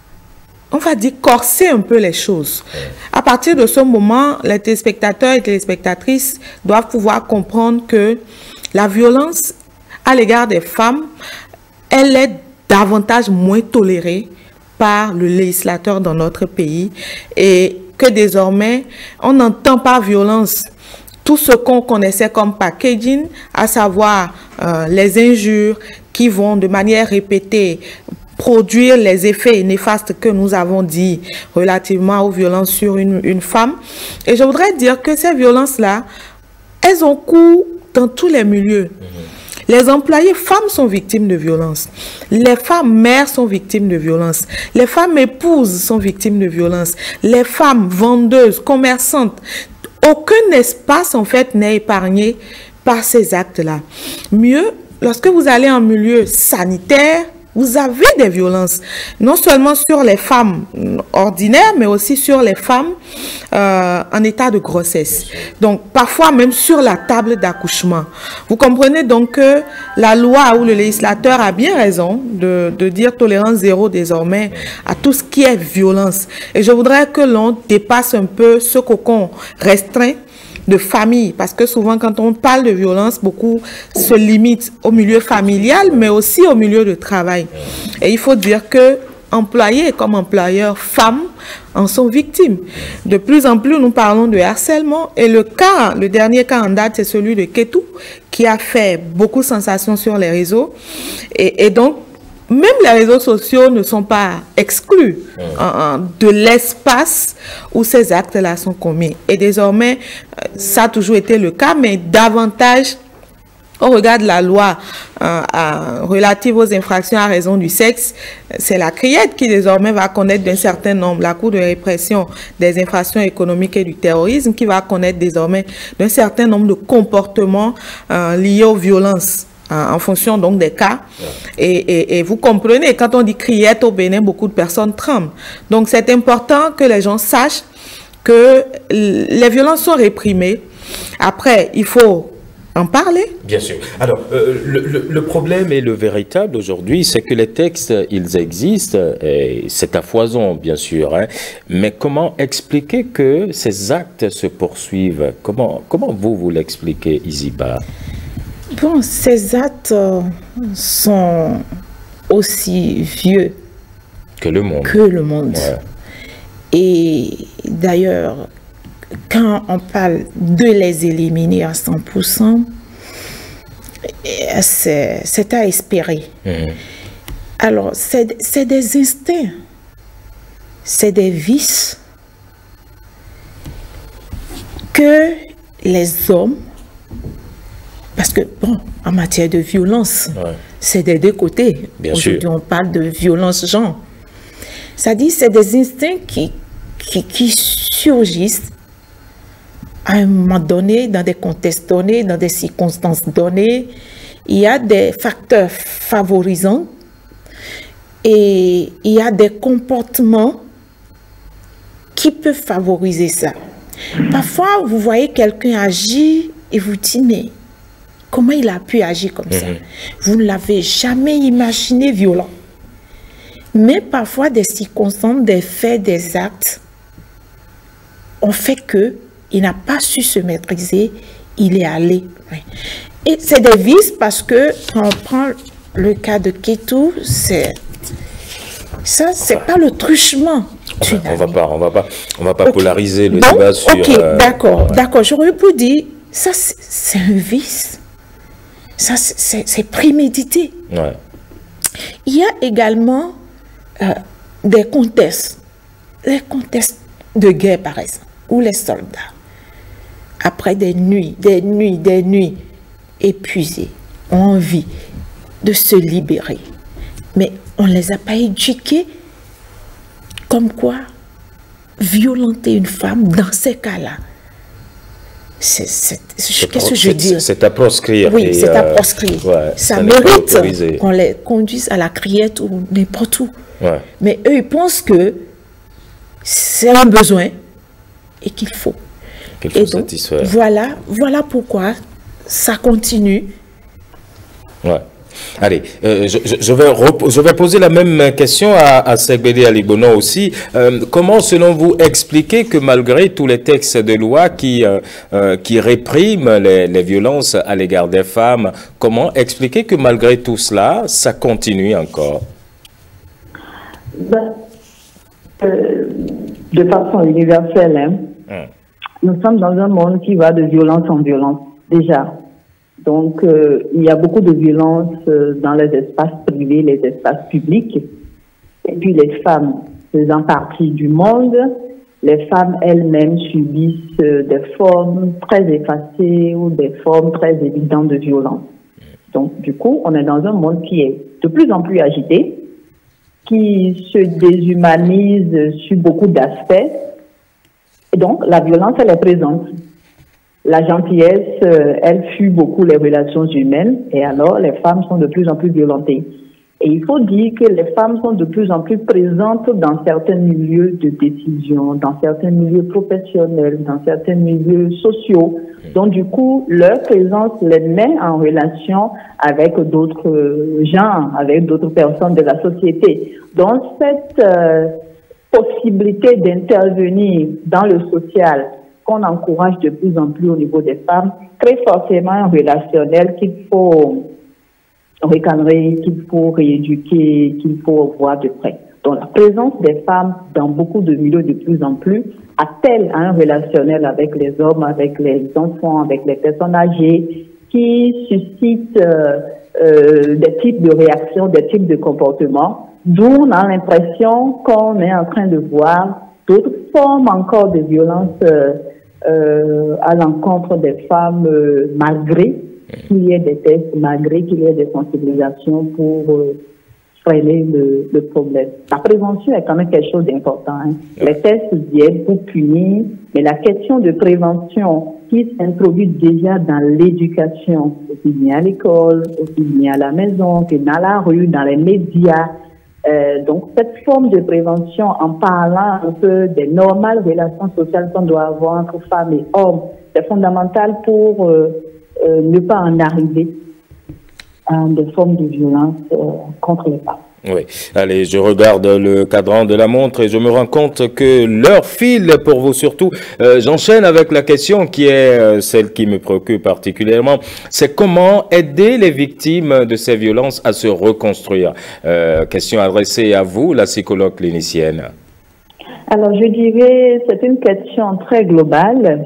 on va dire, corser un peu les choses. À partir de ce moment, les téléspectateurs et téléspectatrices doivent pouvoir comprendre que la violence à l'égard des femmes, elle est davantage moins tolérée par le législateur dans notre pays et que désormais, on n'entend pas violence. Tout ce qu'on connaissait comme packaging, à savoir euh, les injures qui vont de manière répétée produire les effets néfastes que nous avons dit relativement aux violences sur une, une femme. Et je voudrais dire que ces violences-là, elles ont cours dans tous les milieux. Les employés femmes sont victimes de violences. Les femmes mères sont victimes de violences. Les femmes épouses sont victimes de violences. Les femmes vendeuses, commerçantes, aucun espace en fait n'est épargné par ces actes-là. Mieux, lorsque vous allez en milieu sanitaire, vous avez des violences, non seulement sur les femmes ordinaires, mais aussi sur les femmes euh, en état de grossesse. Donc, parfois même sur la table d'accouchement. Vous comprenez donc que la loi ou le législateur a bien raison de, de dire tolérance zéro désormais à tout ce qui est violence. Et je voudrais que l'on dépasse un peu ce cocon restreint de famille, parce que souvent quand on parle de violence, beaucoup se limitent au milieu familial, mais aussi au milieu de travail. Et il faut dire que employés comme employeurs femmes en sont victimes. De plus en plus, nous parlons de harcèlement, et le cas, le dernier cas en date, c'est celui de Ketou, qui a fait beaucoup de sensations sur les réseaux, et, et donc même les réseaux sociaux ne sont pas exclus euh, de l'espace où ces actes-là sont commis. Et désormais, ça a toujours été le cas, mais davantage au regard de la loi euh, euh, relative aux infractions à raison du sexe. C'est la CRIET qui désormais va connaître d'un certain nombre, la Cour de répression des infractions économiques et du terrorisme, qui va connaître désormais d'un certain nombre de comportements euh, liés aux violences, en fonction donc des cas. Et, et, et vous comprenez, quand on dit criette au Bénin, beaucoup de personnes tremblent. Donc c'est important que les gens sachent que les violences sont réprimées. Après, il faut en parler. Bien sûr. Alors, euh, le, le, le problème est le véritable aujourd'hui, c'est que les textes, ils existent, et c'est à foison, bien sûr. Hein, mais comment expliquer que ces actes se poursuivent? Comment, comment vous, vous l'expliquez, Isiba? Bon, ces actes euh, sont aussi vieux que le monde. Que le monde. Ouais. Et d'ailleurs, quand on parle de les éliminer à cent pour cent, c'est à espérer. Mmh. Alors, c'est des instincts, c'est des vices que les hommes, parce que, bon, en matière de violence, ouais. c'est des deux côtés. Aujourd'hui, on parle de violence genre. C'est-à-dire, c'est des instincts qui, qui, qui surgissent à un moment donné, dans des contextes donnés, dans des circonstances données. Il y a des facteurs favorisants et il y a des comportements qui peuvent favoriser ça. Parfois, vous voyez quelqu'un agir et vous dites, mais comment il a pu agir comme mm-hmm. ça? Vous ne l'avez jamais imaginé violent. Mais parfois, des circonstances, des faits, des actes ont fait qu'il n'a pas su se maîtriser, il est allé. Et c'est des vices parce que, quand on prend le cas de Ketou, c'est ça, c'est pas le truchement. On va pas, on va pas, on va pas okay. polariser le Donc, débat sur... Ok, euh, d'accord, ouais. d'accord. J'aurais pu dire, ça c'est un vice. Ça c'est prémédité. Ouais. Il y a également euh, des contextes, les contextes de guerre par exemple, où les soldats, après des nuits, des nuits, des nuits, épuisés, ont envie de se libérer. Mais on ne les a pas éduqués comme quoi violenter une femme dans ces cas-là, qu'est-ce que je dis? C'est à proscrire. Oui, c'est à proscrire. Ouais, ça, ça mérite qu'on les conduise à la criette ou n'importe où. Ouais. Mais eux, ils pensent que c'est un besoin et qu'il faut. Qu'il faut et donc, satisfaire. Voilà, voilà pourquoi ça continue. Ouais. Allez, euh, je, je, vais je vais poser la même question à, à Segbede Alibono aussi. Euh, comment, selon vous, expliquer que malgré tous les textes de loi qui, euh, euh, qui répriment les, les violences à l'égard des femmes, comment expliquer que malgré tout cela, ça continue encore? Ben, euh, de façon universelle, hein, hum. nous sommes dans un monde qui va de violence en violence, déjà. Donc, euh, il y a beaucoup de violence euh, dans les espaces privés, les espaces publics. Et puis, les femmes faisant partie du monde, les femmes elles-mêmes subissent euh, des formes très effacées ou des formes très évidentes de violence. Donc, du coup, on est dans un monde qui est de plus en plus agité, qui se déshumanise sur beaucoup d'aspects. Et donc, la violence, elle est présente. La gentillesse, euh, elle fuit beaucoup les relations humaines et alors les femmes sont de plus en plus violentées. Et il faut dire que les femmes sont de plus en plus présentes dans certains milieux de décision, dans certains milieux professionnels, dans certains milieux sociaux. Donc du coup, leur présence les met en relation avec d'autres gens, avec d'autres personnes de la société. Donc cette euh, possibilité d'intervenir dans le social, qu'on encourage de plus en plus au niveau des femmes, crée forcément un relationnel qu'il faut recadrer, qu'il faut rééduquer, qu'il faut voir de près. Donc la présence des femmes dans beaucoup de milieux de plus en plus attelle à un relationnel avec les hommes, avec les enfants, avec les personnes âgées, qui suscite euh, euh, des types de réactions, des types de comportements, d'où on a l'impression qu'on est en train de voir d'autres formes encore de violence euh, Euh, à l'encontre des femmes, euh, malgré qu'il y ait des tests, malgré qu'il y ait des sensibilisations pour euh, freiner le, le problème. La prévention est quand même quelque chose d'important. Hein. Les tests viennent pour punir, mais la question de prévention qui s'introduit déjà dans l'éducation, aussi bien à l'école, aussi bien à la maison, que dans la rue, dans les médias. Euh, donc, cette forme de prévention, en parlant un peu des normales relations sociales qu'on doit avoir entre femmes et hommes, c'est fondamental pour euh, euh, ne pas en arriver à des formes de violence euh, contre les femmes. Oui. Allez, je regarde le cadran de la montre et je me rends compte que l'heure file pour vous surtout. Euh, J'enchaîne avec la question qui est euh, celle qui me préoccupe particulièrement. C'est comment aider les victimes de ces violences à se reconstruire. Euh, question adressée à vous, la psychologue clinicienne. Alors, je dirais c'est une question très globale.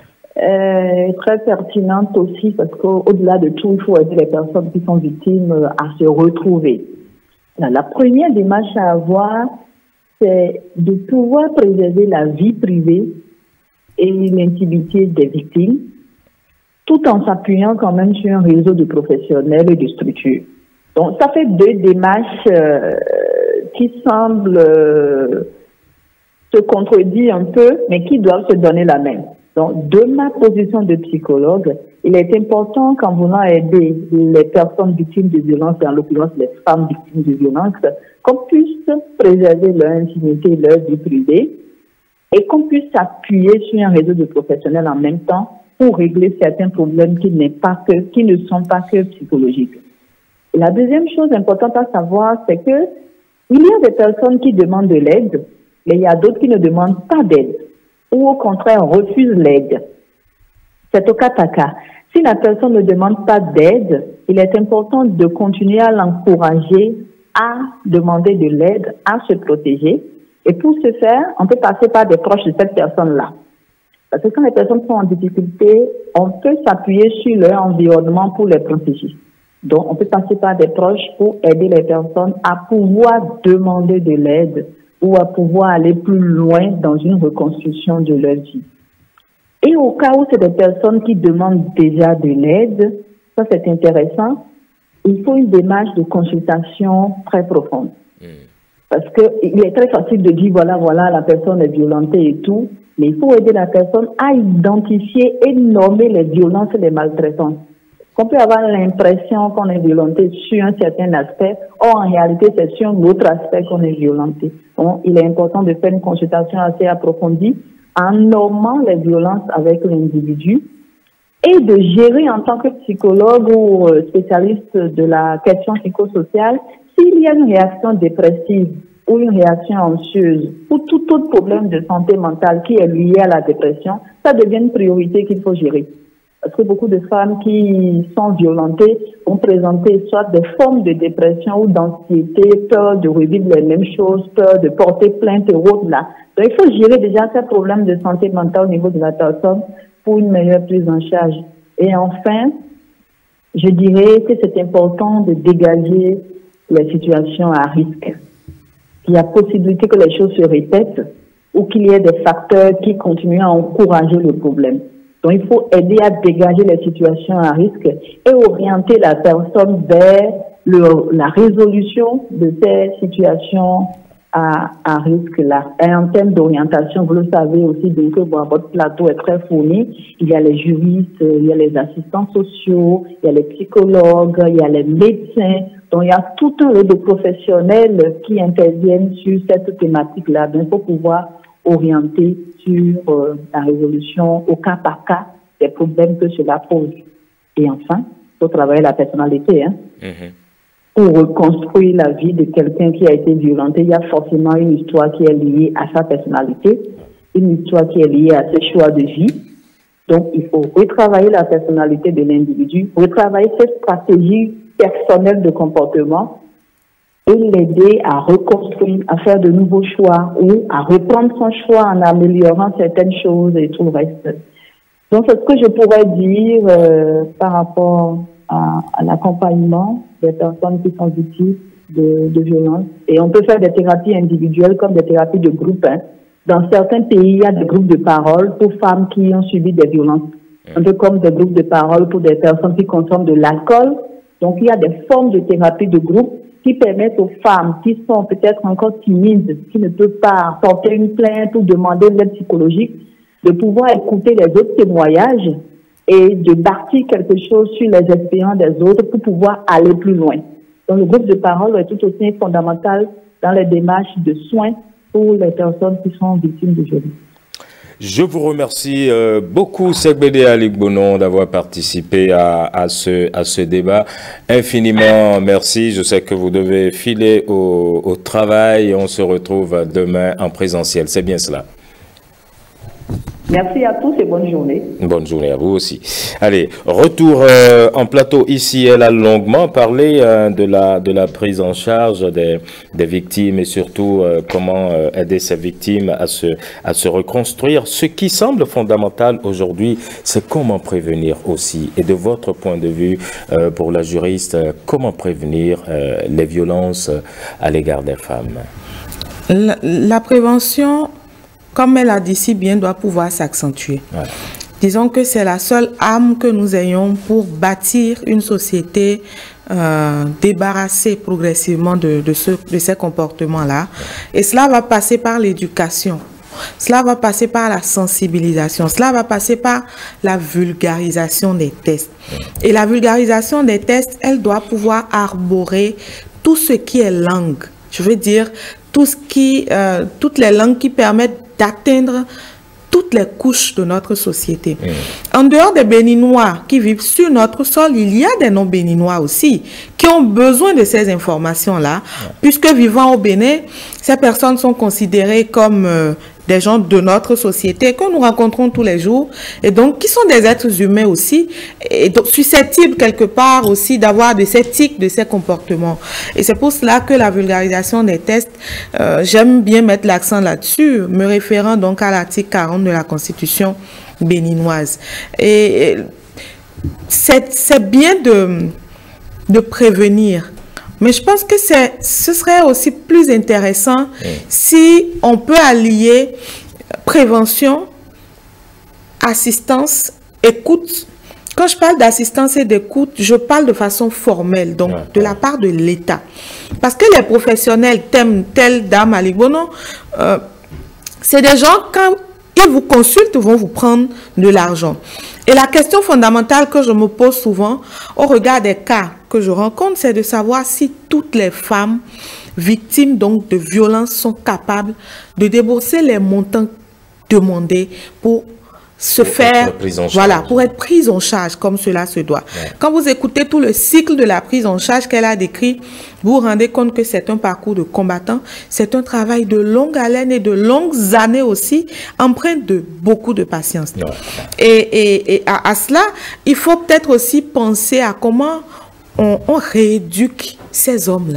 Euh, très pertinente aussi parce qu'au-delà de tout, il faut aider les personnes qui sont victimes à se retrouver. La première démarche à avoir, c'est de pouvoir préserver la vie privée et l'intimité des victimes, tout en s'appuyant quand même sur un réseau de professionnels et de structures. Donc, ça fait deux démarches euh, qui semblent euh, se contredire un peu, mais qui doivent se donner la main. Donc, de ma position de psychologue, il est important, qu'en voulant aider les personnes victimes de violences, et en l'occurrence les femmes victimes de violences, qu'on puisse préserver leur intimité, leur vie privée, et qu'on puisse s'appuyer sur un réseau de professionnels en même temps pour régler certains problèmes qui, n'est pas que, qui ne sont pas que psychologiques. Et la deuxième chose importante à savoir, c'est que il y a des personnes qui demandent de l'aide, mais il y a d'autres qui ne demandent pas d'aide, ou au contraire refusent l'aide. C'est au cas par cas. Si la personne ne demande pas d'aide, il est important de continuer à l'encourager à demander de l'aide, à se protéger. Et pour ce faire, on peut passer par des proches de cette personne-là. Parce que quand les personnes sont en difficulté, on peut s'appuyer sur leur environnement pour les protéger. Donc, on peut passer par des proches pour aider les personnes à pouvoir demander de l'aide ou à pouvoir aller plus loin dans une reconstruction de leur vie. Et au cas où c'est des personnes qui demandent déjà de l'aide, ça c'est intéressant, il faut une démarche de consultation très profonde. Mmh. Parce qu'il est très facile de dire, voilà, voilà, la personne est violentée et tout, Mais il faut aider la personne à identifier et nommer les violences et les maltraitances. On peut avoir l'impression qu'on est violenté sur un certain aspect, or en réalité c'est sur un autre aspect qu'on est violenté. Donc il est important de faire une consultation assez approfondie en nommant les violences avec l'individu et de gérer en tant que psychologue ou spécialiste de la question psychosociale s'il y a une réaction dépressive ou une réaction anxieuse ou tout autre problème de santé mentale qui est lié à la dépression, ça devient une priorité qu'il faut gérer. Parce que beaucoup de femmes qui sont violentées vont présenter soit des formes de dépression ou d'anxiété, peur de revivre les mêmes choses, peur de porter plainte et autres là. Donc il faut gérer déjà ces problèmes de santé mentale au niveau de la personne pour une meilleure prise en charge. Et enfin, je dirais que c'est important de dégager les situations à risque. Il y a possibilité que les choses se répètent ou qu'il y ait des facteurs qui continuent à encourager le problème. Donc, il faut aider à dégager les situations à risque et orienter la personne vers le, la résolution de ces situations à, à risque-là. Et en termes d'orientation, vous le savez aussi, donc, bon, votre plateau est très fourni. Il y a les juristes, il y a les assistants sociaux, il y a les psychologues, il y a les médecins. Donc, il y a tout un lot de professionnels qui interviennent sur cette thématique-là. Donc, il faut pouvoir orienter sur euh, la résolution au cas par cas des problèmes que cela pose. Et enfin, il faut travailler la personnalité. Hein. Mm-hmm. Pour reconstruire la vie de quelqu'un qui a été violenté, il y a forcément une histoire qui est liée à sa personnalité, une histoire qui est liée à ses choix de vie. Donc, il faut retravailler la personnalité de l'individu, retravailler ses stratégies personnelles de comportement et l'aider à reconstruire, à faire de nouveaux choix ou à reprendre son choix en améliorant certaines choses et tout le reste. Donc, c'est ce que je pourrais dire euh, par rapport à, à l'accompagnement des personnes qui sont victimes de, de violences. Et on peut faire des thérapies individuelles comme des thérapies de groupe. Hein. Dans certains pays, il y a des groupes de parole pour femmes qui ont subi des violences. Un peu comme des groupes de parole pour des personnes qui consomment de l'alcool. Donc, il y a des formes de thérapie de groupe qui permettent aux femmes qui sont peut-être encore timides, qui ne peuvent pas porter une plainte ou demander de l'aide psychologique, de pouvoir écouter les autres témoignages et de bâtir quelque chose sur les expériences des autres pour pouvoir aller plus loin. Donc le groupe de parole est tout aussi fondamental dans les démarches de soins pour les personnes qui sont victimes de violences. Je vous remercie euh, beaucoup, Segbede Aligbonon, d'avoir participé à, à, ce, à ce débat. Infiniment merci. Je sais que vous devez filer au, au travail et on se retrouve demain en présentiel. C'est bien cela. Merci à tous et bonne journée. Bonne journée à vous aussi. Allez, retour euh, en plateau ici. Elle a longuement parlé euh, de, la, de la prise en charge des, des victimes et surtout euh, comment euh, aider ces victimes à se, à se reconstruire. Ce qui semble fondamental aujourd'hui, c'est comment prévenir aussi. Et de votre point de vue, euh, pour la juriste, euh, comment prévenir euh, les violences à l'égard des femmes? La, la prévention, comme elle a dit si bien, doit pouvoir s'accentuer. Ouais. Disons que c'est la seule arme que nous ayons pour bâtir une société euh, débarrassée progressivement de, de, ce, de ces comportements-là. Ouais. Et cela va passer par l'éducation. Cela va passer par la sensibilisation. Cela va passer par la vulgarisation des tests. Ouais. Et la vulgarisation des tests, elle doit pouvoir arborer tout ce qui est langue. Je veux dire, tout ce qui, euh, toutes les langues qui permettent d'atteindre toutes les couches de notre société. Mmh. En dehors des Béninois qui vivent sur notre sol, il y a des non-Béninois aussi qui ont besoin de ces informations-là, mmh. puisque vivant au Bénin, ces personnes sont considérées comme euh, des gens de notre société que nous rencontrons tous les jours et donc qui sont des êtres humains aussi et donc susceptibles quelque part aussi d'avoir de ces tics, de ces comportements. Et c'est pour cela que la vulgarisation des tests, euh, j'aime bien mettre l'accent là-dessus, me référant donc à l'article quarante de la Constitution béninoise. Et, et c'est bien de, de prévenir. Mais je pense que ce serait aussi plus intéressant mmh. si on peut allier prévention, assistance, écoute. Quand je parle d'assistance et d'écoute, je parle de façon formelle, donc ouais, de ouais. la part de l'État. Parce que les professionnels, tels, tels Dame Aligbonon, euh, c'est des gens, quand Ils vous consultent, vont vous prendre de l'argent. Et la question fondamentale que je me pose souvent au regard des cas que je rencontre, c'est de savoir si toutes les femmes victimes donc de violences sont capables de débourser les montants demandés pour se pour faire, voilà, charge. pour être prise en charge comme cela se doit. Ouais. Quand vous écoutez tout le cycle de la prise en charge qu'elle a décrit, vous vous rendez compte que c'est un parcours de combattant, c'est un travail de longue haleine et de longues années aussi, empreint de beaucoup de patience. Ouais. Et, et, et à, à cela, il faut peut-être aussi penser à comment on, on rééduque ces hommes-là.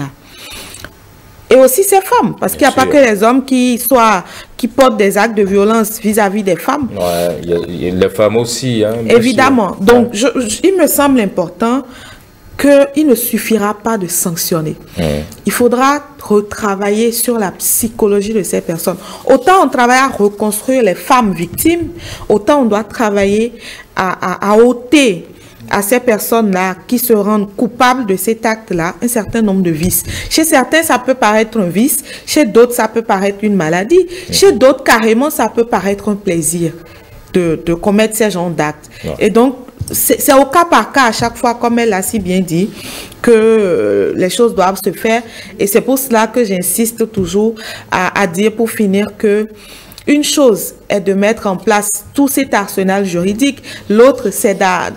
Et aussi ces femmes, parce qu'il n'y a pas que les hommes qui, soient, qui portent des actes de violence vis-à-vis -vis des femmes. Ouais, il y a, il y a les femmes aussi. Hein, évidemment. Sûr. Donc, je, je, il me semble important qu'il ne suffira pas de sanctionner. Mmh. Il faudra retravailler sur la psychologie de ces personnes. Autant on travaille à reconstruire les femmes victimes, autant on doit travailler à, à, à ôter à ces personnes-là qui se rendent coupables de cet acte-là un certain nombre de vices. Chez certains, ça peut paraître un vice. Chez d'autres, ça peut paraître une maladie. Mmh. Chez d'autres, carrément, ça peut paraître un plaisir de, de commettre ces genres d'actes. Mmh. Et donc, c'est au cas par cas, à chaque fois, comme elle l'a si bien dit, que euh, les choses doivent se faire. Et c'est pour cela que j'insiste toujours à, à dire, pour finir, que une chose est de mettre en place tout cet arsenal juridique. L'autre, c'est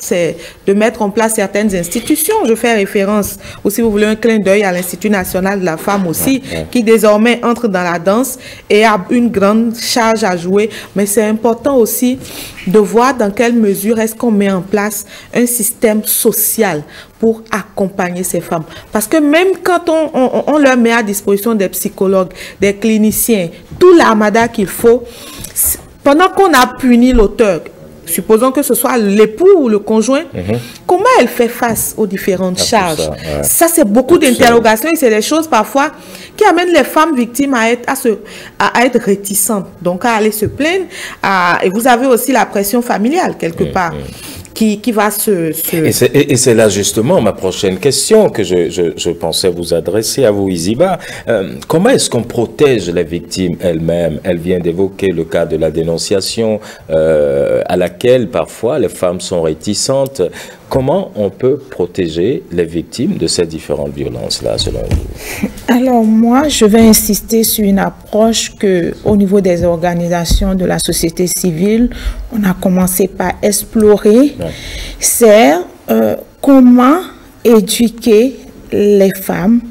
de mettre en place certaines institutions. Je fais référence, ou si vous voulez, un clin d'œil à l'Institut national de la femme aussi, ouais, ouais. qui désormais entre dans la danse et a une grande charge à jouer. Mais c'est important aussi de voir dans quelle mesure est-ce qu'on met en place un système social pour accompagner ces femmes. Parce que même quand on, on, on leur met à disposition des psychologues, des cliniciens, tout l'armada qu'il faut, pendant qu'on a puni l'auteur, supposons que ce soit l'époux ou le conjoint, mm-hmm. comment elle fait face aux différentes ah, charges? Ça, ouais. ça c'est beaucoup d'interrogations et c'est des choses parfois qui amènent les femmes victimes à être, à se, à, à être réticentes, donc à aller se plaindre. À, et vous avez aussi la pression familiale quelque mm-hmm. part. Qui, qui va se... se... Et c'est là justement ma prochaine question que je, je, je pensais vous adresser à vous, Iziba. Euh, comment est-ce qu'on protège les victimes elles-mêmes? Elle vient d'évoquer le cas de la dénonciation euh, à laquelle parfois les femmes sont réticentes. Comment on peut protéger les victimes de ces différentes violences-là, selon vous? Alors moi, je vais insister sur une approche que, au niveau des organisations de la société civile, on a commencé par explorer. Ouais. C'est euh, comment éduquer les femmes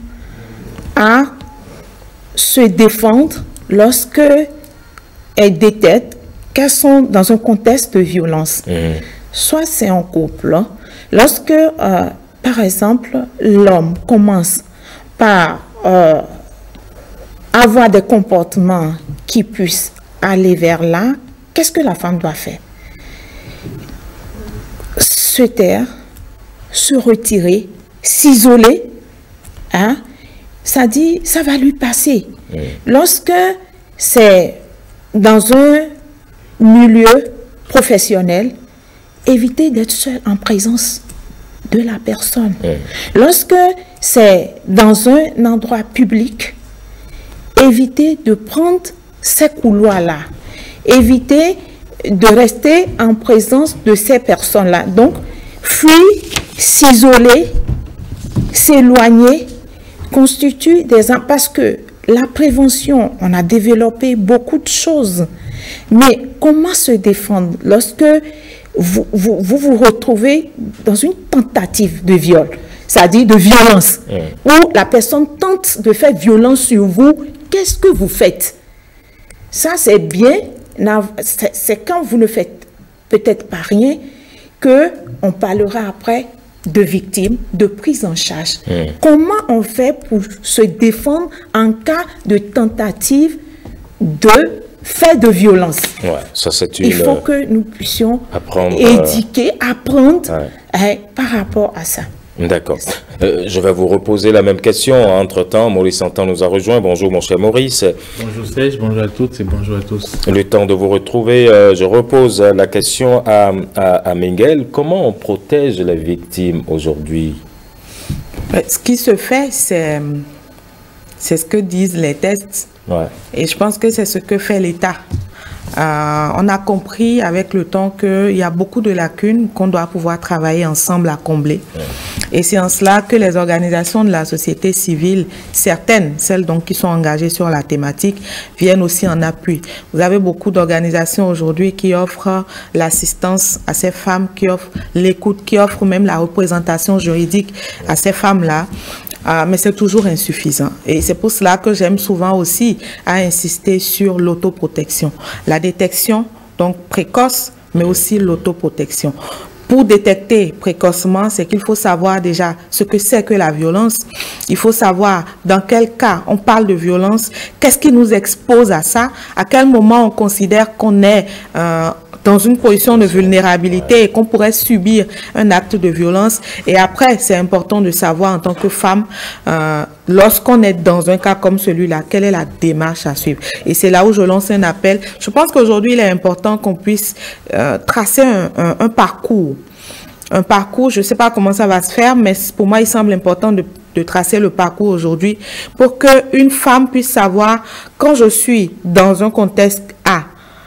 à se défendre lorsque elles détectent qu'elles sont dans un contexte de violence. Mmh. Soit c'est en couple, hein. Lorsque, euh, par exemple, l'homme commence par euh, avoir des comportements qui puissent aller vers là, qu'est-ce que la femme doit faire? Se taire, se retirer, s'isoler, hein? Ça dit, ça va lui passer. Mmh. Lorsque c'est dans un milieu professionnel, éviter d'être seul en présence de la personne. Mmh. Lorsque c'est dans un endroit public, éviter de prendre ces couloirs-là. Éviter de rester en présence de ces personnes-là. Donc, fuir, s'isoler, s'éloigner, constitue des... Parce que la prévention, on a développé beaucoup de choses. Mais comment se défendre lorsque Vous, vous, vous vous retrouvez dans une tentative de viol, c'est-à-dire de violence, mmh. où la personne tente de faire violence sur vous, qu'est-ce que vous faites? Ça, c'est bien, c'est quand vous ne faites peut-être pas rien qu'on parlera après de victimes, de prise en charge. Mmh. Comment on fait pour se défendre en cas de tentative de fait de violence? Ouais, ça c'est une... Il faut que nous puissions apprendre, éduquer, apprendre ouais. hein, par rapport à ça. D'accord. Euh, je vais vous reposer la même question. Entre-temps, Maurice Santan nous a rejoint. Bonjour mon cher Maurice. Bonjour Serge, bonjour à toutes et bonjour à tous. Le temps de vous retrouver, euh, je repose la question à, à, à Miguel. Comment on protège les victimes aujourd'hui? Ce qui se fait, c'est c'est ce que disent les tests. Ouais. Et je pense que c'est ce que fait l'État. euh, on a compris avec le temps qu'il y a beaucoup de lacunes qu'on doit pouvoir travailler ensemble à combler. Et c'est en cela que les organisations de la société civile, certaines, celles donc qui sont engagées sur la thématique, viennent aussi en appui. Vous avez beaucoup d'organisations aujourd'hui qui offrent l'assistance à ces femmes, qui offrent l'écoute, qui offrent même la représentation juridique à ces femmes-là. Euh, mais c'est toujours insuffisant. Et c'est pour cela que j'aime souvent aussi à insister sur l'autoprotection. La détection, donc précoce, mais aussi l'autoprotection. Pour détecter précocement, c'est qu'il faut savoir déjà ce que c'est que la violence. Il faut savoir dans quel cas on parle de violence, qu'est-ce qui nous expose à ça, à quel moment on considère qu'on est euh, dans une position de vulnérabilité et qu'on pourrait subir un acte de violence. Et après, c'est important de savoir en tant que femme, euh, lorsqu'on est dans un cas comme celui-là, quelle est la démarche à suivre. Et c'est là où je lance un appel. Je pense qu'aujourd'hui, il est important qu'on puisse euh, tracer un, un, un parcours. Un parcours, je ne sais pas comment ça va se faire, mais pour moi, il semble important de, de tracer le parcours aujourd'hui pour qu'une femme puisse savoir, quand je suis dans un contexte A,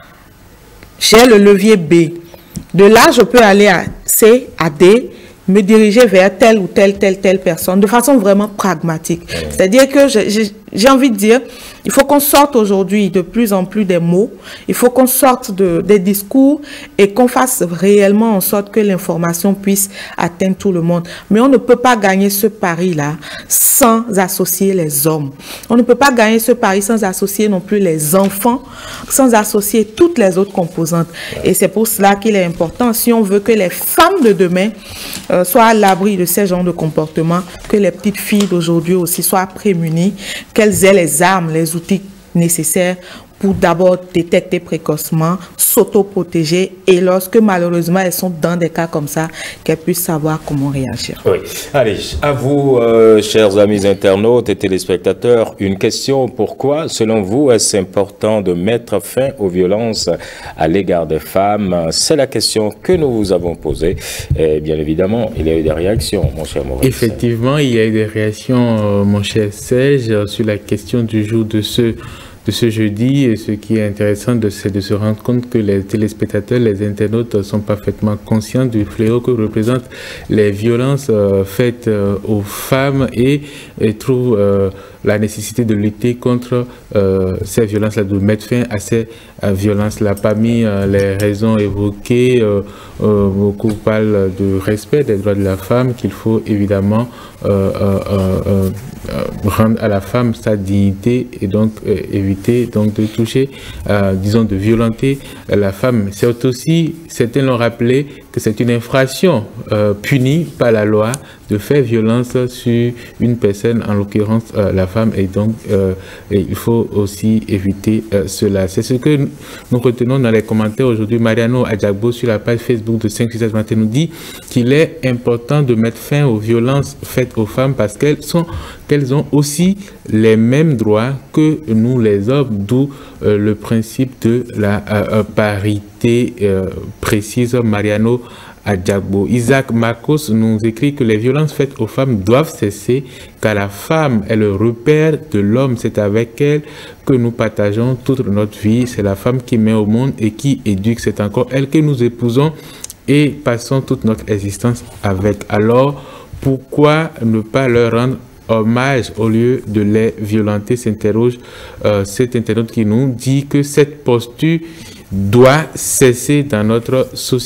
j'ai le levier B. De là, je peux aller à C, à D, me diriger vers telle ou telle, telle, telle personne de façon vraiment pragmatique. C'est-à-dire que j'ai envie de dire, il faut qu'on sorte aujourd'hui de plus en plus des mots, il faut qu'on sorte de, des discours et qu'on fasse réellement en sorte que l'information puisse atteindre tout le monde. Mais on ne peut pas gagner ce pari-là sans associer les hommes. On ne peut pas gagner ce pari sans associer non plus les enfants, sans associer toutes les autres composantes. Et c'est pour cela qu'il est important, si on veut que les femmes de demain euh, soient à l'abri de ces genres de comportements, que les petites filles d'aujourd'hui aussi soient prémunies, qu'elles aient les armes, les outils nécessaires pour d'abord détecter précocement, s'auto-protéger et lorsque malheureusement elles sont dans des cas comme ça, qu'elles puissent savoir comment réagir. Oui. Allez, à vous, euh, chers amis internautes et téléspectateurs, une question. Pourquoi, selon vous, est-ce important de mettre fin aux violences à l'égard des femmes? C'est la question que nous vous avons posée. Et bien évidemment, il y a eu des réactions, mon cher Maurice. Effectivement, il y a eu des réactions, euh, mon cher Serge, sur la question du jour de ce de ce jeudi. Et ce qui est intéressant, c'est de se rendre compte que les téléspectateurs, les internautes sont parfaitement conscients du fléau que représentent les violences euh, faites euh, aux femmes et, et trouvent euh, la nécessité de lutter contre euh, ces violences-là, de mettre fin à ces euh, violences-là. Parmi euh, les raisons évoquées, euh, euh, beaucoup parlent de respect des droits de la femme, qu'il faut évidemment euh, euh, euh, euh, rendre à la femme sa dignité et donc euh, éviter donc de toucher, euh, disons de violenter euh, la femme. C'est aussi, certains l'ont rappelé, que c'est une infraction euh, punie par la loi de faire violence sur une personne, en l'occurrence euh, la femme, et donc euh, et il faut aussi éviter euh, cela. C'est ce que nous retenons dans les commentaires aujourd'hui. Mariano Adjagbo sur la page Facebook de cinq six sept Matin nous dit qu'il est important de mettre fin aux violences faites aux femmes parce qu'elles sont qu'elles ont aussi les mêmes droits que nous les hommes, d'où euh, le principe de la euh, parité euh, précise. Mariano Adjagbo. Isaac Marcos nous écrit que les violences faites aux femmes doivent cesser car la femme est le repère de l'homme. C'est avec elle que nous partageons toute notre vie. C'est la femme qui met au monde et qui éduque. C'est encore elle que nous épousons et passons toute notre existence avec. Alors, pourquoi ne pas leur rendre hommage au lieu de les violenter? S'interroge euh, cet internaute qui nous dit que cette posture doit cesser dans notre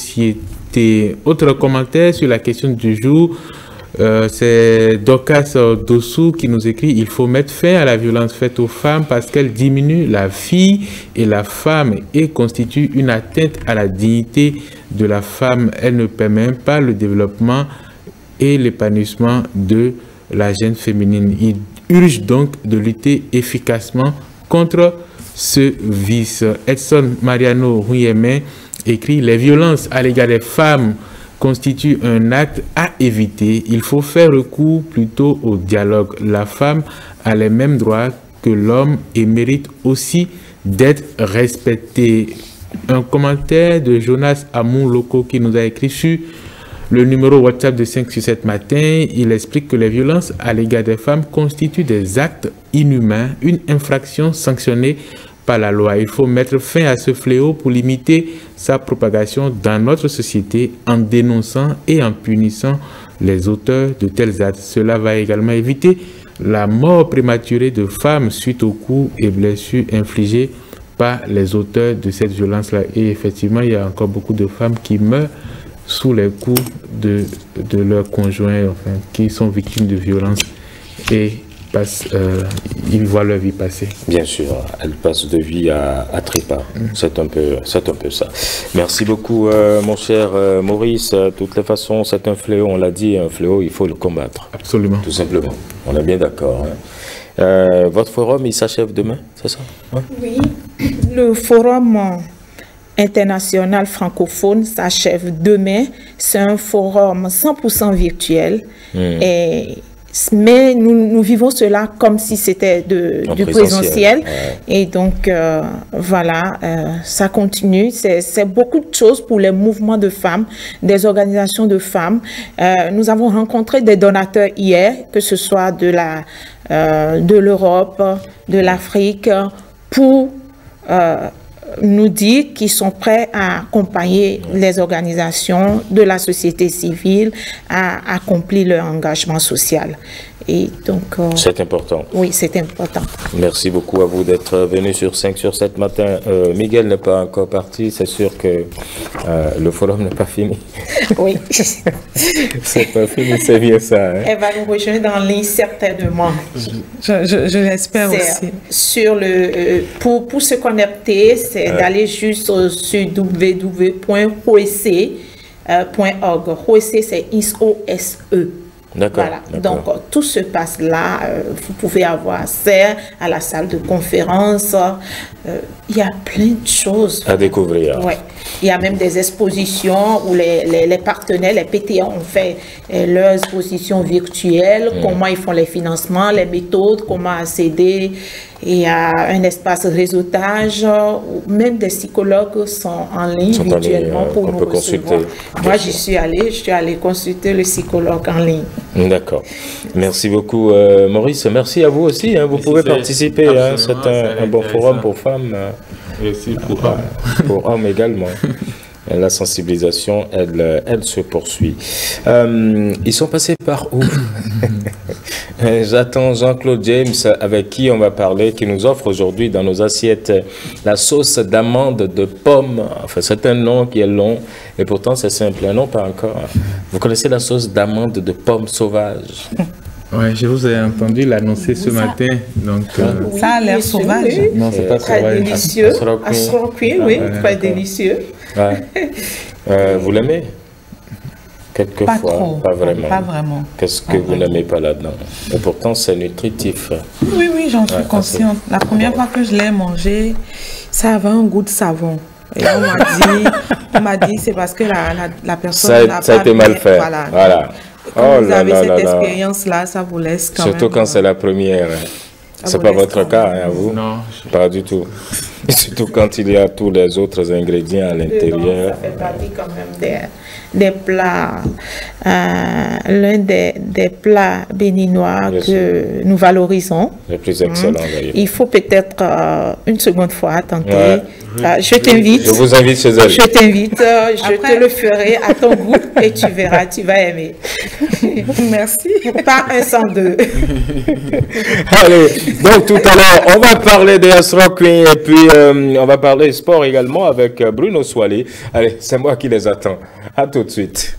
société. Autre commentaire sur la question du jour, euh, c'est Dokas Dossou qui nous écrit: il faut mettre fin à la violence faite aux femmes parce qu'elle diminue la fille et la femme et constitue une atteinte à la dignité de la femme. Elle ne permet pas le développement et l'épanouissement de la jeune féminine. Il urge donc de lutter efficacement contre ce vice. Edson Mariano Ruyeme écrit: les violences à l'égard des femmes constituent un acte à éviter. Il faut faire recours plutôt au dialogue. La femme a les mêmes droits que l'homme et mérite aussi d'être respectée. Un commentaire de Jonas Amon Loco qui nous a écrit sur le numéro WhatsApp de cinq sur sept Matin. Il explique que les violences à l'égard des femmes constituent des actes inhumains, une infraction sanctionnée par la loi. Il faut mettre fin à ce fléau pour limiter sa propagation dans notre société en dénonçant et en punissant les auteurs de tels actes. Cela va également éviter la mort prématurée de femmes suite aux coups et blessures infligés par les auteurs de cette violence-là. Et effectivement, il y a encore beaucoup de femmes qui meurent sous les coups de, de leurs conjoints, enfin, qui sont victimes de violences et passent, euh, ils voient leur vie passer. Bien sûr, elles passent de vie à, à trépas. Mm. C'est un peu, c'est un peu ça. Merci beaucoup, euh, mon cher euh, Maurice. De toutes les façons, c'est un fléau, on l'a dit, un fléau, il faut le combattre. Absolument. Tout simplement. On est bien d'accord. Hein. Euh, votre forum, il s'achève demain, c'est ça? Ouais. Oui, le forum international francophone s'achève demain. C'est un forum cent pour cent virtuel. Mmh. Et, mais nous, nous vivons cela comme si c'était du présentiel. présentiel. Ouais. Et donc, euh, voilà, euh, ça continue. C'est beaucoup de choses pour les mouvements de femmes, des organisations de femmes. Euh, nous avons rencontré des donateurs hier, que ce soit de la, euh, de l'Europe, de l'Afrique, pour euh, nous dire qu'ils sont prêts à accompagner les organisations de la société civile à accomplir leur engagement social. Et donc, euh, c'est important. Oui, c'est important. Merci beaucoup à vous d'être venu sur cinq sur sept matin. Euh, Miguel n'est pas encore parti. C'est sûr que euh, le forum n'est pas fini. Oui. C'est pas fini, c'est bien ça. Hein? Elle va nous rejoindre en ligne certainement. Je, je, je l'espère aussi. Sur le, euh, pour, pour se connecter, c'est euh. d'aller juste sur w w w point o s c point org. O S C, c'est O S E. Voilà. Donc, tout se passe là. Euh, vous pouvez avoir accès à la salle de conférence. Euh, il y a plein de choses à découvrir. Ouais. Il y a même des expositions où les, les, les partenaires, les P T A ont fait euh, leurs expositions virtuelles, mmh. comment ils font les financements, les méthodes, comment accéder. Il y a un espace réseautage où même des psychologues sont en ligne sont virtuellement ligne, pour nous recevoir. Moi, j'y suis allée, je suis allée consulter le psychologue en ligne. D'accord. Merci beaucoup, euh, Maurice. Merci à vous aussi. Hein. Vous pouvez participer. Hein. C'est un, un bon forum pour femmes. Et aussi pour hommes. Pour hommes également. La sensibilisation, elle, elle se poursuit. Euh, ils sont passés par où? J'attends Jean-Claude James, avec qui on va parler, qui nous offre aujourd'hui dans nos assiettes la sauce d'amande de pomme. Enfin, c'est un nom qui est long, et pourtant c'est simple. Un nom pas encore. Vous connaissez la sauce d'amande de pomme sauvage? Oui, je vous ai entendu l'annoncer ce matin. Donc, euh... oui, ça a l'air sauvage. Oui. Non, c'est pas très sauvage. Délicieux. Asroquin, oui, ouais, très délicieux. Ouais. Euh, vous l'aimez? Quelquefois, pas, trop, pas vraiment. Pas vraiment. Qu'est-ce que vous n'aimez pas là-dedans? Et pourtant, c'est nutritif. Oui, oui, j'en suis ouais, consciente. La première fois que je l'ai mangé, ça avait un goût de savon. Et on m'a dit, on m'a dit, c'est parce que la, la, la personne n'a pas... Ça a été mal fait. Voilà. voilà. Quand oh vous là avez là cette expérience-là, ça vous laisse quand Surtout même... Surtout quand c'est la première. C'est pas votre cas, hein, à vous? Non. Pas du tout. Surtout quand il y a tous les autres ingrédients à l'intérieur. Ça fait partie quand même des, des plats, euh, l'un des, des plats béninois Bien que sûr. nous valorisons. Le plus excellent d'ailleurs. Il faut peut-être euh, une seconde fois tenter. Ouais. Euh, je t'invite. Je vous invite chez elle. Je t'invite. Euh, je Après... te le ferai à ton goût et tu verras, tu vas aimer. Merci. Pas un sans deux. Allez, donc tout à l'heure, on va parler des Asroquin et puis euh, on va parler sport également avec Bruno Soilé. Allez, c'est moi qui les attends. À tout de suite.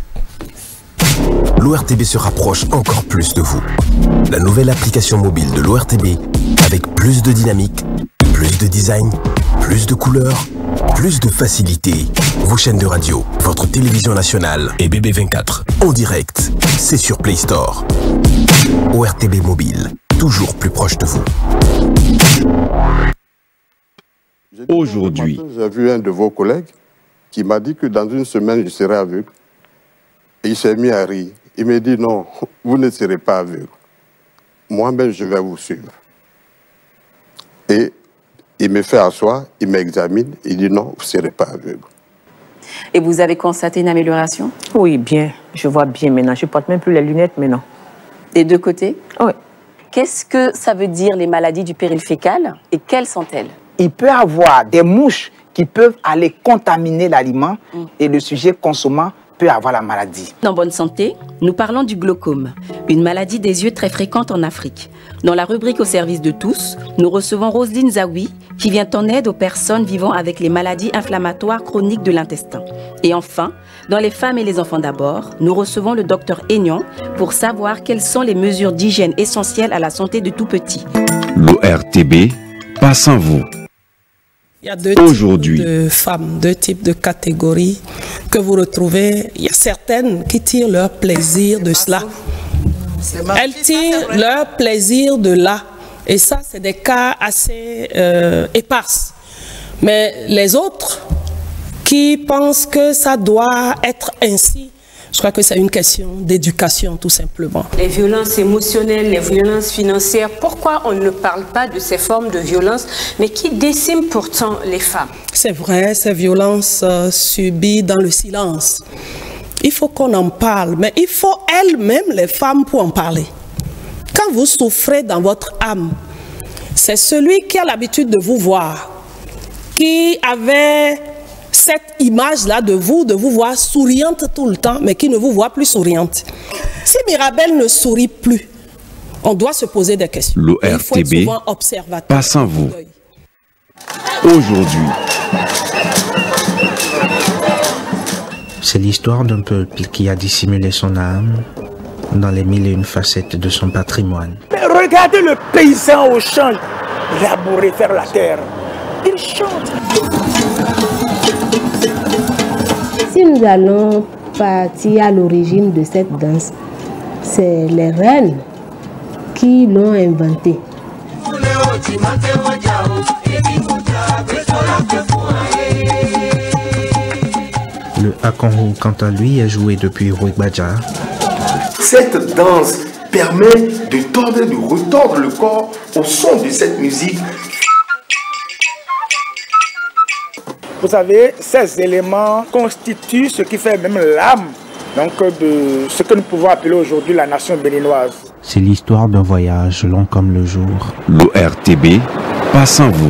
L'O R T B se rapproche encore plus de vous. La nouvelle application mobile de l'O R T B avec plus de dynamique, plus de design, plus de couleurs, plus de facilité. Vos chaînes de radio, votre télévision nationale et B B vingt-quatre en direct, c'est sur Play Store. O R T B Mobile, toujours plus proche de vous. Aujourd'hui, j'ai vu un de vos collègues qui m'a dit que dans une semaine, je serai aveugle. Et il s'est mis à rire. Il m'a dit non, vous ne serez pas aveugle. Moi-même, je vais vous suivre. Et il me fait asseoir, il m'examine, il dit non, vous ne serez pas aveugle. Et vous avez constaté une amélioration? Oui, bien. Je vois bien maintenant. Je ne porte même plus les lunettes maintenant. Des deux côtés? Oui. Qu'est-ce que ça veut dire les maladies du péril fécal et quelles sont-elles? il peut y avoir des mouches qui peuvent aller contaminer l'aliment mm. et le sujet consommant peut avoir la maladie. En bonne santé, nous parlons du glaucome, une maladie des yeux très fréquente en Afrique. Dans la rubrique au service de tous, nous recevons Roselyne Zawi, qui vient en aide aux personnes vivant avec les maladies inflammatoires chroniques de l'intestin. Et enfin, dans les femmes et les enfants d'abord, nous recevons le docteur Aignan pour savoir quelles sont les mesures d'hygiène essentielles à la santé de tout petit. L'O R T B, pas sans vous. Il y a deux types de femmes, deux types de catégories que vous retrouvez. Il y a certaines qui tirent leur plaisir de cela. Elles tirent leur plaisir de là. Et ça, c'est des cas assez euh, épars. Mais les autres qui pensent que ça doit être ainsi, je crois que c'est une question d'éducation, tout simplement. Les violences émotionnelles, les violences financières, pourquoi on ne parle pas de ces formes de violence, mais qui déciment pourtant les femmes? C'est vrai, ces violences euh, subies dans le silence. Il faut qu'on en parle, mais il faut elles-mêmes, les femmes, pour en parler. Quand vous souffrez dans votre âme, c'est celui qui a l'habitude de vous voir, qui avait cette image-là de vous, de vous voir souriante tout le temps, mais qui ne vous voit plus souriante. Si Mirabel ne sourit plus, on doit se poser des questions. L'O R T B, pas sans vous. Aujourd'hui, c'est l'histoire d'un peuple qui a dissimulé son âme dans les mille et une facettes de son patrimoine. Mais regardez le paysan au champ, labourer, faire la terre. Il chante. Si nous allons partir à l'origine de cette danse, c'est les reines qui l'ont inventée. Le akonho, quant à lui, est joué depuis Rouibadja. Cette danse permet de tordre, de retordre le corps au son de cette musique. Vous savez, ces éléments constituent ce qui fait même l'âme donc de ce que nous pouvons appeler aujourd'hui la nation béninoise. C'est l'histoire d'un voyage long comme le jour. L'O R T B, pas sans vous.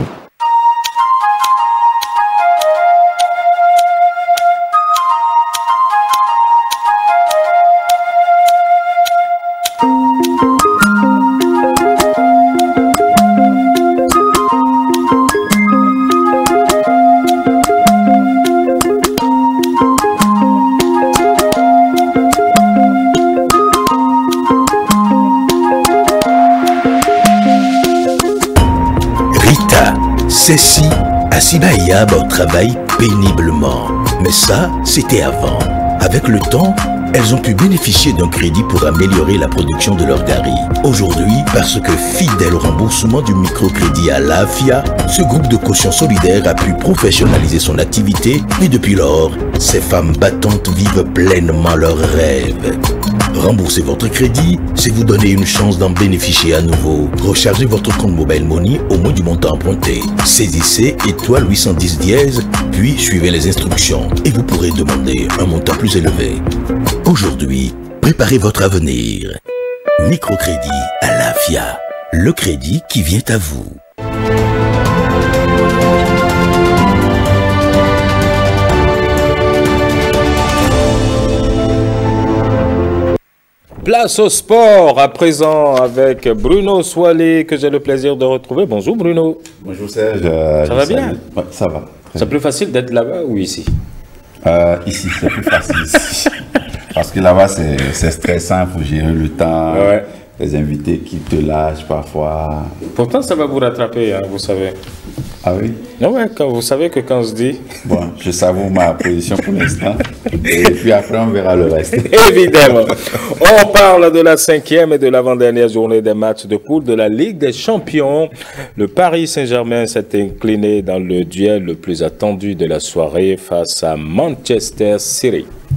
Ceci, Asiba et Yab travaillent péniblement. Mais ça, c'était avant. Avec le temps, elles ont pu bénéficier d'un crédit pour améliorer la production de leur gari. Aujourd'hui, parce que fidèle au remboursement du microcrédit à l'AFIA, ce groupe de caution solidaire a pu professionnaliser son activité et depuis lors, ces femmes battantes vivent pleinement leurs rêves. Rembourser votre crédit, c'est vous donner une chance d'en bénéficier à nouveau. Rechargez votre compte Mobile Money au moins du montant emprunté. Saisissez étoile huit cent dix dièse, puis suivez les instructions et vous pourrez demander un montant plus élevé. Aujourd'hui, préparez votre avenir. Microcrédit à l'AFIA, le crédit qui vient à vous. Place au sport à présent avec Bruno Soilé que j'ai le plaisir de retrouver. Bonjour Bruno. Bonjour Serge. Euh, ça va bien? Ouais, ça va. C'est plus facile d'être là-bas ou ici? euh, Ici, c'est plus facile. Ici. Parce que là-bas, c'est stressant, il faut gérer le temps. Ouais. Les invités qui te lâchent parfois. Pourtant, ça va vous rattraper, hein, vous savez. Ah oui? Non, ouais, quand vous savez que quand je dis... Bon, je savoure ma position pour l'instant. Et puis après, on verra le reste. Évidemment. On parle de la cinquième et de l'avant-dernière journée des matchs de poule de la Ligue des Champions. Le Paris Saint-Germain s'est incliné dans le duel le plus attendu de la soirée face à Manchester City.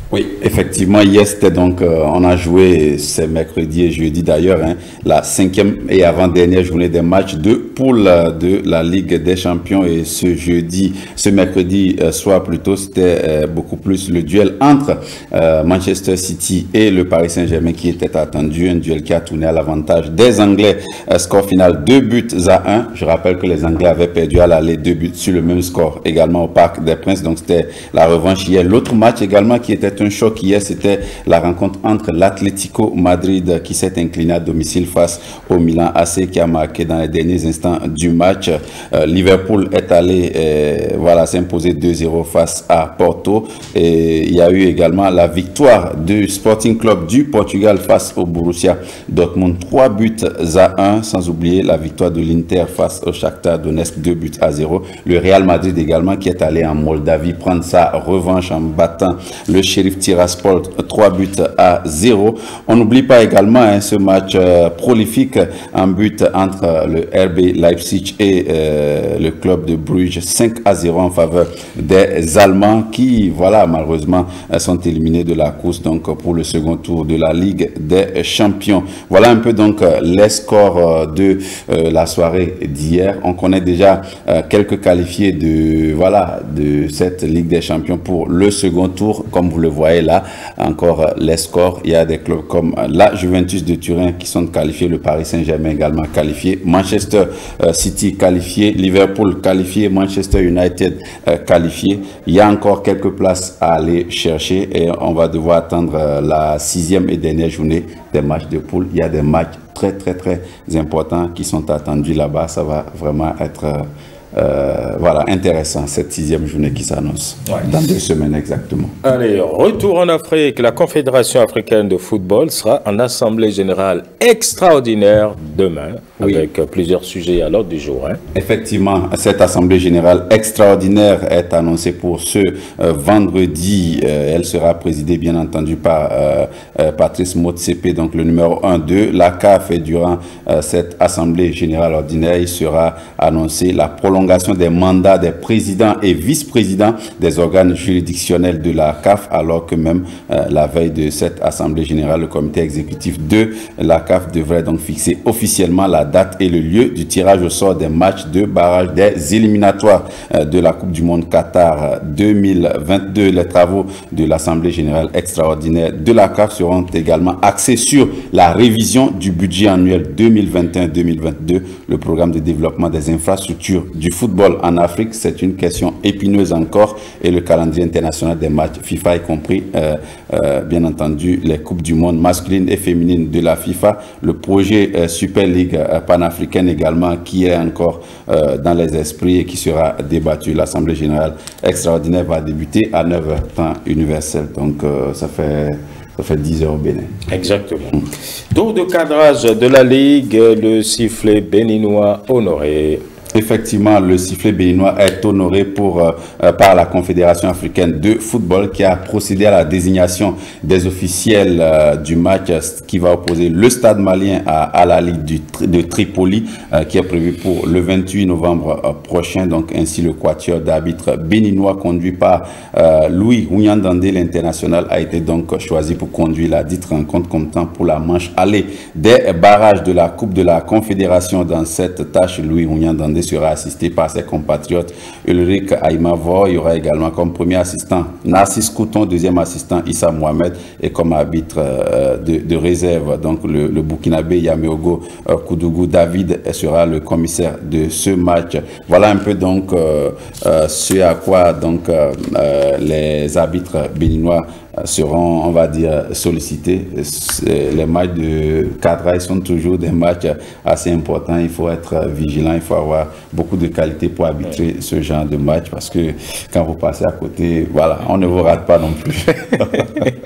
Oui, effectivement, hier c'était donc, euh, on a joué, c'est mercredi et jeudi d'ailleurs, hein, la cinquième et avant-dernière journée des matchs de poule de la Ligue des Champions, et ce jeudi, ce mercredi euh, soir plutôt, c'était euh, beaucoup plus le duel entre euh, Manchester City et le Paris Saint-Germain qui était attendu, un duel qui a tourné à l'avantage des Anglais, euh, score final deux buts à un. Je rappelle que les Anglais avaient perdu à l'aller deux buts sur le même score également au Parc des Princes, donc c'était la revanche hier. L'autre match également qui était un choc hier, c'était la rencontre entre l'Atlético Madrid qui s'est incliné à domicile face au Milan A C qui a marqué dans les derniers instants du match. Euh, Liverpool est allé euh, voilà, s'imposer deux zéro face à Porto, et il y a eu également la victoire du Sporting Club du Portugal face au Borussia Dortmund, trois buts à un, sans oublier la victoire de l'Inter face au Shakhtar Donetsk, deux buts à zéro. Le Real Madrid également qui est allé en Moldavie prendre sa revanche en battant le Sheriff Tiraspol trois buts à zéro. On n'oublie pas également hein, ce match euh, prolifique en but entre le R B Leipzig et euh, le club de Bruges, cinq à zéro en faveur des Allemands qui, voilà, malheureusement sont éliminés de la course donc pour le second tour de la Ligue des Champions. Voilà un peu donc les scores de euh, la soirée d'hier. On connaît déjà euh, quelques qualifiés de, voilà, de cette Ligue des Champions pour le second tour. Comme vous le voyez là, encore euh, les scores. Il y a des clubs comme euh, la Juventus de Turin qui sont qualifiés, le Paris Saint-Germain également qualifié, Manchester euh, City qualifié, Liverpool qualifié, Manchester United euh, qualifié. Il y a encore quelques places à aller chercher et on va devoir attendre euh, la sixième et dernière journée des matchs de poule. Il y a des matchs très très très importants qui sont attendus là-bas. Ça va vraiment être euh, Euh, voilà, intéressant cette sixième journée qui s'annonce ouais. dans deux semaines exactement. Allez, retour en Afrique. La Confédération africaine de football sera en assemblée générale extraordinaire demain, oui. avec plusieurs sujets à l'ordre du jour. Hein. Effectivement, cette assemblée générale extraordinaire est annoncée pour ce euh, vendredi. Euh, elle sera présidée bien entendu par euh, euh, Patrice Motsepe, donc le numéro un de la C A F, et durant euh, cette assemblée générale ordinaire, il sera annoncé la prolongation des mandats des présidents et vice-présidents des organes juridictionnels de la C A F, alors que même euh, la veille de cette assemblée générale, le comité exécutif de la C A F devrait donc fixer officiellement la date et le lieu du tirage au sort des matchs de barrage des éliminatoires euh, de la Coupe du Monde Qatar deux mille vingt-deux. Les travaux de l'assemblée générale extraordinaire de la C A F seront également axés sur la révision du budget annuel deux mille vingt et un deux mille vingt-deux, le programme de développement des infrastructures du football en Afrique. C'est une question épineuse encore, et le calendrier international des matchs FIFA y compris euh, euh, bien entendu les coupes du monde masculines et féminines de la FIFA, le projet euh, Super League euh, panafricaine également qui est encore euh, dans les esprits et qui sera débattu. L'assemblée générale extraordinaire va débuter à neuf heures temps universel, donc euh, ça fait Ça fait dix heures au Bénin. Exactement. Mmh. Tour de cadrage de la Ligue, le sifflet béninois honoré. Effectivement, le sifflet béninois est honoré pour, euh, par la Confédération africaine de football qui a procédé à la désignation des officiels euh, du match qui va opposer le Stade malien à Al Ahly de Tripoli euh, qui est prévu pour le vingt-huit novembre euh, prochain. Donc ainsi le quatuor d'arbitres béninois conduit par euh, Louis Ounyandandé, l'international, a été donc choisi pour conduire la dite rencontre comptant pour la manche aller des barrages de la Coupe de la Confédération. Dans cette tâche, Louis Ounyandandé sera assisté par ses compatriotes Ulrich Aimavo. Il y aura également comme premier assistant Narcisse Couton, deuxième assistant Issa Mohamed, et comme arbitre euh, de, de réserve donc le, le Burkinabé Yameogo euh, Koudougou David sera le commissaire de ce match. Voilà un peu donc euh, euh, ce à quoi donc euh, euh, les arbitres béninois seront, on va dire, sollicités. Les matchs de cadrage sont toujours des matchs assez importants. Il faut être vigilant, il faut avoir beaucoup de qualité pour arbitrer ce genre de match, parce que quand vous passez à côté, voilà, on ne vous rate pas non plus.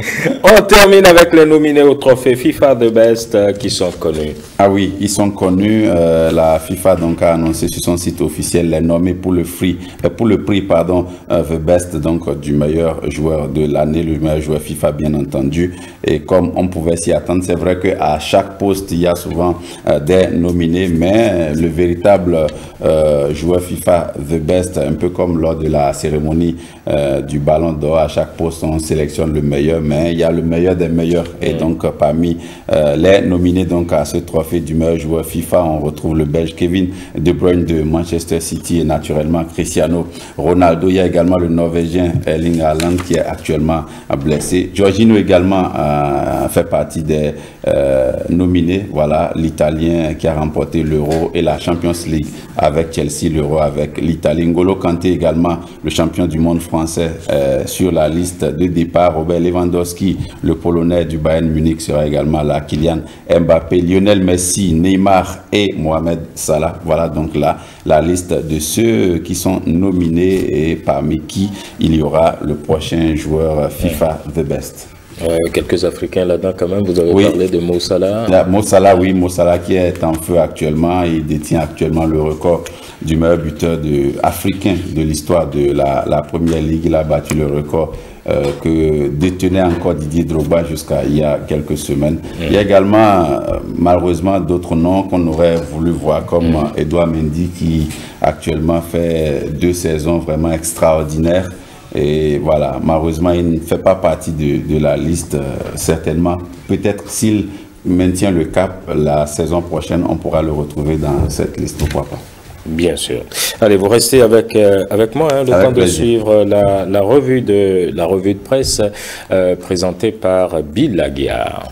On termine avec les nominés au trophée FIFA The Best euh, qui sont connus. Ah oui, ils sont connus. Euh, la FIFA donc a annoncé sur son site officiel les nommés pour le free, euh, pour le prix pardon euh, The Best donc euh, du meilleur joueur de l'année, le meilleur joueur FIFA bien entendu. Et comme on pouvait s'y attendre, c'est vrai que à chaque poste il y a souvent euh, des nominés, mais le véritable euh, joueur FIFA The Best, un peu comme lors de la cérémonie euh, du Ballon d'Or, à chaque poste on sélectionne le meilleur, mais il y a le meilleur des meilleurs. Et donc euh, parmi euh, les nominés donc à ce trophée du meilleur joueur FIFA, on retrouve le Belge Kevin De Bruyne de Manchester City et naturellement Cristiano Ronaldo. Il y a également le Norvégien Erling Haaland qui est actuellement blessé. Jorginho également euh, fait partie des euh, nominés. Voilà, l'Italien qui a remporté l'Euro et la Champions League avec Chelsea, l'Euro avec l'Italie. N'Golo Kanté également, le champion du monde français euh, sur la liste de départ. Robert Lewandowski, le Polonais du Bayern Munich, sera également là. Kylian Mbappé, Lionel Messi, Neymar et Mohamed Salah. Voilà donc là la liste de ceux qui sont nominés et parmi qui il y aura le prochain joueur FIFA The Best. Euh, quelques Africains là-dedans quand même, vous avez oui. parlé de Mo Salah. La, Mo Salah, oui, Mo Salah qui est en feu actuellement, il détient actuellement le record du meilleur buteur de, africain de l'histoire de la, la Première Ligue. Il a battu le record euh, que détenait encore Didier Drogba jusqu'à il y a quelques semaines. Mmh. Il y a également euh, malheureusement d'autres noms qu'on aurait voulu voir comme mmh. Edouard Mendy qui actuellement fait deux saisons vraiment extraordinaires. Et voilà, malheureusement, il ne fait pas partie de, de la liste. Euh, certainement, peut-être s'il maintient le cap la saison prochaine, on pourra le retrouver dans cette liste, pourquoi pas. Bien sûr. Allez, vous restez avec, euh, avec moi, hein, le avec temps plaisir. de suivre la, la, revue de, la revue de presse euh, présentée par Bill Laguiar.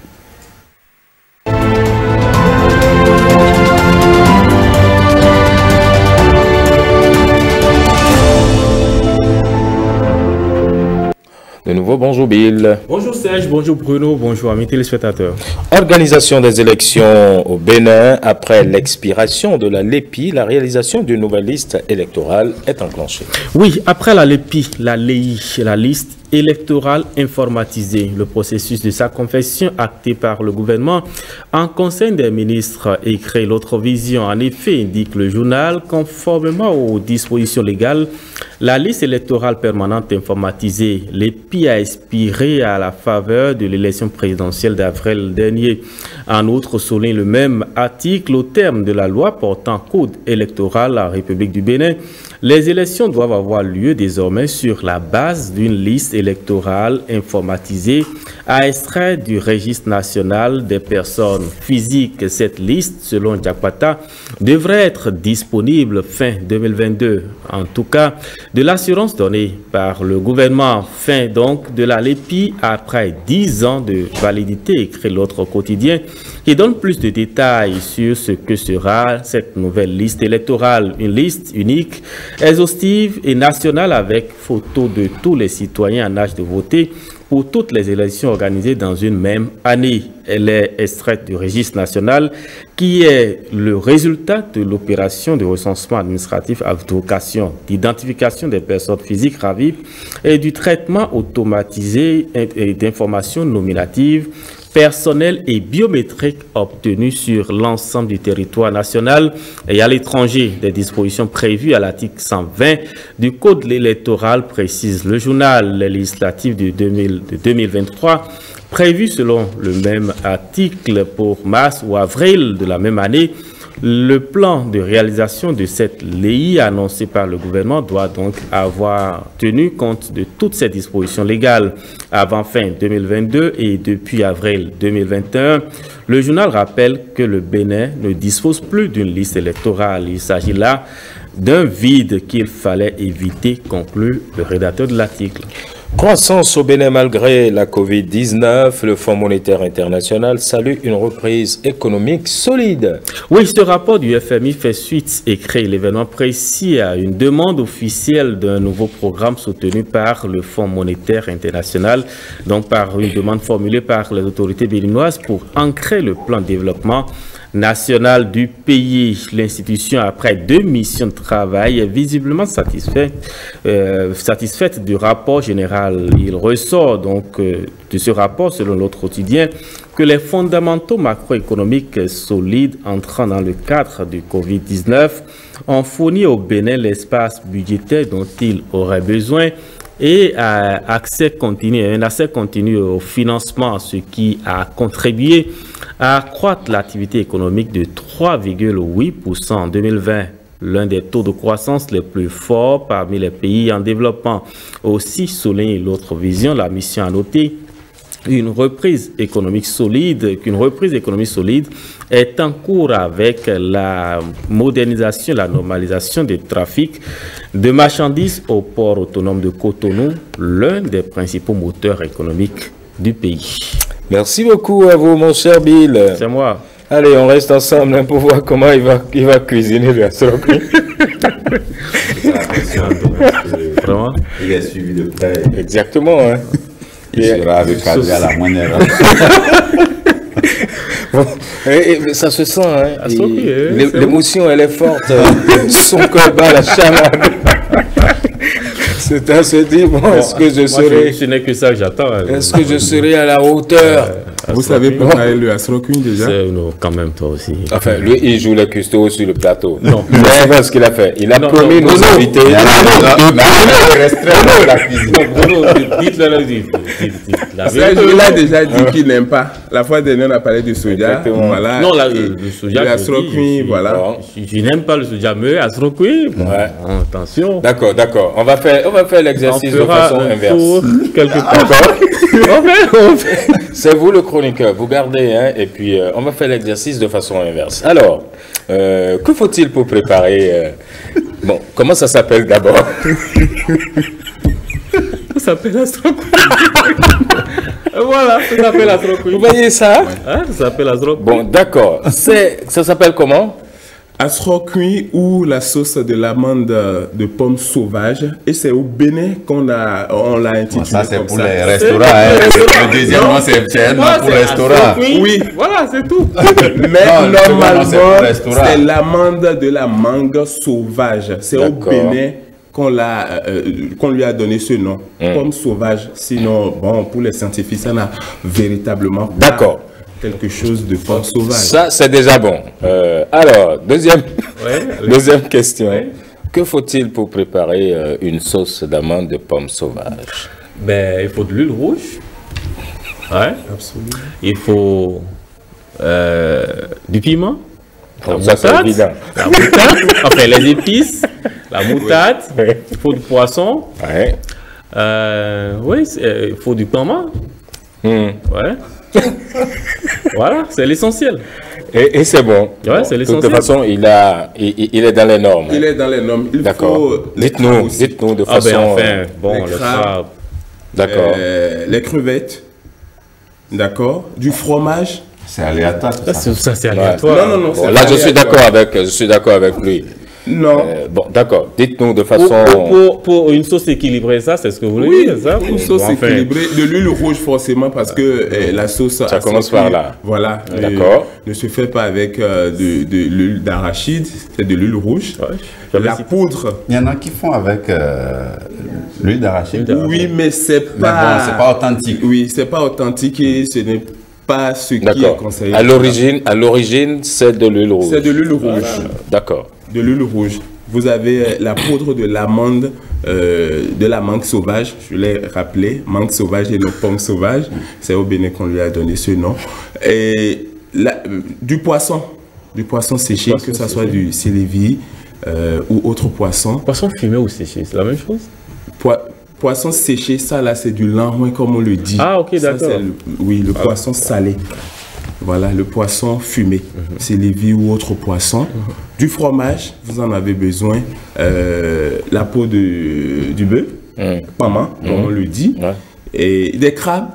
De nouveau, bonjour Bill. Bonjour Serge, bonjour Bruno, bonjour amis téléspectateurs. Organisation des élections au Bénin. Après l'expiration de la LEPI, la réalisation d'une nouvelle liste électorale est enclenchée. Oui, après la LEPI, la L E I, la liste électorale informatisée. Le processus de sa confection acté par le gouvernement en Conseil des ministres et crée l'autre vision. En effet, indique le journal, conformément aux dispositions légales, la liste électorale permanente informatisée, l'E P I a expiré à la faveur de l'élection présidentielle d'avril dernier. En outre, souligne le même article, au terme de la loi portant code électoral à la République du Bénin, les élections doivent avoir lieu désormais sur la base d'une liste électorale informatisée à extrait du registre national des personnes physiques. Cette liste, selon Diakpata, devrait être disponible fin deux mille vingt-deux. En tout cas, de l'assurance donnée par le gouvernement, fin donc de la L E P I après dix ans de validité, écrit l'autre quotidien, qui donne plus de détails sur ce que sera cette nouvelle liste électorale. Une liste unique, exhaustive et nationale avec photos de tous les citoyens en âge de voter pour toutes les élections organisées dans une même année. Elle est extraite du registre national qui est le résultat de l'opération de recensement administratif à vocation, d'identification des personnes physiques ravives et du traitement automatisé d'informations nominatives personnels et biométriques obtenus sur l'ensemble du territoire national et à l'étranger. Des dispositions prévues à l'article cent vingt du Code électoral, précise le journal. Les législatives de, deux mille, de deux mille vingt-trois, prévues selon le même article pour mars ou avril de la même année. Le plan de réalisation de cette L E I annoncé par le gouvernement doit donc avoir tenu compte de toutes ces dispositions légales avant fin deux mille vingt-deux et depuis avril deux mille vingt et un. Le journal rappelle que le Bénin ne dispose plus d'une liste électorale. Il s'agit là d'un vide qu'il fallait éviter, conclut le rédacteur de l'article. Croissance au Bénin malgré la COVID dix-neuf, le Fonds monétaire international salue une reprise économique solide. Oui, ce rapport du F M I fait suite et crée l'événement précis à une demande officielle d'un nouveau programme soutenu par le Fonds monétaire international, donc par une demande formulée par les autorités béninoises pour ancrer le plan de développement nationale du pays. L'institution, après deux missions de travail, est visiblement satisfaite, euh, satisfaite du rapport général. Il ressort donc euh, de ce rapport, selon l'autre quotidien, que les fondamentaux macroéconomiques solides entrant dans le cadre du Covid dix-neuf ont fourni au Bénin l'espace budgétaire dont il aurait besoin et euh, accès continu, un accès continu au financement, ce qui a contribué à accroître l'activité économique de trois virgule huit pour cent en deux mille vingt, l'un des taux de croissance les plus forts parmi les pays en développement. Aussi, souligne l'autre vision, la mission a noté une reprise économique solide, qu'une reprise économique solide est en cours avec la modernisation, la normalisation des trafics de marchandises au port autonome de Cotonou, l'un des principaux moteurs économiques du pays. Merci beaucoup à vous, mon cher Bill. C'est moi. Allez, on reste ensemble hein, pour voir comment il va, il va cuisiner le astroquin. Vraiment? Il est suivi de près. Exactement. Hein. Il et sera recadré à la moindre. Bon, et, et, ça se sent, hein. L'émotion, elle est forte. Son cœur bat la chamade. C'est à se dire, bon, bon est-ce que je serai... Ce n'est que ça que j'attends. Est-ce que je serai à la hauteur euh, Vous savez préparer le astroquin déjà? Non, quand même, toi aussi. Enfin, lui, il joue les custos sur le plateau. Non. Mais ce qu'il a fait. Il a non, promis non, nos non, invités. Il a déjà dit qu'il n'aime pas. La fois dernière, on a parlé du soja. Voilà. Non, la, le, le soja. Le astroquin, voilà. Je, je n'aime pas le soja, mais astroquin. Ouais. Attention. D'accord, d'accord. On va faire, on va faire l'exercice de façon inverse. Quelque part. C'est vous le chroniqueur, vous gardez, hein, et puis euh, on va faire l'exercice de façon inverse. Alors, euh, que faut-il pour préparer euh... Bon, comment ça s'appelle d'abord? Ça s'appelle astroquin. Voilà, ça s'appelle astroquin. Vous voyez ça? Hein, ça s'appelle astroquin. Bon, d'accord. Ça s'appelle comment? Astroquin ou la sauce de l'amande de pomme sauvage, et c'est au Bénin qu'on a on l'a intitulé. Bon, ça c'est pour ça. les restaurants. Hein. Le deuxième nom c'est pour les restaurants. Oui, voilà, c'est tout. Mais non, normalement c'est l'amande de la mangue sauvage. C'est au Bénin qu'on l'a euh, qu'on lui a donné ce nom, mmh. pomme sauvage. Sinon, bon, pour les scientifiques, ça n'a véritablement pas. D'accord. Quelque chose de pomme sauvage. Ça, c'est déjà bon. Euh, alors, deuxième, ouais, deuxième question. Ouais. Que faut-il pour préparer euh, une sauce d'amande de pomme sauvage? Ben, il faut de l'huile rouge. Ouais. Absolument. Il faut euh, du piment. Bon, ça, c'est évident. La moutarde. Enfin, les épices. La moutarde. Ouais. Il faut du poisson. Ouais. Euh, oui, il faut du piment. Mmh. Ouais. Voilà, c'est l'essentiel. Et, et c'est bon. Ouais, c'est l'essentiel. De toute façon, il, a, il, il est dans les normes. Il est dans les normes. D'accord. Dites-nous, dites-nous de façon... Ah ben enfin, bon, les le crabes, crabe. D'accord. Euh, les crevettes. D'accord. Du fromage. C'est aléatoire. Ça, ça c'est aléatoire. Ouais. Non, non, non. Bon, là, je suis d'accord avec, je suis d'accord avec lui. Non. Euh, bon, d'accord. Dites-nous de façon... Pour, pour, pour une sauce équilibrée, ça, c'est ce que vous voulez oui, dire, ça? Une sauce bon, enfin. équilibrée. De l'huile rouge, forcément, parce que eh, la sauce... Ça commence par là. Voilà. D'accord. Ne se fait pas avec euh, de, de l'huile d'arachide, c'est de l'huile rouge. Ouais, la poudre. Il y en a qui font avec euh, l'huile d'arachide. Oui, mais c'est pas... Mais bon, c'est pas authentique. Oui, c'est pas authentique et ce n'est pas ce qui est conseillé. À l'origine, à l'origine, c'est de l'huile rouge. C'est de l'huile rouge. Voilà. D'accord. De l'huile rouge. Vous avez la poudre de l'amande, euh, de la mangue sauvage, je l'ai rappelé, mangue sauvage et nos pommes sauvages. C'est au Bénin qu'on lui a donné ce nom. Et la, du poisson, du poisson séché, poisson que ce soit du sélévi euh, ou autre poisson. Poisson fumé ou séché, c'est la même chose? Po Poisson séché, ça là, c'est du langouin comme on le dit. Ah, ok, d'accord. Oui, le ah, poisson salé. Voilà, le poisson fumé, mm-hmm. c'est lévi ou autre poisson. Mm-hmm. Du fromage, vous en avez besoin. Euh, la peau de, du bœuf, mm. maman, mm-hmm. comme on le dit. Ouais. Et des crabes.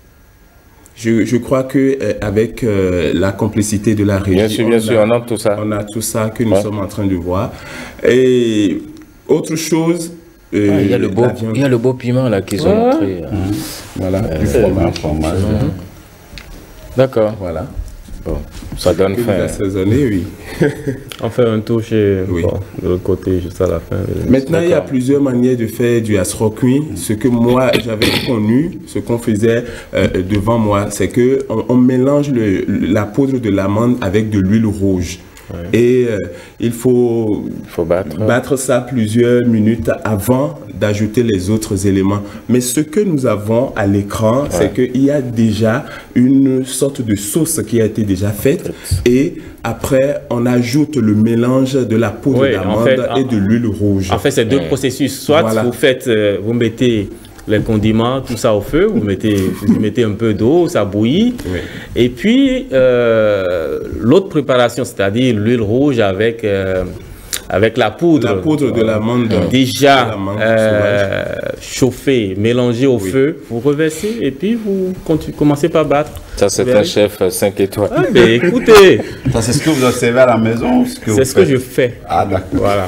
Je, je crois que euh, avec euh, la complicité de la région, bien sûr, bien on, sûr, a, on a tout ça. On a tout ça que nous ouais. sommes en train de voir. Et autre chose. Euh, ah, il y a le beau, il y a le beau piment là qu'ils ont ouais. montré. Mmh. Voilà, euh, du fromage. fromage. Mmh. D'accord. Voilà. Bon, ça donne que faim. vous assaisonnez, oui. On fait un tour chez Oui. bon, de l'autre côté, juste à la fin. Maintenant, il y a plusieurs manières de faire du asrokui. Ce que moi, j'avais connu, ce qu'on faisait euh, devant moi, c'est que on, on mélange le, la poudre de l'amande avec de l'huile rouge. Ouais. Et euh, il faut, faut battre. battre ça plusieurs minutes avant d'ajouter les autres éléments. Mais ce que nous avons à l'écran, ouais. c'est qu'il y a déjà une sorte de sauce qui a été déjà faite. Et après, on ajoute le mélange de la poudre oui, d'amande en fait, et de l'huile rouge. En fait, c'est deux ouais. processus. Soit voilà. vous faites, euh, vous mettez les condiments, tout ça au feu, vous mettez, vous mettez un peu d'eau, ça bouillit. Oui. Et puis, euh, l'autre préparation, c'est-à-dire l'huile rouge avec, euh, avec la poudre. La poudre de l'amande. Euh, déjà euh, chauffée, mélangée au oui. feu, vous reversez et puis vous commencez par battre. Ça, c'est un chef cinq étoiles. Ah, mais écoutez. Ça, c'est ce que vous observez à la maison? C'est ce que je fais. Ah, d'accord. Voilà.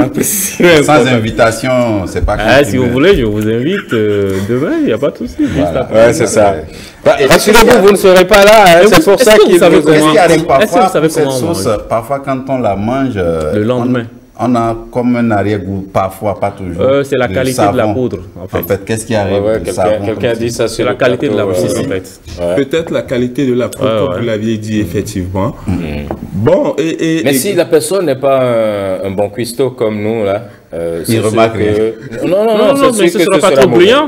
Sans invitation, c'est pas ah, si vous voulez, je vous invite euh, demain, il n'y a pas de souci. Voilà. Ouais, c'est ça. Bah, rassurez-vous, vous ne serez pas là. Hein, c'est pour ça qu'il vous savez comment. Est-ce que vous savez comment sauce, parfois, quand on la mange. Le lendemain. On a comme un arrière-goût, parfois, pas toujours. Euh, c'est la qualité savon. de la poudre, en fait. En fait, qu'est-ce qui arrive? Ouais, ouais, Quelqu'un quelqu a dit ça. C'est la qualité de la poudre, en fait. Ouais. Peut-être la qualité de la poudre, ouais, comme ouais. vous l'aviez dit, effectivement. Mmh. Bon, et... et Mais et... si la personne n'est pas un, un bon cuistot comme nous, là... Euh, Il remarque que... Non, non, non, non, mais ce ne sera pas trop brillant.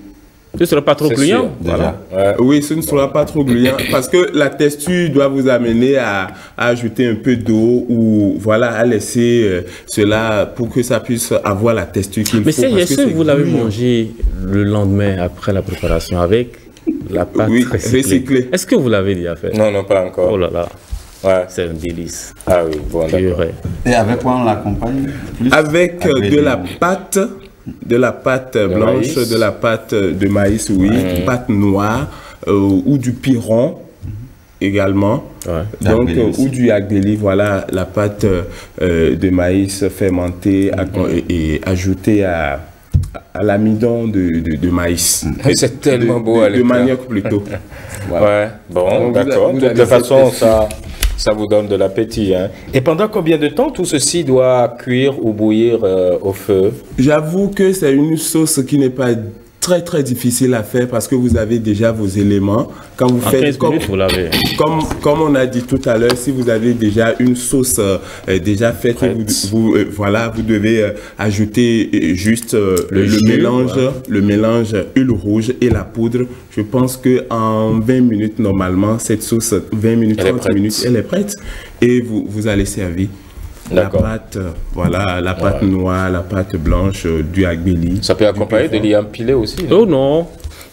Ce ne sera pas trop gluant. Voilà. Ouais. Oui, ce ne sera pas trop gluant parce que la texture doit vous amener à, à ajouter un peu d'eau ou voilà, à laisser euh, cela pour que ça puisse avoir la texture qu'il faut. Mais c'est est-ce que, que vous l'avez mangé le lendemain après la préparation avec la pâte oui, recyclée, recyclée. Est-ce que vous l'avez déjà fait? Non, non, pas encore. Oh là là. Ouais. C'est un délice. Ah oui, bon, d'accord. Et avec quoi on l'accompagne? Avec, avec de la pâte. De la pâte de blanche, maïs. de la pâte de maïs, oui, mmh. pâte noire euh, ou du piron également. Ouais. Donc, euh, ou du agbeli, voilà, la pâte euh, de maïs fermentée mmh. et, et ajoutée à, à l'amidon de, de, de maïs. Mmh. C'est tellement de, beau de, à de manioc plutôt. Voilà. Ouais, bon, d'accord. De toute façon, ça... Ça vous donne de l'appétit. Hein. Et pendant combien de temps tout ceci doit cuire ou bouillir euh, au feu? J'avoue que c'est une sauce qui n'est pas très très difficile à faire parce que vous avez déjà vos éléments. Quand vous en faites comme, minutes, vous l'avez. Comme, comme on a dit tout à l'heure, si vous avez déjà une sauce euh, déjà faite, vous, vous, euh, voilà, vous devez euh, ajouter euh, juste euh, le, le, mélange, ouais. le mélange huile rouge et la poudre. Je pense qu'en vingt minutes, normalement, cette sauce, vingt minutes, trente minutes, elle est prête. Et vous, vous allez servir. La pâte, voilà, la pâte ouais. noire, la pâte blanche, euh, du agbeli. Ça peut accompagner de liam pilé aussi. Non? Oh non.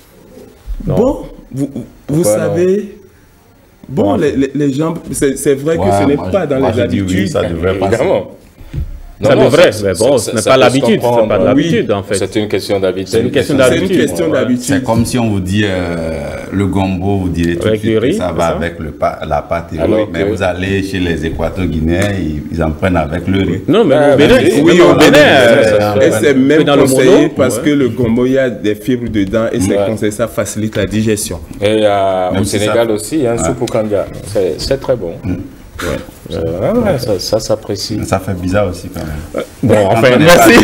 non. Bon, vous, vous savez, non? bon, les, les, les gens, c'est vrai ouais, que ce n'est pas dans les habitudes. Oui, ça devrait pas. Évidemment. Non, ça non, devrait, mais bon, ce n'est pas l'habitude, c'est pas de l'habitude oui, en fait. C'est une question d'habitude. C'est une question d'habitude. C'est comme si on vous dit euh, le gombo, vous direz tout de suite que ça va ça? avec le pa la pâte et Alors mais que... vous allez chez les Équato-Guinéens, ils, ils en prennent avec le riz. Non, mais ah, au Bénin, oui, au Bénin, et c'est même conseillé parce ouais. que le gombo, il y a des fibres dedans et c'est ouais. conseillé, ça facilite la digestion. Et euh, au Sénégal ça... aussi, hein, ouais. soupe au kanga, c'est très bon. Mm. Ouais. Euh, ouais, ça, ça s'apprécie. Ça fait bizarre aussi quand même. Bon, enfin, merci.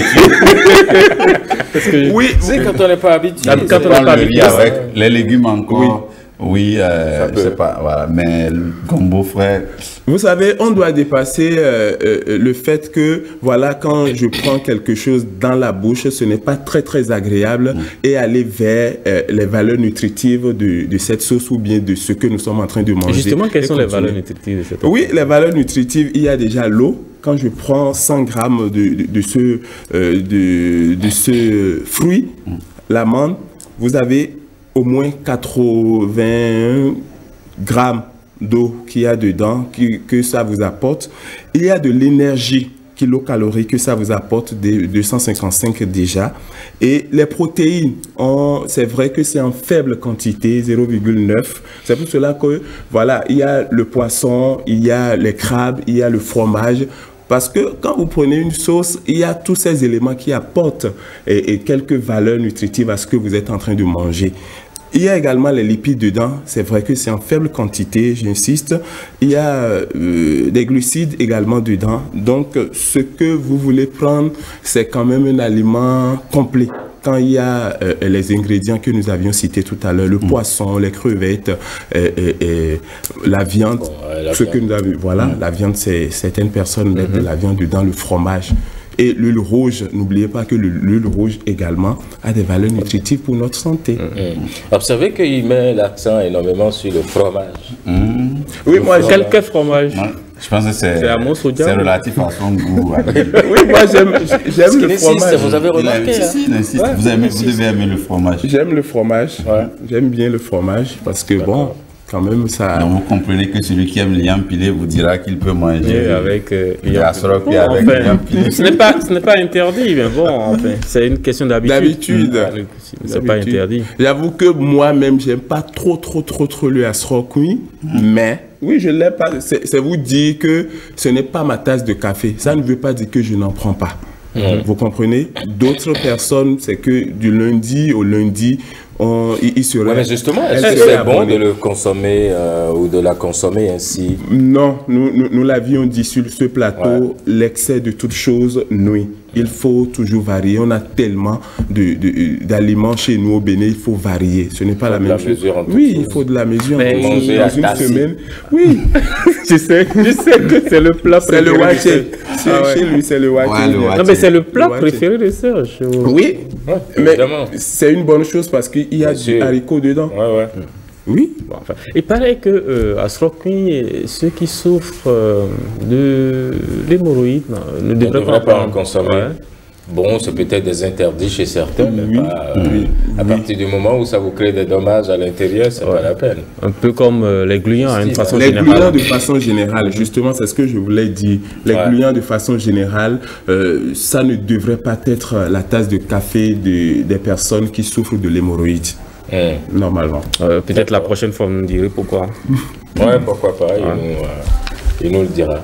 Parce que oui, c'est quand on n'est pas habitué. Quand on n'est pas habitué avec les légumes encore. Oui. Oui, euh, je sais pas, voilà, mais le gombo frais. Vous savez, on doit dépasser euh, euh, le fait que, voilà, quand je prends quelque chose dans la bouche, ce n'est pas très très agréable mmh. et aller vers euh, les valeurs nutritives de, de cette sauce ou bien de ce que nous sommes en train de manger. Et justement, quelles sont continuer. les valeurs nutritives de cette sauce? Oui, les valeurs nutritives, il y a déjà l'eau. Quand je prends cent grammes de, de, de, ce, euh, de, de ce fruit, mmh. l'amande, vous avez au moins quatre-vingts grammes d'eau qu'il y a dedans, qui, que ça vous apporte. Il y a de l'énergie kilocalories que ça vous apporte, de deux cent cinquante-cinq déjà. Et les protéines, c'est vrai que c'est en faible quantité, zéro virgule neuf. C'est pour cela que, voilà, il y a le poisson, il y a les crabes, il y a le fromage. Parce que quand vous prenez une sauce, il y a tous ces éléments qui apportent et, et quelques valeurs nutritives à ce que vous êtes en train de manger. Il y a également les lipides dedans. C'est vrai que c'est en faible quantité, j'insiste. Il y a euh, des glucides également dedans. Donc, ce que vous voulez prendre, c'est quand même un aliment complet. Quand il y a euh, les ingrédients que nous avions cités tout à l'heure, le mmh. poisson, les crevettes, euh, et, et la viande, bon, ouais, la ce viande. que nous avons, voilà, mmh. la viande, c'est certaines personnes mettent mmh. de la viande dedans, le fromage. Et l'huile rouge, n'oubliez pas que l'huile rouge également a des valeurs nutritives pour notre santé. Mmh. Observez qu'il met l'accent énormément sur le fromage. Mmh. Oui, moi, quel, quel fromage? Ouais. Je pense que c'est relatif à son goût. Oui, moi j'aime le fromage. Vous avez remarqué. Il insiste, il insiste. Ouais, vous, aimez, vous devez aimer le fromage. J'aime le fromage. Ouais. J'aime bien le fromage parce que bon, quand même ça... Donc vous comprenez que celui qui aime liam pilé vous dira qu'il peut manger et avec euh, liam pilé. Bon, avec enfin, pilé. Ce n'est pas, pas interdit, mais bon, enfin, c'est une question d'habitude. D'habitude. C'est pas interdit. J'avoue que moi-même, j'aime pas trop, trop, trop, trop le asrokui, mm. mais... Oui, je l'ai pas. C'est vous dire que ce n'est pas ma tasse de café. Ça ne veut pas dire que je n'en prends pas. Mmh. Vous comprenez? D'autres personnes, c'est que du lundi au lundi, on, il, il serait... Ouais, mais justement, est-ce que c'est bon de le consommer euh, ou de la consommer ainsi? Non, nous, nous, nous l'avions dit sur ce plateau, ouais. l'excès de toutes choses nuit. Il faut toujours varier. On a tellement d'aliments chez nous au Bénin, il faut varier. Ce n'est pas la même chose. Oui, il faut de la mesure. Mais manger dans une semaine. Oui, je sais, je sais que c'est le plat préféré. C'est le waché. Ah ouais. Chez lui, c'est le waché. Ouais, non, mais c'est le plat préféré de Serge. Oui, ouais, mais c'est une bonne chose parce qu'il y a du haricot dedans. Ouais, ouais. Oui. Bon, enfin, il paraît que euh, à Srokui, ceux qui souffrent euh, de l'hémorroïde ne devraient pas, pas en consommer. Ouais. Bon, c'est peut-être des interdits chez certains, mais oui, pas, euh, oui, à oui. partir du moment où ça vous crée des dommages à l'intérieur, c'est ouais. pas la peine. Un peu comme euh, les gluants, à une façon les générale. Les gluants de façon générale, justement, c'est ce que je voulais dire. Les ouais. gluants de façon générale, euh, ça ne devrait pas être la tasse de café de, des personnes qui souffrent de l'hémorroïde. Mmh. Normalement. Euh, Peut-être la prochaine fois, vous me direz pourquoi. Ouais, pourquoi pas, il, ouais. nous, euh, il nous le dira.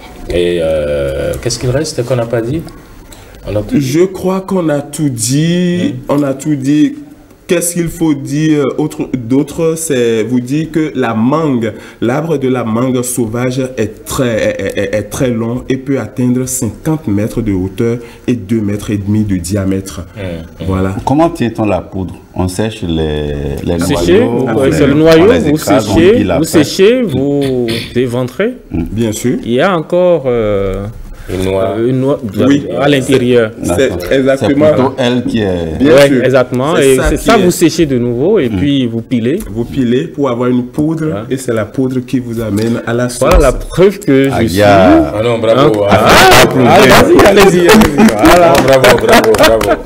Et euh, qu'est-ce qu'il reste qu'on n'a pas dit? On a tout dit. Je crois qu'on a tout dit. Mmh. On a tout dit. Qu'est-ce qu'il faut dire d'autre? C'est vous dire que la mangue, l'arbre de la mangue sauvage est très, est, est, est très long et peut atteindre cinquante mètres de hauteur et deux mètres et demi de diamètre. Mmh. Voilà. Comment tient-on la poudre? On sèche les, les sécher, noyaux. C'est le noyau, vous séchez, vous séchez, vous éventrez. Mmh. Bien sûr. Il y a encore... Euh, Une noix. Euh, une noix oui, à l'intérieur. C'est exactement. C'est plutôt elle qui est. Bien ouais, sûr. Exactement. Et c'est ça, ça vous séchez de nouveau et mmh. puis vous pilez. Vous pilez pour avoir une poudre ouais. et c'est la poudre qui vous amène à la source. Voilà la preuve que je ah, suis. Ah non, bravo. Un... Ah, ah, ah, allez-y, allez-y. Voilà. Oh, bravo, bravo, bravo.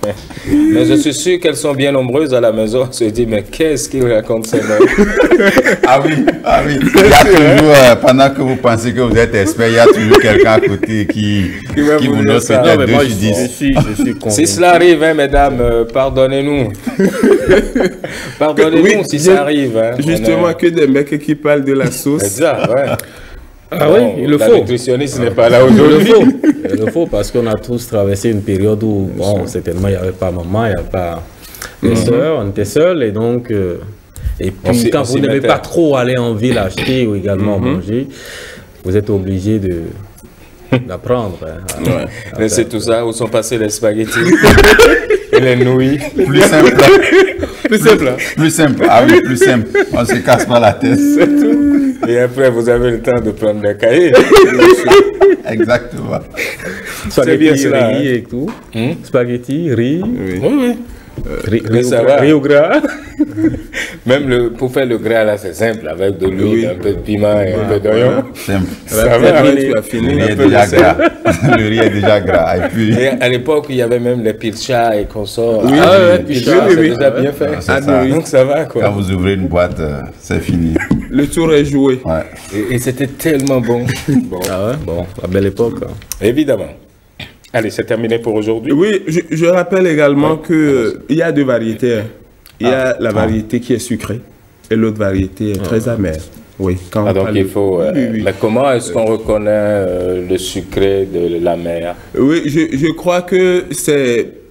Mais je suis sûr qu'elles sont bien nombreuses à la maison. On se dit, mais qu'est-ce qu'il raconte ces mecs? Ah oui, ah oui. Il y a toujours, euh, pendant que vous pensez que vous êtes expert, il y a toujours quelqu'un à côté qui, qui, qui vous note peut-être deux sur dix. Je suis, je suis si cela arrive, hein, mesdames, euh, pardonnez-nous. Pardonnez-nous oui, si ça arrive. Hein, justement, a... que des mecs qui parlent de la sauce. Exact, ouais. Ah bon, oui, il le la faut. La nutritionniste n'est pas là aujourd'hui. Il le faut. Il le faut parce qu'on a tous traversé une période où, bon, certainement, il n'y avait pas maman, il n'y avait pas les mm -hmm. sœurs, on était seuls et donc... Euh, et puis, quand vous n'aimez pas trop aller en ville acheter ou également mm -hmm. manger, vous êtes obligé de... d'apprendre. Hein, ouais. Mais c'est tout ça, où sont passés les spaghettis et les nouilles. Plus simple. Plus simple. Plus, plus simple. Ah oui, plus simple. On se casse pas la tête. C'est tout. Et après, vous avez le temps de prendre des cahiers. Exactement. C'est bien cela. Riz et tout. Hmm? Spaghetti, riz. Oui, oui. oui. Euh, riz, riz, au riz au gras. Même le, pour faire le gras, là, c'est simple. Avec de l'huile, oui. un peu de piment et ouais, un peu d'oignon. Simple. Ça va, tu as fini. Le riz est déjà gras. Le riz est déjà gras. Et, puis... et à l'époque, il y avait même les pilchas et consorts. Oui, ah, oui, ouais, pilchas, oui, c'est oui. déjà bien fait. Ah, ah, ça. Donc ça va, quoi. Quand vous ouvrez une boîte, euh, c'est fini. Le tour est joué. Ouais. Et, et c'était tellement bon. Bon. Ah ouais, bon, la belle époque. Hein. Évidemment. Allez, c'est terminé pour aujourd'hui. Oui, je, je rappelle également ouais. qu'il y a deux variétés. Il y a ah. la variété ah. qui est sucrée et l'autre variété est ah. très amère. Oui, quand ah, donc il faut... Euh, oui, oui. Mais comment est-ce qu'on reconnaît euh, le sucré de la mer? Oui, je, je crois que c'est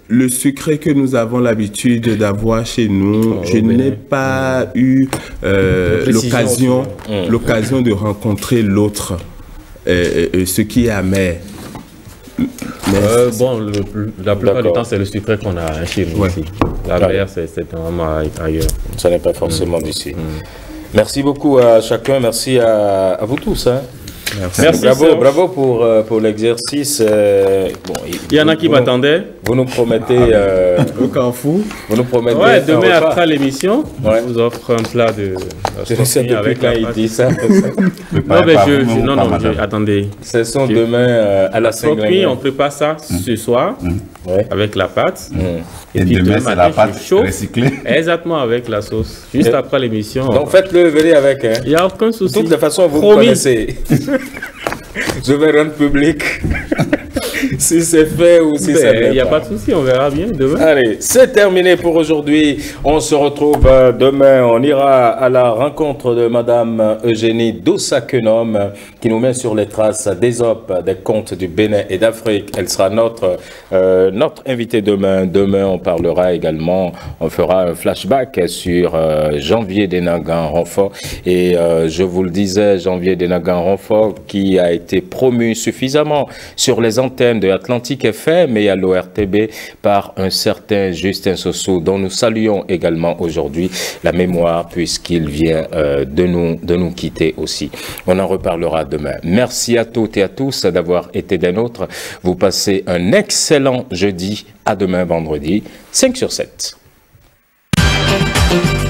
le sucré que nous avons l'habitude d'avoir chez nous, oh, je n'ai pas mmh. eu euh, l'occasion mmh. l'occasion de rencontrer l'autre, euh, euh, ce qui est amer. Euh, bon, le, la plupart du temps, c'est le sucré qu'on a chez nous ouais. aussi. La mer, ouais. c'est vraiment ailleurs. Ça n'est pas forcément mmh. d'ici. Mmh. Merci beaucoup à chacun, merci à, à vous tous. Hein. Merci. Merci, bravo, bravo pour, euh, pour l'exercice. Euh, bon, il y en a qui m'attendaient. Vous nous promettez... Euh, au Carrefour. Vous nous promettez... Ouais, demain après l'émission, ouais. je vous offre un plat de... Je ne sais plus quand il dit ça. non, mais je, je, non, non, je, attendez. Ce sont je, demain euh, à la Saint-Grégoire. On prépare ça mmh. ce soir mmh. ouais. avec la pâte. Mmh. Et, Et puis demain, c'est la pâte recyclée. Exactement, avec la sauce. Juste Et après l'émission. Donc faites-le, venez avec. Hein. Il n'y a aucun souci. De toute façon, vous Promis. connaissez. Je vais rendre public si c'est fait ou si ben, ça n'est Il n'y a pas de souci, on verra bien demain. Allez, c'est terminé pour aujourd'hui. On se retrouve demain. On ira à la rencontre de Madame Eugénie Dossa-Kenom qui nous met sur les traces des O P, des contes du Bénin et d'Afrique. Elle sera notre, euh, notre invitée demain. Demain, on parlera également, on fera un flashback sur euh, Janvier Denagan-Renfort. Et euh, je vous le disais, Janvier Denagan-Renfort qui a été promu suffisamment sur les antennes de Atlantique F M et à l'O R T B par un certain Justin Sossou, dont nous saluons également aujourd'hui la mémoire puisqu'il vient euh, de, nous, de nous quitter aussi. On en reparlera demain. Merci à toutes et à tous d'avoir été des nôtres. Vous passez un excellent jeudi. À demain vendredi, cinq sur sept.